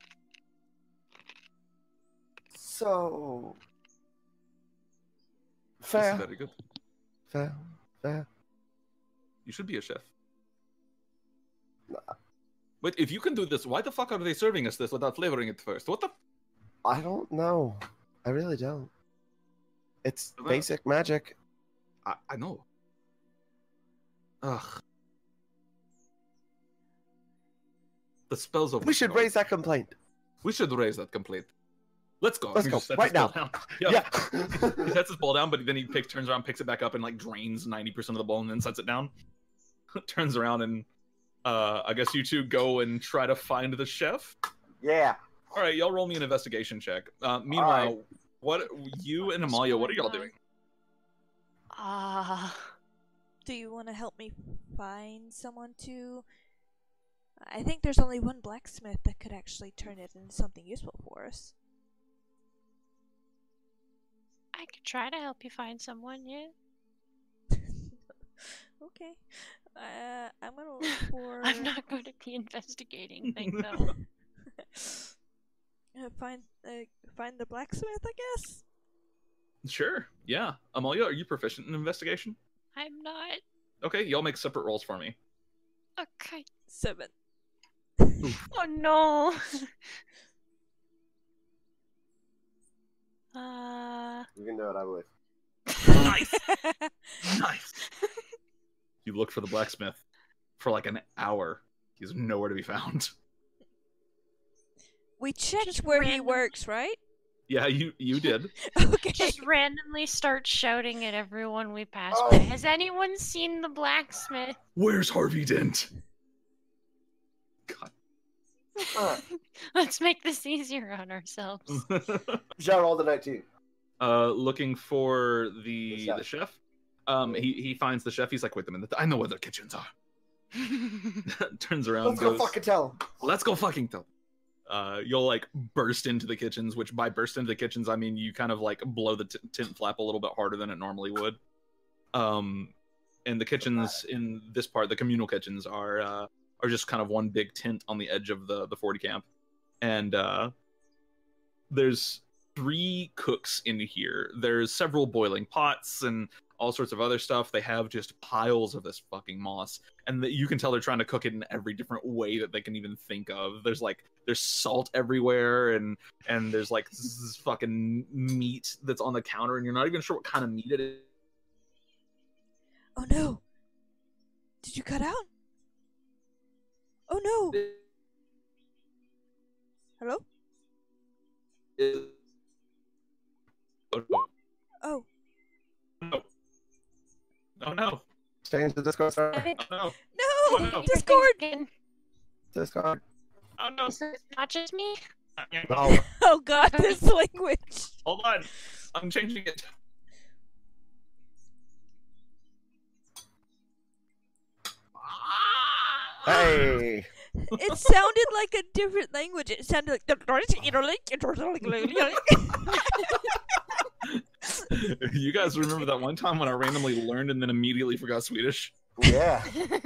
So This fair. is very good. Fair. You should be a chef. Wait, if you can do this, why the fuck are they serving us this without flavoring it first? What the? I don't know. I really don't. It's basic magic. I know. Ugh. The spell's over. We should raise that complaint. We should raise that complaint. Let's go. Let's He go just sets right his ball now. down. Yeah. He sets his ball down, but then he turns around, picks it back up, and like drains 90% of the ball, and then sets it down. Turns around and I guess you two go and try to find the chef. Yeah. All right, y'all roll me an investigation check. Meanwhile, right. what you and Amalia, what are y'all doing? Do you want to help me find someone to... I think there's only one blacksmith that could actually turn it into something useful for us. I could try to help you find someone, yeah. Okay. I'm gonna look for... I'm not going to be investigating things, though. Find the blacksmith, I guess? Sure, yeah. Amalia, are you proficient in investigation? I'm not. Okay, y'all make separate rolls for me. Okay. 7. Oh no. You can do it, I believe. Nice! Nice! You look for the blacksmith for like an hour. He's nowhere to be found. We checked Just where he random- works, right? Yeah, you did. Okay. Just randomly start shouting at everyone we pass Oh. by. Has anyone seen the blacksmith? Where's Harvey Dent? God. Let's make this easier on ourselves. Shout all the night too. Looking for the The chef. He finds the chef. He's like, wait a minute, I know where their kitchens are. Turns around. Let's go fucking tell him. Let's go fucking tell. You'll like burst into the kitchens, which by burst into the kitchens I mean you kind of like blow the tent flap a little bit harder than it normally would. And the kitchens in this part, the communal kitchens, are just kind of one big tent on the edge of the 40 camp, and there's 3 cooks in here. There's several boiling pots and all sorts of other stuff. They have just piles of this fucking moss, and you can tell they're trying to cook it in every different way that they can even think of. There's salt everywhere, and there's like this fucking meat that's on the counter, and you're not even sure what kind of meat it is. Oh no! Did you cut out? Oh no! Hello? Oh. Oh no! Change the Discord server. I think Oh no! No! Oh, no. Discord! Discord. Oh no! Is it not just me? No. Oh god, this language! Hold on! I'm changing it. Hey. It sounded like a different language. It sounded like... You guys remember that one time when I randomly learned and then immediately forgot Swedish? Yeah.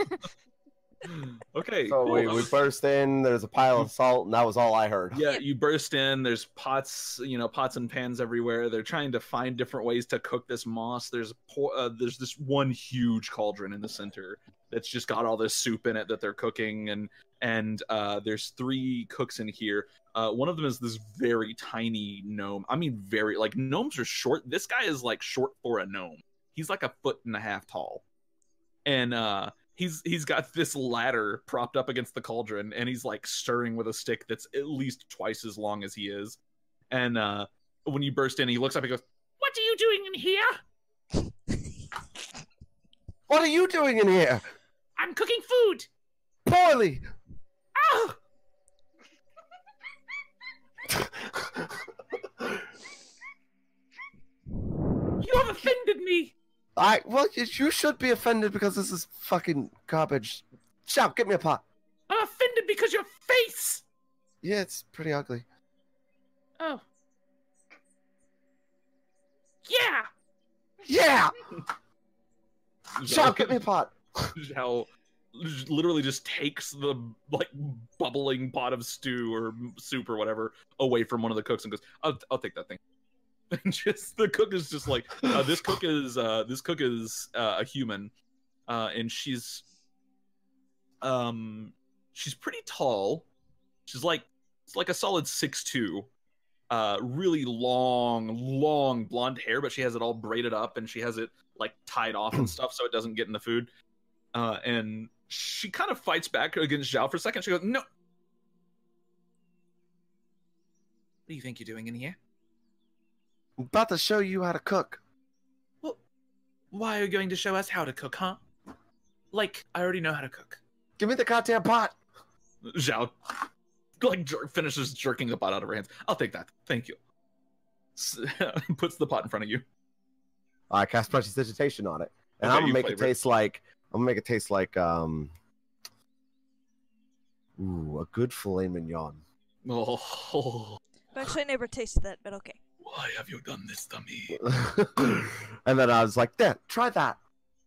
Okay, So cool. we burst in. There's a pile of salt, and that was all I heard. Yeah, you burst in. There's pots, pots and pans everywhere. They're trying to find different ways to cook this moss. There's this one huge cauldron in the center that's just got all this soup in it that they're cooking, and there's 3 cooks in here. One of them is this very tiny gnome. I mean, very like gnomes are short. This guy is like short for a gnome. He's like 1.5 feet tall, and he's got this ladder propped up against the cauldron, and he's like stirring with a stick that's at least twice as long as he is. And when you burst in, he looks up and goes, "What are you doing in here?" What are you doing in here? "I'm cooking food." Poorly. Oh! You have offended me. Well, you should be offended because this is fucking garbage. Shout, get me a pot. I'm offended because your face. Yeah, it's pretty ugly. Oh. Yeah. Yeah! Shout, get me a pot. How literally just takes the like bubbling pot of stew or soup or whatever away from one of the cooks and goes, I'll take that thing. And just the cook is just like, this cook is a human, and she's pretty tall. She's like a solid 6'2", really long blonde hair, but she has it all braided up and she has it like tied off and stuff so it doesn't get in the food. And she kind of fights back against Xiao for a second. She goes, do you think you're doing in here? I'm about to show you how to cook. Well, why are you going to show us how to cook, huh? Like, I already know how to cook. Give me the goddamn pot. Xiao, like, finishes jerking the pot out of her hands. I'll take that. Thank you. Puts the pot in front of you. I cast Prestidigitation on it, and Okay, I'm gonna you make it flavor it. taste like. I'm gonna make it taste like a good filet mignon. Oh, Actually, I never tasted that, but okay. why have you done this to me? And then I was like, "There, try that."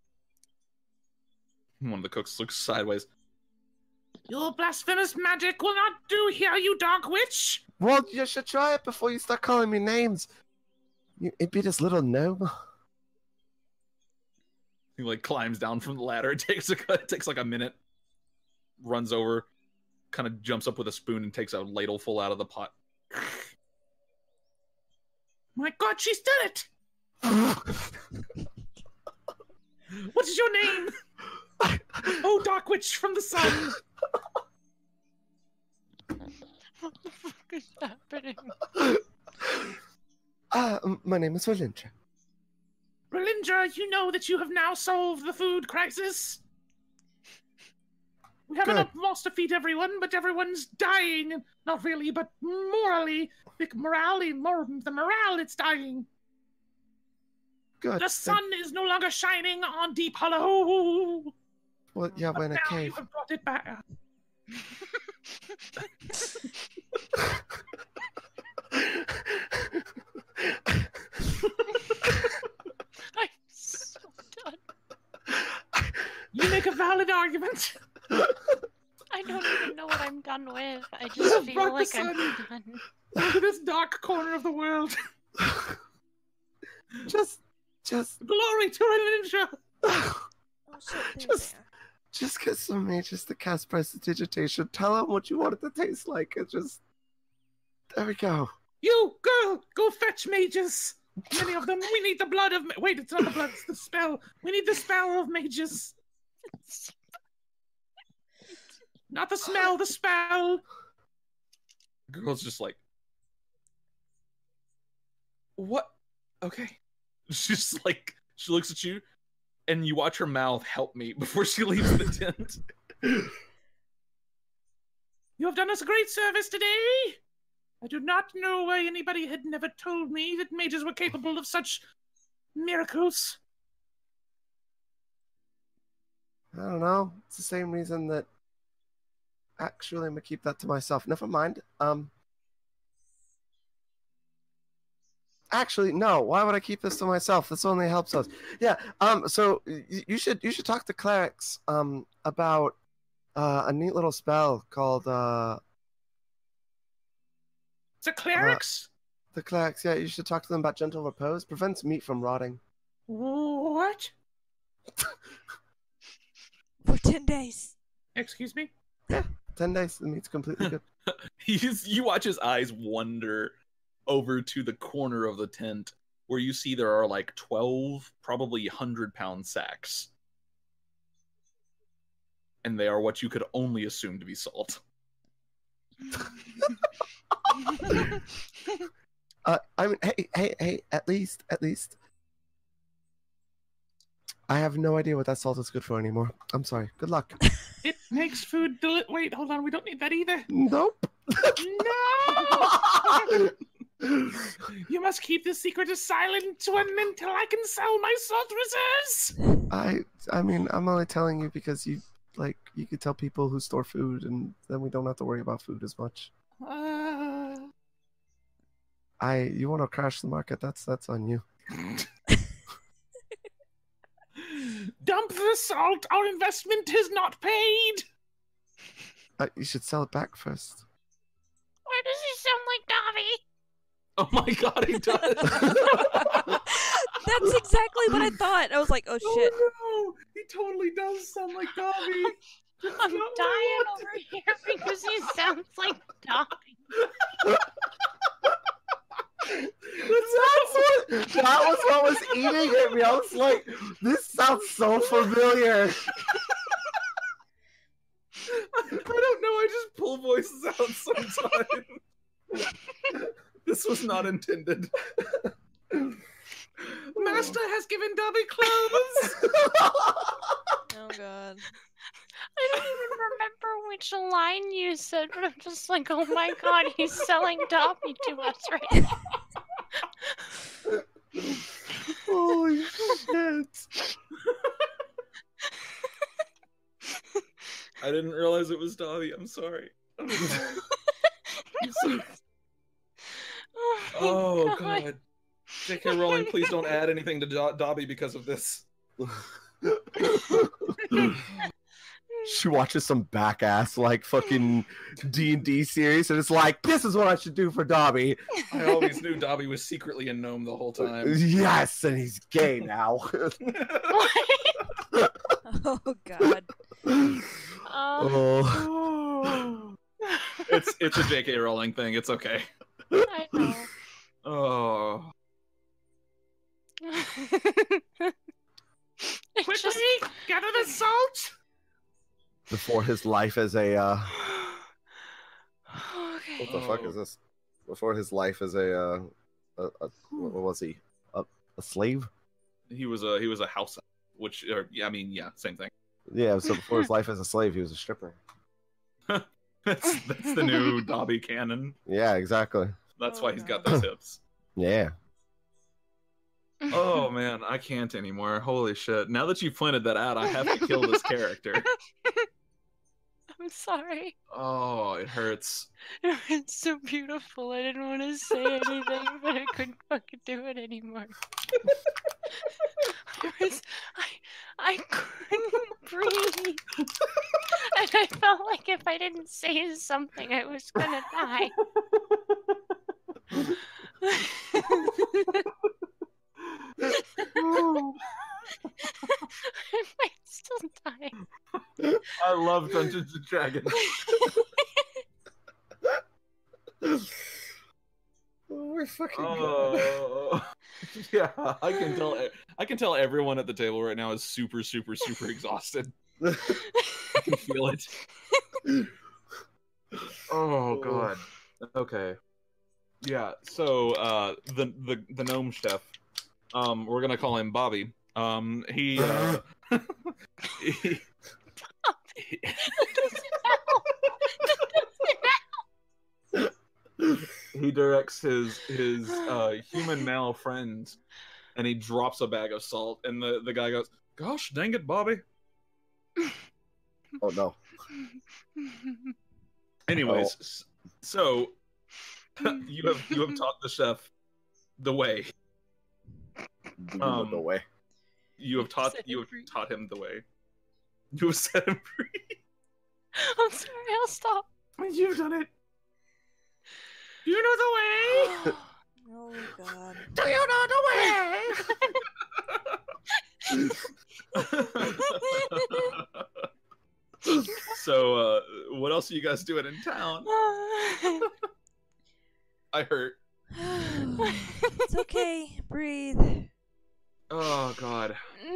One of the cooks looks sideways. Your blasphemous magic will not do here, you dark witch! Well, you should try it before you start calling me names. It'd be this little gnome. He like climbs down from the ladder. It takes like a minute. Runs over, kind of jumps up with a spoon and takes a ladle full out of the pot. My god, she's done it! What is your name? Oh, dark witch from the sun! What the fuck is happening? My name is Relindra. Relindra, you know that you have now solved the food crisis. We haven't Good. lost to feed everyone, but everyone's dying. Not really, but morally, the morale, it's dying. Good. The sun is no longer shining on Deep Hollow. Well, yeah, we're in a Now you cave. have brought it back. I'm so done. You make a valid argument. I don't even know what I'm done with. I just feel Brought the like I'm sun. done. Look at this dark corner of the world. Just Glory to Relindra. Oh shit, they're Just- there. Just get some mages to cast Prestidigitation. Tell them what you want it to taste like. It just... There we go. You, girl, go fetch mages. Many of them. We need the blood of... Wait, it's not the blood, it's the spell. We need the spell of mages. Not the smell, the spell. Girl's just like, what? Okay. She's like, she looks at you, and you watch her mouth help me before she leaves the tent. You have done us a great service today. I do not know why anybody had never told me that mages were capable of such miracles. I don't know. It's the same reason that... Actually, I'm gonna keep that to myself. Never mind. Actually, no. Why would I keep this to myself? This only helps us. Yeah. So you should talk to clerics about a neat little spell called The clerics? the clerics. Yeah, you should talk to them about gentle repose. Prevents meat from rotting. What? For 10 days. Excuse me? 10 days. The meat's completely good. You watch his eyes wander over to the corner of the tent where you see there are like 12, probably 100-pound sacks. And they are what you could only assume to be salt. I mean, hey, at least. I have no idea what that salt is good for anymore. I'm sorry. Good luck. It makes food Wait, hold on. We don't need that either. Nope. No! You must keep this secret as silent until I can sell my salt reserves. I mean, I'm only telling you because you could tell people who store food, and then we don't have to worry about food as much. You want to crash the market? That's on you. Dump the salt. Our investment is not paid. You should sell it back first. Why does he sound like Dobby? Oh my god, he does! That's exactly what I thought. I was like, oh shit. Oh no, he totally does sound like Dobby. I'm dying over here because he sounds like Dobby. That was what was eating at me. I was like, this sounds so familiar. I don't know, I just pull voices out sometimes. This was not intended. Master has given Dobby clothes. Oh god. I don't even remember which line you said, but I'm just like, oh my god, he's selling Dobby to us right now. Holy shit. I didn't realize it was Dobby. I'm sorry. I'm sorry. I'm sorry. Oh god. J.K. Rowling, please don't add anything to Dobby because of this. She watches some back ass like fucking D&D series and it's like, this is what I should do for Dobby. I always knew Dobby was secretly a gnome the whole time. Yes, and he's gay now. Oh god. Oh. It's a J.K. Rowling thing. It's okay. I know. Oh. Quickly, gather the salt. Before his life as a Okay. what the fuck is this? Before his life as a what was he? A slave? He was a house, which I mean, yeah, same thing. Yeah, so before his life as a slave, he was a stripper. That's the new Dobby canon. Yeah, exactly. That's Oh, why he's got no. those hips. Yeah. Oh man, I can't anymore. Holy shit. Now that you pointed that out, I have to kill this character. I'm sorry. Oh, it hurts. It's so beautiful. I didn't want to say anything, but I couldn't fucking do it anymore. I couldn't breathe. And I felt like if I didn't say something, I was gonna die. I might still die. I love Dungeons and Dragons. Oh my fucking god. Oh. Yeah, I can tell everyone at the table right now is super exhausted. I can feel it. Oh god. Okay. Yeah, so the gnome chef, we're gonna call him Bobby. He he directs his human male friend, and he drops a bag of salt, and the guy goes, "Gosh, dang it, Bobby." Oh no. Anyways, so you have taught the chef the way. No way. You have taught him the way. You have set him free. I'm sorry, I'll stop. You've done it. Do you know the way? Oh god. Do you know the way? So, what else are you guys doing in town? I hurt. It's okay. Breathe. Oh god.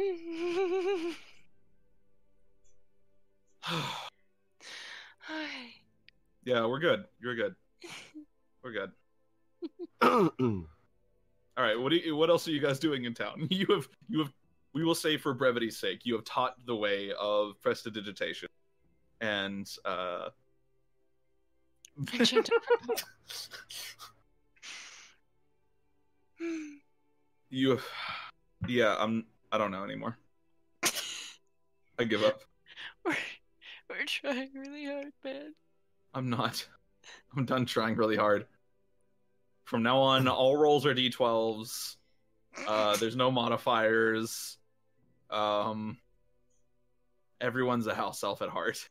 Yeah, we're good. You're good. We're good. All right. What else are you guys doing in town? You have. We will say for brevity's sake, you have taught the way of prestidigitation, and you have. Yeah, I don't know anymore. I give up. We're trying really hard, man. I'm not. I'm done trying really hard. From now on, all rolls are d12s. There's no modifiers. Everyone's a house elf at heart.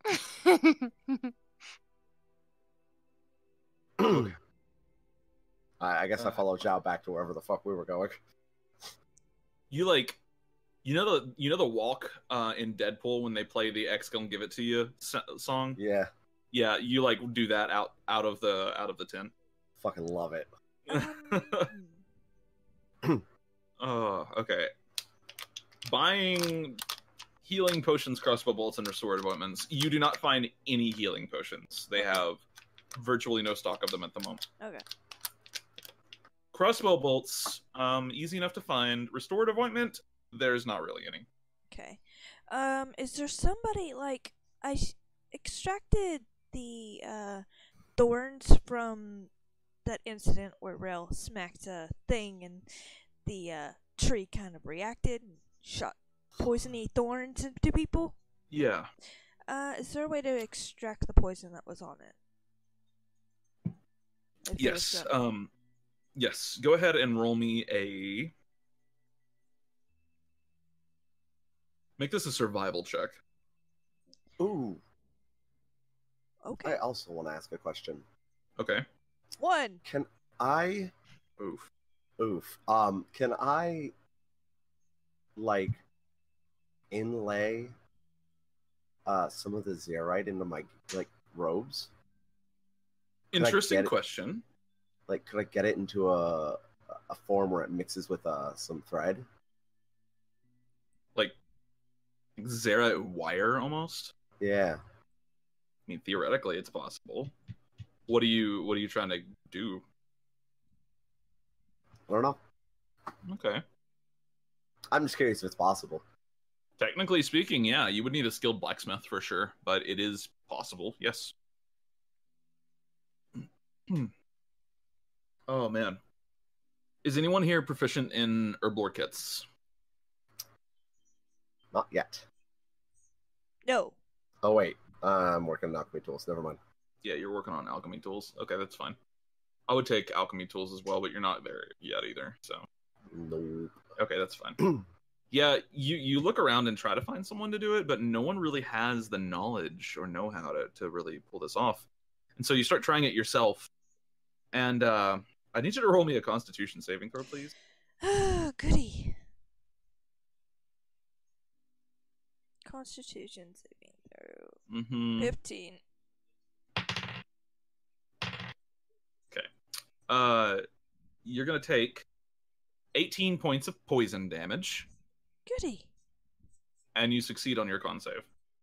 I guess I followed Zhao back to wherever the fuck we were going. You like, you know the walk in Deadpool when they play the X Gon Give It To You song? Yeah. Yeah, you like do that out of the tent. Fucking love it. Oh, okay. Buying healing potions, crossbow bolts, and restorative ointments. You do not find any healing potions. They have virtually no stock of them at the moment. Okay. Crossbow bolts, easy enough to find. Restorative ointment, there's not really any. Okay. Is there somebody like extracted the thorns from that incident where Rel smacked a thing and the tree kind of reacted and shot poisony thorns into people? Yeah. Is there a way to extract the poison that was on it? Yes. Yes. Go ahead and roll me a. Make this a survival check. Ooh. Okay. I also want to ask a question. Okay. 1. Can I? Oof. Oof. Can I, like, inlay some of the zeolite into my robes? Interesting question. Like, could I get it into a form where it mixes with some thread? Like Zera wire almost? Yeah. I mean, theoretically, it's possible. What are you trying to do? I don't know. Okay. I'm just curious if it's possible. Technically speaking, yeah, you would need a skilled blacksmith for sure, but it is possible, yes. Oh, man. Is anyone here proficient in herblore kits? Not yet. No. Oh, wait. I'm working on alchemy tools. Never mind. Yeah, you're working on alchemy tools. Okay, that's fine. I would take alchemy tools as well, but you're not there yet either, so. Nope. Okay, that's fine. Yeah, you look around and try to find someone to do it, but no one really has the knowledge or know-how to really pull this off. And so you start trying it yourself. And I need you to roll me a Constitution saving throw, please. Oh, goody. Constitution saving throw. Mm-hmm. 15. Okay. You're going to take 18 points of poison damage. Goody. And you succeed on your con save.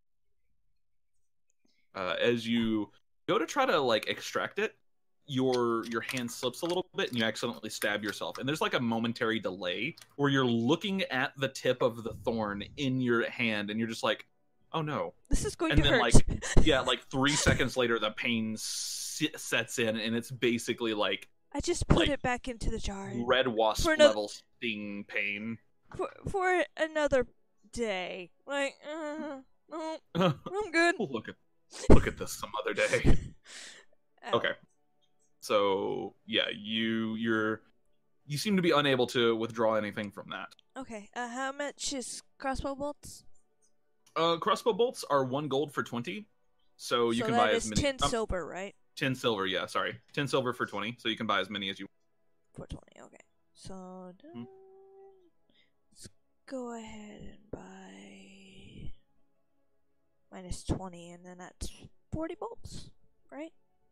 As you go to try to, like, extract it, your hand slips a little bit and you accidentally stab yourself. And there's like a momentary delay where you're looking at the tip of the thorn in your hand and you're just like, oh no. This is going And to then hurt. like 3 seconds later, the pain sets in and it's basically like I just put it back into the jar. Red wasp level sting pain. For another day. Like, no, I'm good. Look at this some other day. Ow. Okay. So yeah, you seem to be unable to withdraw anything from that. Okay. How much is crossbow bolts? Crossbow bolts are 1 gold for 20, so you can buy as many. 10 silver, right? 10 silver, yeah. Sorry, 10 silver for 20, so you can buy as many as you. For 20, okay. So let's go ahead and buy minus 20, and then that's 40 bolts, right?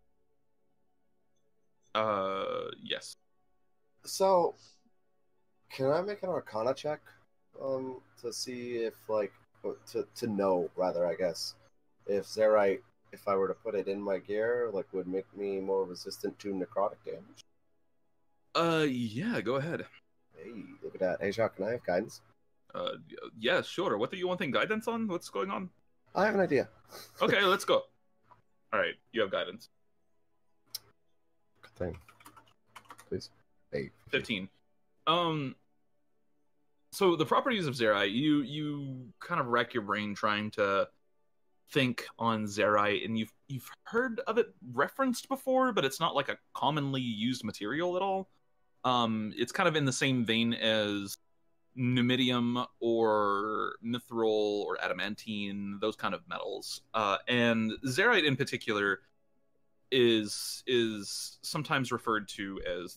Yes. So, can I make an Arcana check, to see if, like, to know, rather, I guess, if Zerite, if I were to put it in my gear, like, would make me more resistant to necrotic damage? Yeah, go ahead. Hey, look at that. Hey, Jacques, can I have guidance? Yeah, sure. What do you want guidance on? What's going on? I have an idea. Okay, let's go. All right, you have guidance. Good thing. Please. 15. So the properties of Zerai, you kind of rack your brain trying to think on Zerai, and you've heard of it referenced before, but it's not like a commonly used material at all. It's kind of in the same vein as numidium or mithril or adamantine, those kind of metals. And Zerite in particular is sometimes referred to as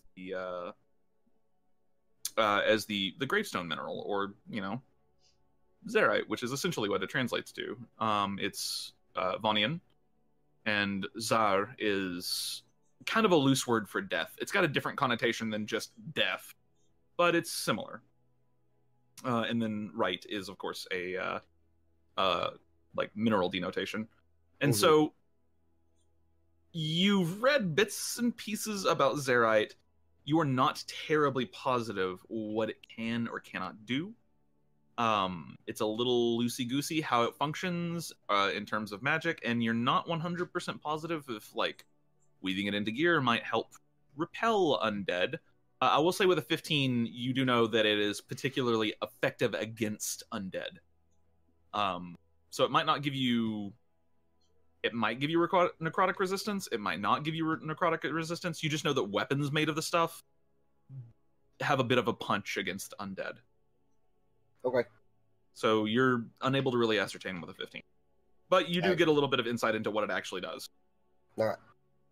the gravestone mineral, or Zerite, which is essentially what it translates to. It's Vonian, and Zar is kind of a loose word for death. It's got a different connotation than just death, but it's similar. And then Rite is, of course, a like mineral denotation. And so you've read bits and pieces about Zerite, you are not terribly positive what it can or cannot do. It's a little loosey-goosey how it functions in terms of magic, and you're not 100% positive if, like, weaving it into gear might help repel undead. I will say with a 15, you do know that it is particularly effective against undead. So it might not give you... It might give you necrotic resistance. It might not give you necrotic resistance. You just know that weapons made of the stuff have a bit of a punch against undead. Okay. So you're unable to really ascertain with a 15. But you do Okay. get a little bit of insight into what it actually does. All right.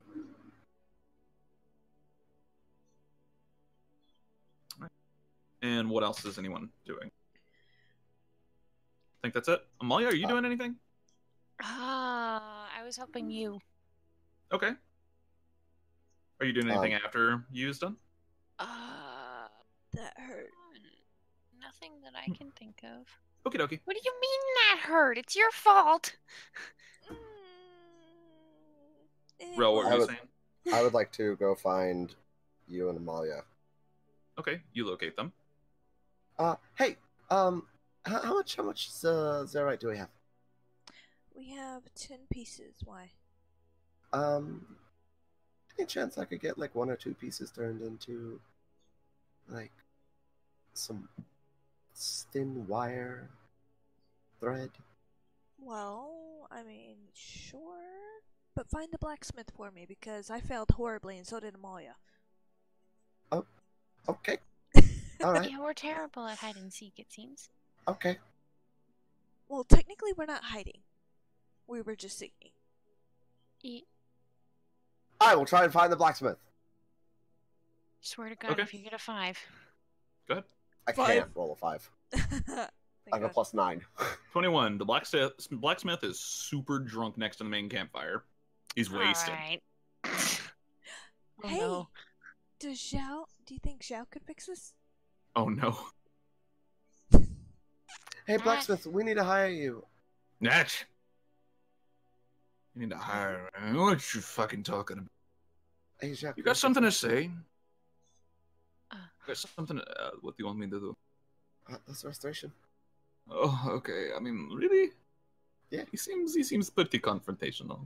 And what else is anyone doing? I think that's it. Amalia, are you doing anything? I was helping you. Okay. Are you doing anything after Yu's done? That hurt. Nothing that I can think of. Okie dokie. What do you mean that hurt? It's your fault. Rel, what were you would- saying? I would like to go find you and Amalia. Okay, you locate them. Hey, how much Zerite do we have? We have 10 pieces. Why? Any chance I could get like 1 or 2 pieces turned into like some thin wire thread? Well, I mean, sure. But find the blacksmith for me, because I failed horribly, and so did Amalia. Okay. All right. Yeah, we're terrible at hide and seek, it seems. Okay. Well, technically, we're not hiding. We were just seeking. I will try and find the blacksmith. Swear to God, Okay. if you get a 5. Go ahead. I 5. can't roll a 5. Thank I have a God. +9. 21. The blacksmith is super drunk next to the main campfire. He's wasted. Alright. Oh, Hey, no. do you think Xiao could fix this? Oh no. Hey, blacksmith, we need to hire you. Natch! You need to hire me. What you fucking talking about? Hey, Jacques, You got something to say? Uh. You got something what do you want me to do? That's restoration. Oh, okay. I mean, really? Yeah. He seems pretty confrontational.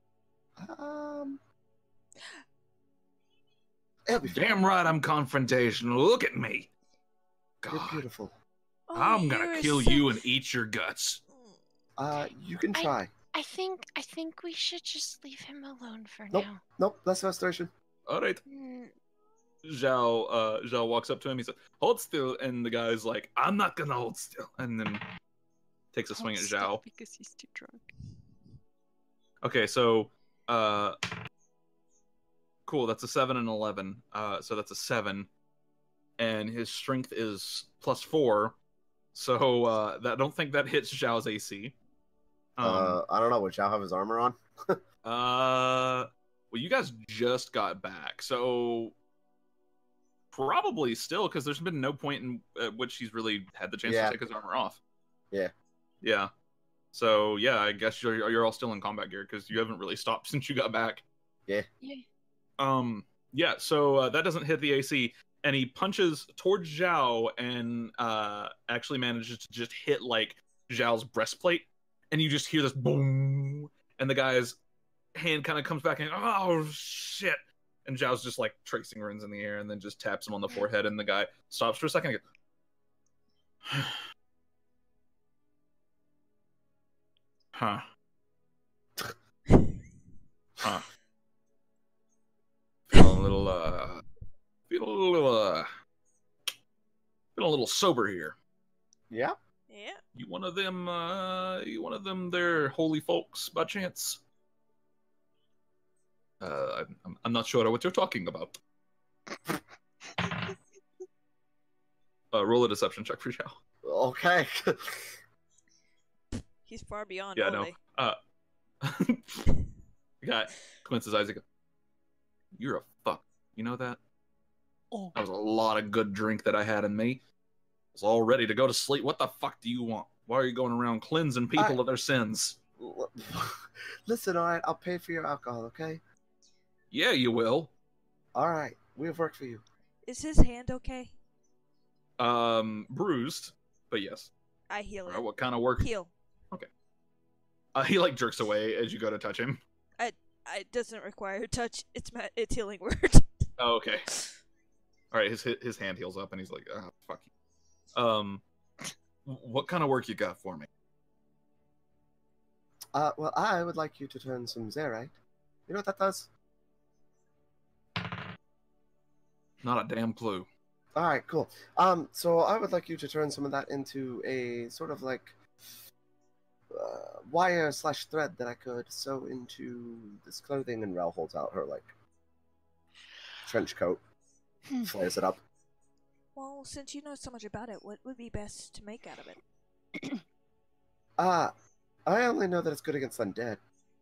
It'll be fine. Damn right I'm confrontational. Look at me. You're God. beautiful. Oh, I'm gonna you're kill so- you and eat your guts. You can try. I think we should just leave him alone for Nope. now. Nope, that's restoration. Alright. Mm, Zhao walks up to him, he says, hold still, and the guy's like, I'm not gonna hold still, and then takes a swing at Zhao. because he's too drunk. Okay, so cool, that's a 7 and 11. So that's a 7. And his strength is +4. So I don't think that hits Zhao's AC. I don't know, would Zhao have his armor on? Well, you guys just got back, so probably still, because there's been no point in which he's really had the chance Yeah. to take his armor off. Yeah. Yeah. So yeah, I guess you're all still in combat gear because you haven't really stopped since you got back. Yeah. Yeah. So that doesn't hit the AC, and he punches towards Zhao and actually manages to just hit like Zhao's breastplate, and you just hear this boom, and the guy's hand kind of comes back and oh shit, and Zhao's just like tracing runes in the air, and then just taps him on the forehead, and the guy stops for a second and goes, huh. Huh. Feeling a little sober here. Yeah? Yeah. You one of them there holy folks by chance? I'm not sure what you're talking about. Roll a deception check for Xiao. Okay. He's far beyond Yeah, no. holy. The guy squints his eyes and goes, you're a fuck. You know that? Oh. That was a lot of good drink that I had in me. I was all ready to go to sleep. What the fuck do you want? Why are you going around cleansing people of their sins? Listen, alright, I'll pay for your alcohol, okay? Yeah, you will. Alright, we have work for you. Is his hand okay? Bruised, but yes. I heal it. Alright, what kind of work? Heal. Okay. He like jerks away as you go to touch him. It doesn't require touch. It's healing word. Oh, okay. Alright, his hand heals up and he's like, ah, fuck you. What kind of work you got for me? Well, I would like you to turn some Zerite. You know what that does? Not a damn clue. All right, cool. So I would like you to turn some of that into a sort of like wire/thread that I could sew into this clothing, and Rel holds out her like trench coat, flares it up. Well, since you know so much about it, what would be best to make out of it? I only know that it's good against undead.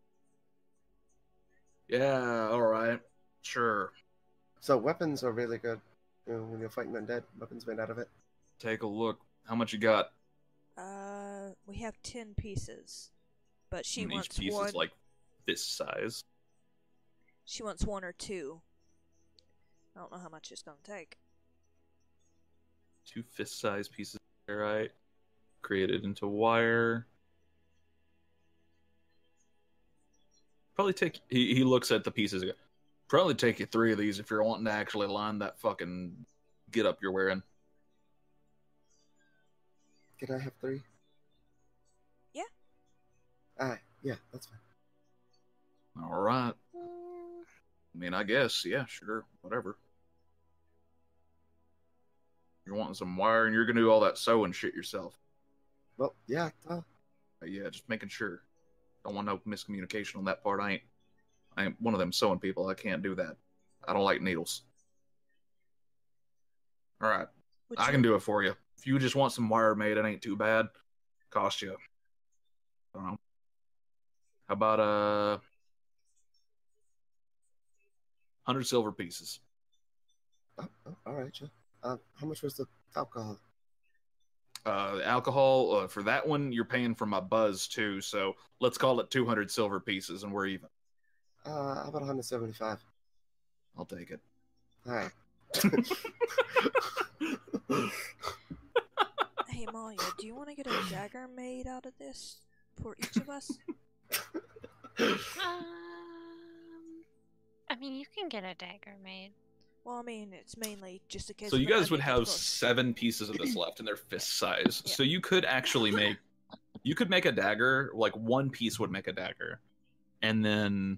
Yeah, alright. Sure. So weapons are really good. You know, when you're fighting undead, weapons made out of it. Take a look. How much you got? We have 10 pieces, but she And wants each piece one. is like this size. She wants 1 or 2. I don't know how much it's gonna take. 2 fist-sized pieces of ferrite created into wire. Probably take. He looks at the pieces. And goes, probably take you 3 of these if you're wanting to actually line that fucking get up you're wearing. Can I have 3? Yeah. Alright, yeah, that's fine. All right. I mean, I guess, yeah, sure, whatever. You're wanting some wire, and you're gonna do all that sewing shit yourself. Well, yeah, Yeah, just making sure. Don't want no miscommunication on that part. I ain't one of them sewing people. I can't do that. I don't like needles. All right, I can do it for you. If you just want some wire made, it ain't too bad. Cost you, I don't know. How about 100 silver pieces? Oh, all right, yeah. How much was the alcohol? The alcohol for that one, you're paying for my buzz too. So let's call it 200 silver pieces, and we're even. How about 175? I'll take it. All right. Hey, Malia, do you want to get a dagger made out of this for each of us? I mean, you can get a dagger made. Well, I mean, it's mainly just a case. So you of guys would it have close. 7 pieces of this left, and they're fist size. Yeah. So you could actually make, you could make a dagger. Like 1 piece would make a dagger, and then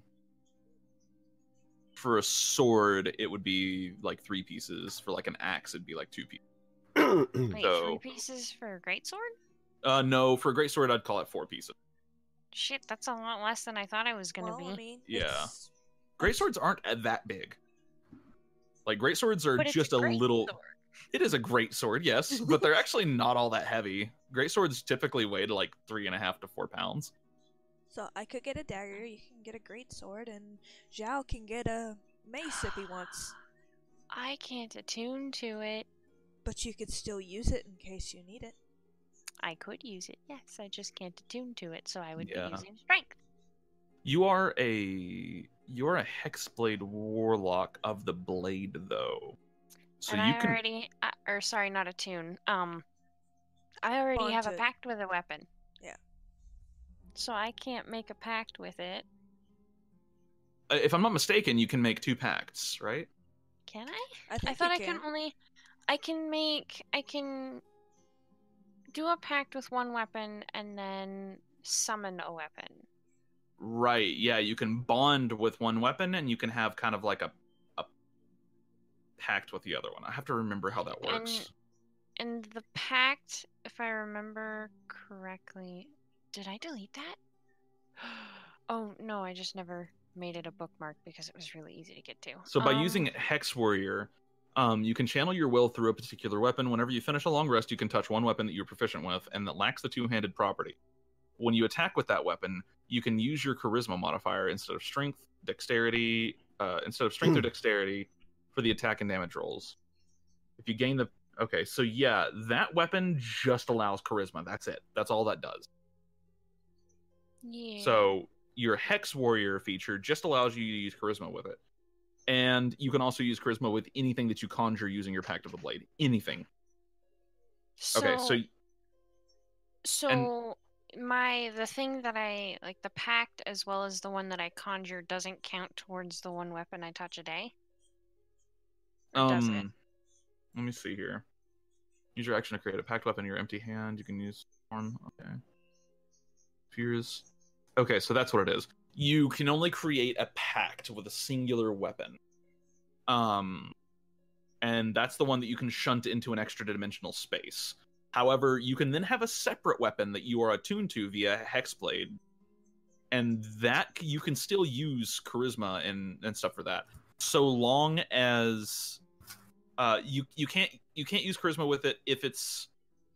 for a sword, it would be like 3 pieces. For like an axe, it'd be like 2 pieces. Wait, So- 3 pieces for a greatsword? No, for a great sword, I'd call it 4 pieces. Shit, that's a lot less than I thought I was gonna Well, be. I mean, Yeah. it's- Great swords aren't that big. Like great swords are But it's just a great little. sword. It is a great sword, yes, but they're actually not all that heavy. Great swords typically weigh to like 3.5 to 4 pounds. So I could get a dagger, you can get a great sword, and Xiao can get a mace if he wants. I can't attune to it. But you could still use it in case you need it. I could use it, yes. I just can't attune to it, so I would Yeah. be using strength. You're a hexblade warlock of the blade, though. So and you I can. already, or sorry, not attune. I already have a Bonded. pact with a weapon. Yeah. So I can't make a pact with it. If I'm not mistaken, you can make 2 pacts, right? Can I? I think I thought you I can only. I can do a pact with 1 weapon and then summon a weapon. Right. Yeah, you can bond with 1 weapon, and you can have kind of like a pact with the other one. I have to remember how that works. And the pact, if I remember correctly, did I delete that? Oh no, I just never made it a bookmark because it was really easy to get to. So by using Hex Warrior, you can channel your will through a particular weapon. Whenever you finish a long rest, you can touch 1 weapon that you're proficient with and that lacks the 2-handed property. When you attack with that weapon, you can use your charisma modifier instead of strength, dexterity, or dexterity for the attack and damage rolls. If you gain the... Okay, so yeah, that weapon just allows charisma. That's it. That's all that does. Yeah. So your Hex Warrior feature just allows you to use charisma with it. And you can also use charisma with anything that you conjure using your Pact of the Blade. Anything. Okay, so the thing that I like, the pact as well as the one that I conjure, doesn't count towards the one weapon I touch a day? Or does it? Let me see here. Use your action to create a pact weapon in your empty hand. You can use form. Okay. Fears. Okay, so that's what it is. You can only create a pact with a singular weapon. And that's the one that you can shunt into an extra dimensional space. However, you can then have a separate weapon that you are attuned to via Hexblade, and that you can still use charisma and stuff for that, so long as you can't use charisma with it if it's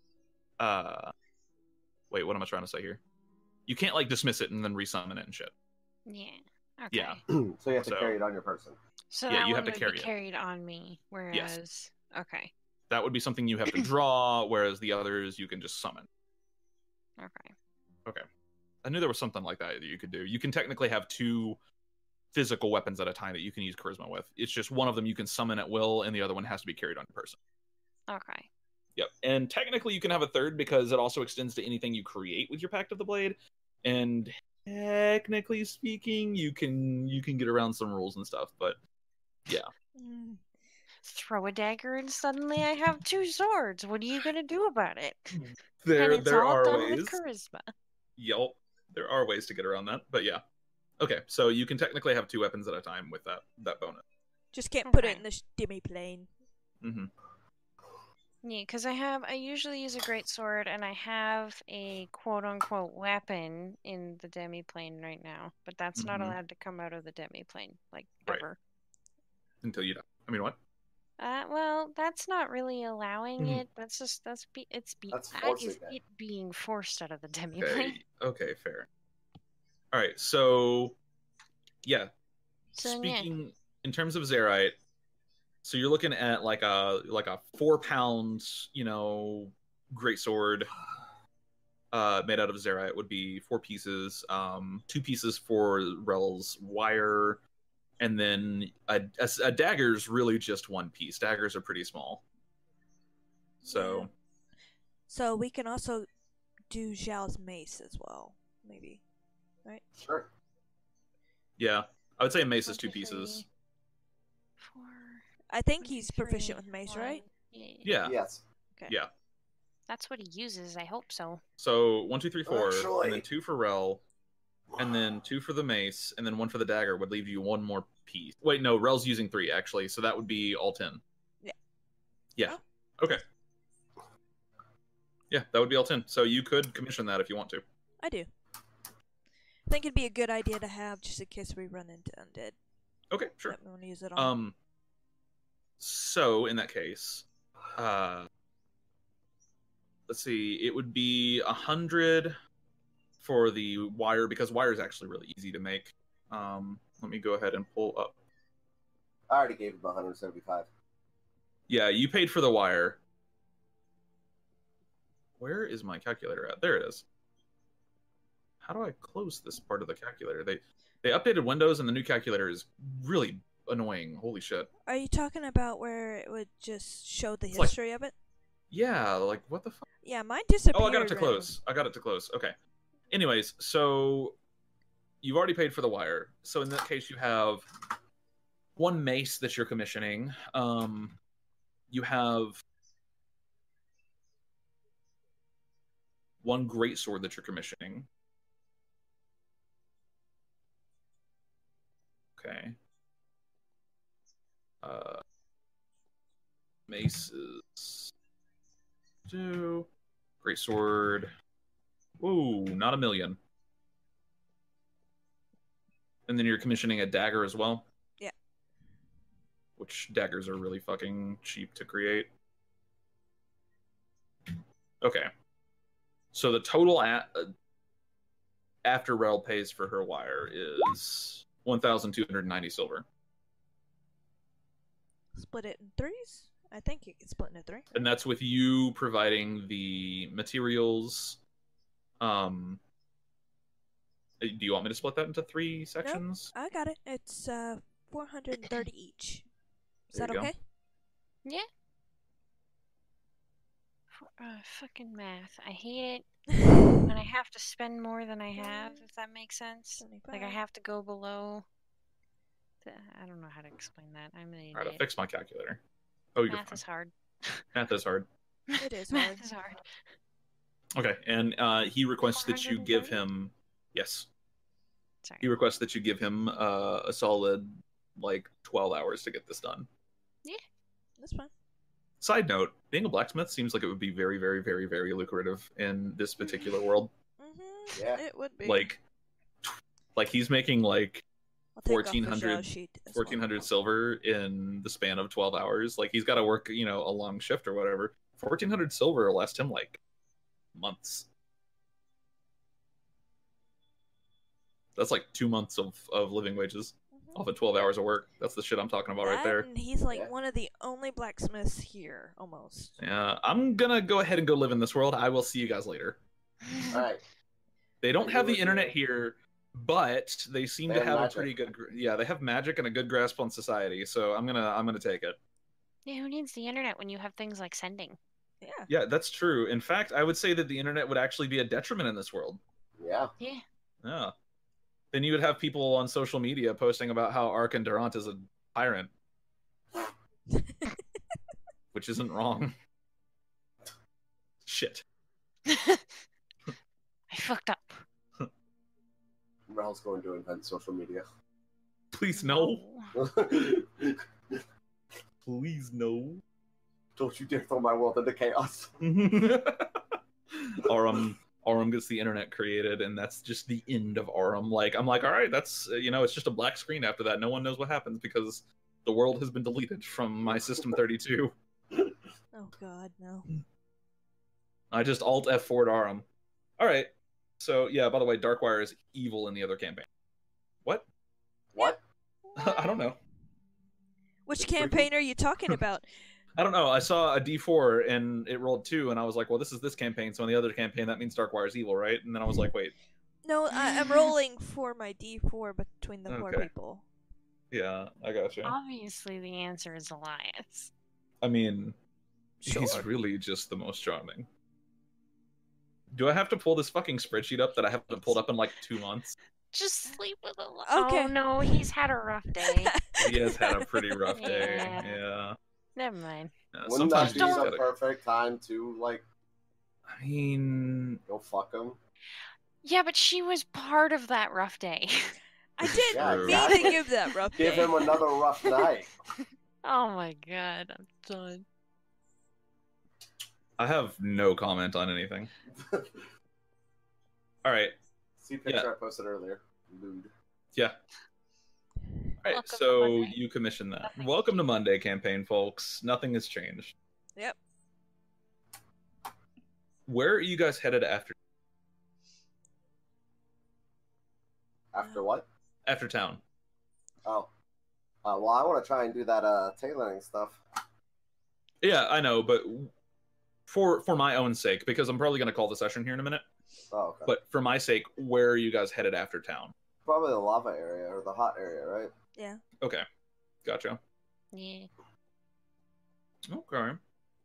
wait, what am I trying to say here? You can't like dismiss it and then resummon it and shit. Yeah. Okay. Yeah. So you have to carry it on your person. So yeah, that you one have to would carry be it. carried on me, whereas Yes. Okay. That would be something you have to draw, whereas the others you can just summon. Okay. Okay. I knew there was something like that you could do. You can technically have 2 physical weapons at a time that you can use charisma with. It's just one of them you can summon at will, and the other one has to be carried on your person. Okay. Yep. And technically you can have a third because it also extends to anything you create with your Pact of the Blade. And technically speaking, you can get around some rules and stuff, but yeah. Throw a dagger and suddenly I have 2 swords. What are you gonna do about it? There and it's all are done ways. with charisma. Yep. There are ways to get around that, but yeah. Okay, so you can technically have 2 weapons at a time with that bonus. Just can't put it Okay. in the demi plane. Mm-hmm. Yeah, because I usually use a great sword, and I have a quote-unquote weapon in the demi-plane right now, but that's not Mhm. allowed to come out of the demi-plane, like, Right. ever. Until you die. I mean, what? Well, that's not really allowing Mhm. it. That's just, That's that forcing is it. it being forced out of the demi-plane. Okay, fair. All right, so yeah. So, yeah. Speaking in terms of Zerite, so you're looking at like a 4-pound, great sword made out of Zerite would be 4 pieces, 2 pieces for Rel's wire, and then a dagger's really just 1 piece. Daggers are pretty small. So Yeah. So we can also do Xiao's mace as well, maybe. Right? Sure. yeah, I would say a mace is 2 1, 2, 3, pieces. 4. I think 1, 2, he's proficient 3, with mace, 1. right? Yeah. Yes. Okay. Yeah. That's what he uses. I hope so. So 1, 2, 3, 4, Actually- and then 2 for Rel, and then 2 for the mace, and then 1 for the dagger would leave you 1 more piece. Wait, no, Rel's using 3 actually, so that would be all 10. Yeah. Yeah. Oh. Okay. Yeah, that would be all 10. So you could commission that if you want to. I do. I think it'd be a good idea to have just in case we run into undead. Okay, sure. That we want to use it on. So in that case, let's see, it would be 100 for the wire because wire is actually really easy to make. Let me go ahead and pull up. I already gave him 175. Yeah, you paid for the wire. Where is my calculator at? There it is. How do I close this part of the calculator? They updated Windows and the new calculator is really annoying. Holy shit. Are you talking about where it would just show the It's like- history of it? Yeah, like what the fuck? Yeah, mine disappeared. Oh, I got it to randomly. close. I got it to close. Okay. Anyways, so you've already paid for the wire. So in that case, you have 1 mace that you're commissioning. You have 1 greatsword that you're commissioning. Okay. Maces. 2. Greatsword. Ooh, not 1,000,000. And then you're commissioning a dagger as well? Yeah. Which daggers are really fucking cheap to create. Okay. So the total after Rel pays for her wire is 1,290 silver. Split it in 3s? I think you can split it into 3. And that's with you providing the materials. Do you want me to split that into 3 sections? I got it. It's 430 each. Is There that you go. okay? Yeah. Fucking math. I hate it when I have to spend more than I have, if that makes sense. Like, I 75. have to go below. I don't know how to explain that. I'm an All right, I'll idiot. fix my calculator. Oh, you're Math fine. is hard. Math is hard. It is hard. Math is hard. Okay, and he requests that you give 430? him. Yes, Sorry. he requests that you give him a solid 12 hours to get this done. That's fine. Side note: being a blacksmith seems like it would be very, very, very, very lucrative in this particular world. Mm-hmm. Yeah. It would be. Like he's making I'll take off the 1400 Xiao sheet as well. 1400 silver in the span of 12 hours. Like, he's got to work, a long shift or whatever. 1400 silver will last him months. That's 2 months of living wages off of 12 hours of work. That's the shit I'm talking about right there. And he's one of the only blacksmiths here, almost. Yeah, I'm gonna go ahead and go live in this world. I will see you guys later. All right. They don't have the with internet you. here, but they seem They to have have a magic. pretty good. Yeah, they have magic and a good grasp on society. So I'm gonna take it. Yeah, who needs the internet when you have things like sending? Yeah. Yeah, that's true. In fact, I would say that the internet would actually be a detriment in this world. Yeah. Yeah. Yeah. Then you would have people on social media posting about how Ark and Durant is a tyrant. Which isn't wrong. Shit. I fucked up. Rel's going to invent social media. Please no. Please no. Don't you dare throw my world into chaos. Aurum gets the internet created, and that's just the end of Aurum. I'm like, all right, that's it's just a black screen after that. No one knows what happens because the world has been deleted from my system 32. Oh God, no. I just Alt F4'd Aurum. All right. So yeah, by the way, Darkwire is evil in the other campaign. What? What? I don't know. Which campaign are you talking about? I don't know. I saw a D4 and it rolled 2, and I was like, well, this is this campaign. So in the other campaign, that means Darkwire's evil, right? And then I was like, wait. No, I'm rolling for my D4 between the four Okay. people. Yeah, I gotcha. Obviously, the answer is Elias. I mean, Sure. he's really just the most charming. Do I have to pull this fucking spreadsheet up that I haven't pulled up in 2 months? Just sleep with Elias. Okay. Oh no, he's had a rough day. He has had a pretty rough day. Yeah. Yeah. Never mind. Wouldn't Sometimes that be you just the gotta... perfect time to I mean, go fuck him? Yeah, but she was part of that rough day. I didn't Yeah, mean exactly. to give that rough Give day. him another rough night. Oh my god, I'm done. I have no comment on anything. All right. See picture Yeah. I posted earlier. Lewd. Yeah. All right, Welcome to so Monday. you commissioned that. Nothing Welcome to Monday campaign, folks. Nothing has changed. Yep. Where are you guys headed after After what? town? Oh. Well, I want to try and do that tailoring stuff. Yeah, I know, but for my own sake, because I'm probably going to call the session here in a minute. Oh, okay. But for my sake, where are you guys headed after town? Probably the lava area or the hot area, right? Yeah. Okay, gotcha. Yeah. Okay.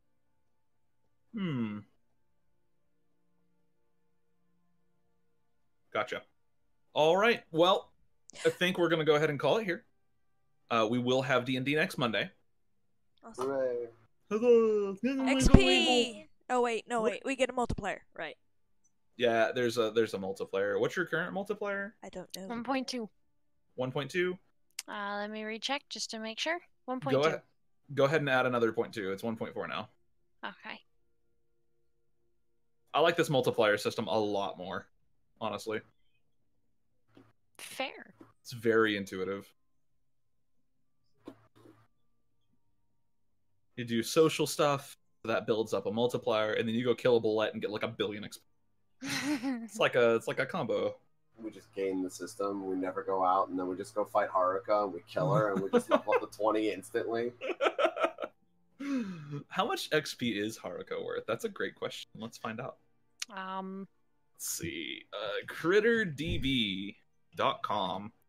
Gotcha. All right. Well, I think we're gonna go ahead and call it here. We will have D&D next Monday. Awesome. Hooray. XP! Oh wait, no What? wait, we get a multiplier, right? Yeah, there's a multiplier. What's your current multiplier? I don't know. 1.2. 1.2. Let me recheck just to make sure. 1.2. Go ahead and add another 0.2. It's 1.4 now. Okay. I like this multiplier system a lot more, honestly. Fair. It's very intuitive. You do social stuff, that builds up a multiplier, and then you go kill a bullet and get like 1 billion XP. It's like a combo. We just game the system. We never go out, and then we just go fight Haruka, and we kill her, and we just level up to 20 instantly. How much XP is Haruka worth? That's a great question. Let's find out. Let's see. CritterDB.com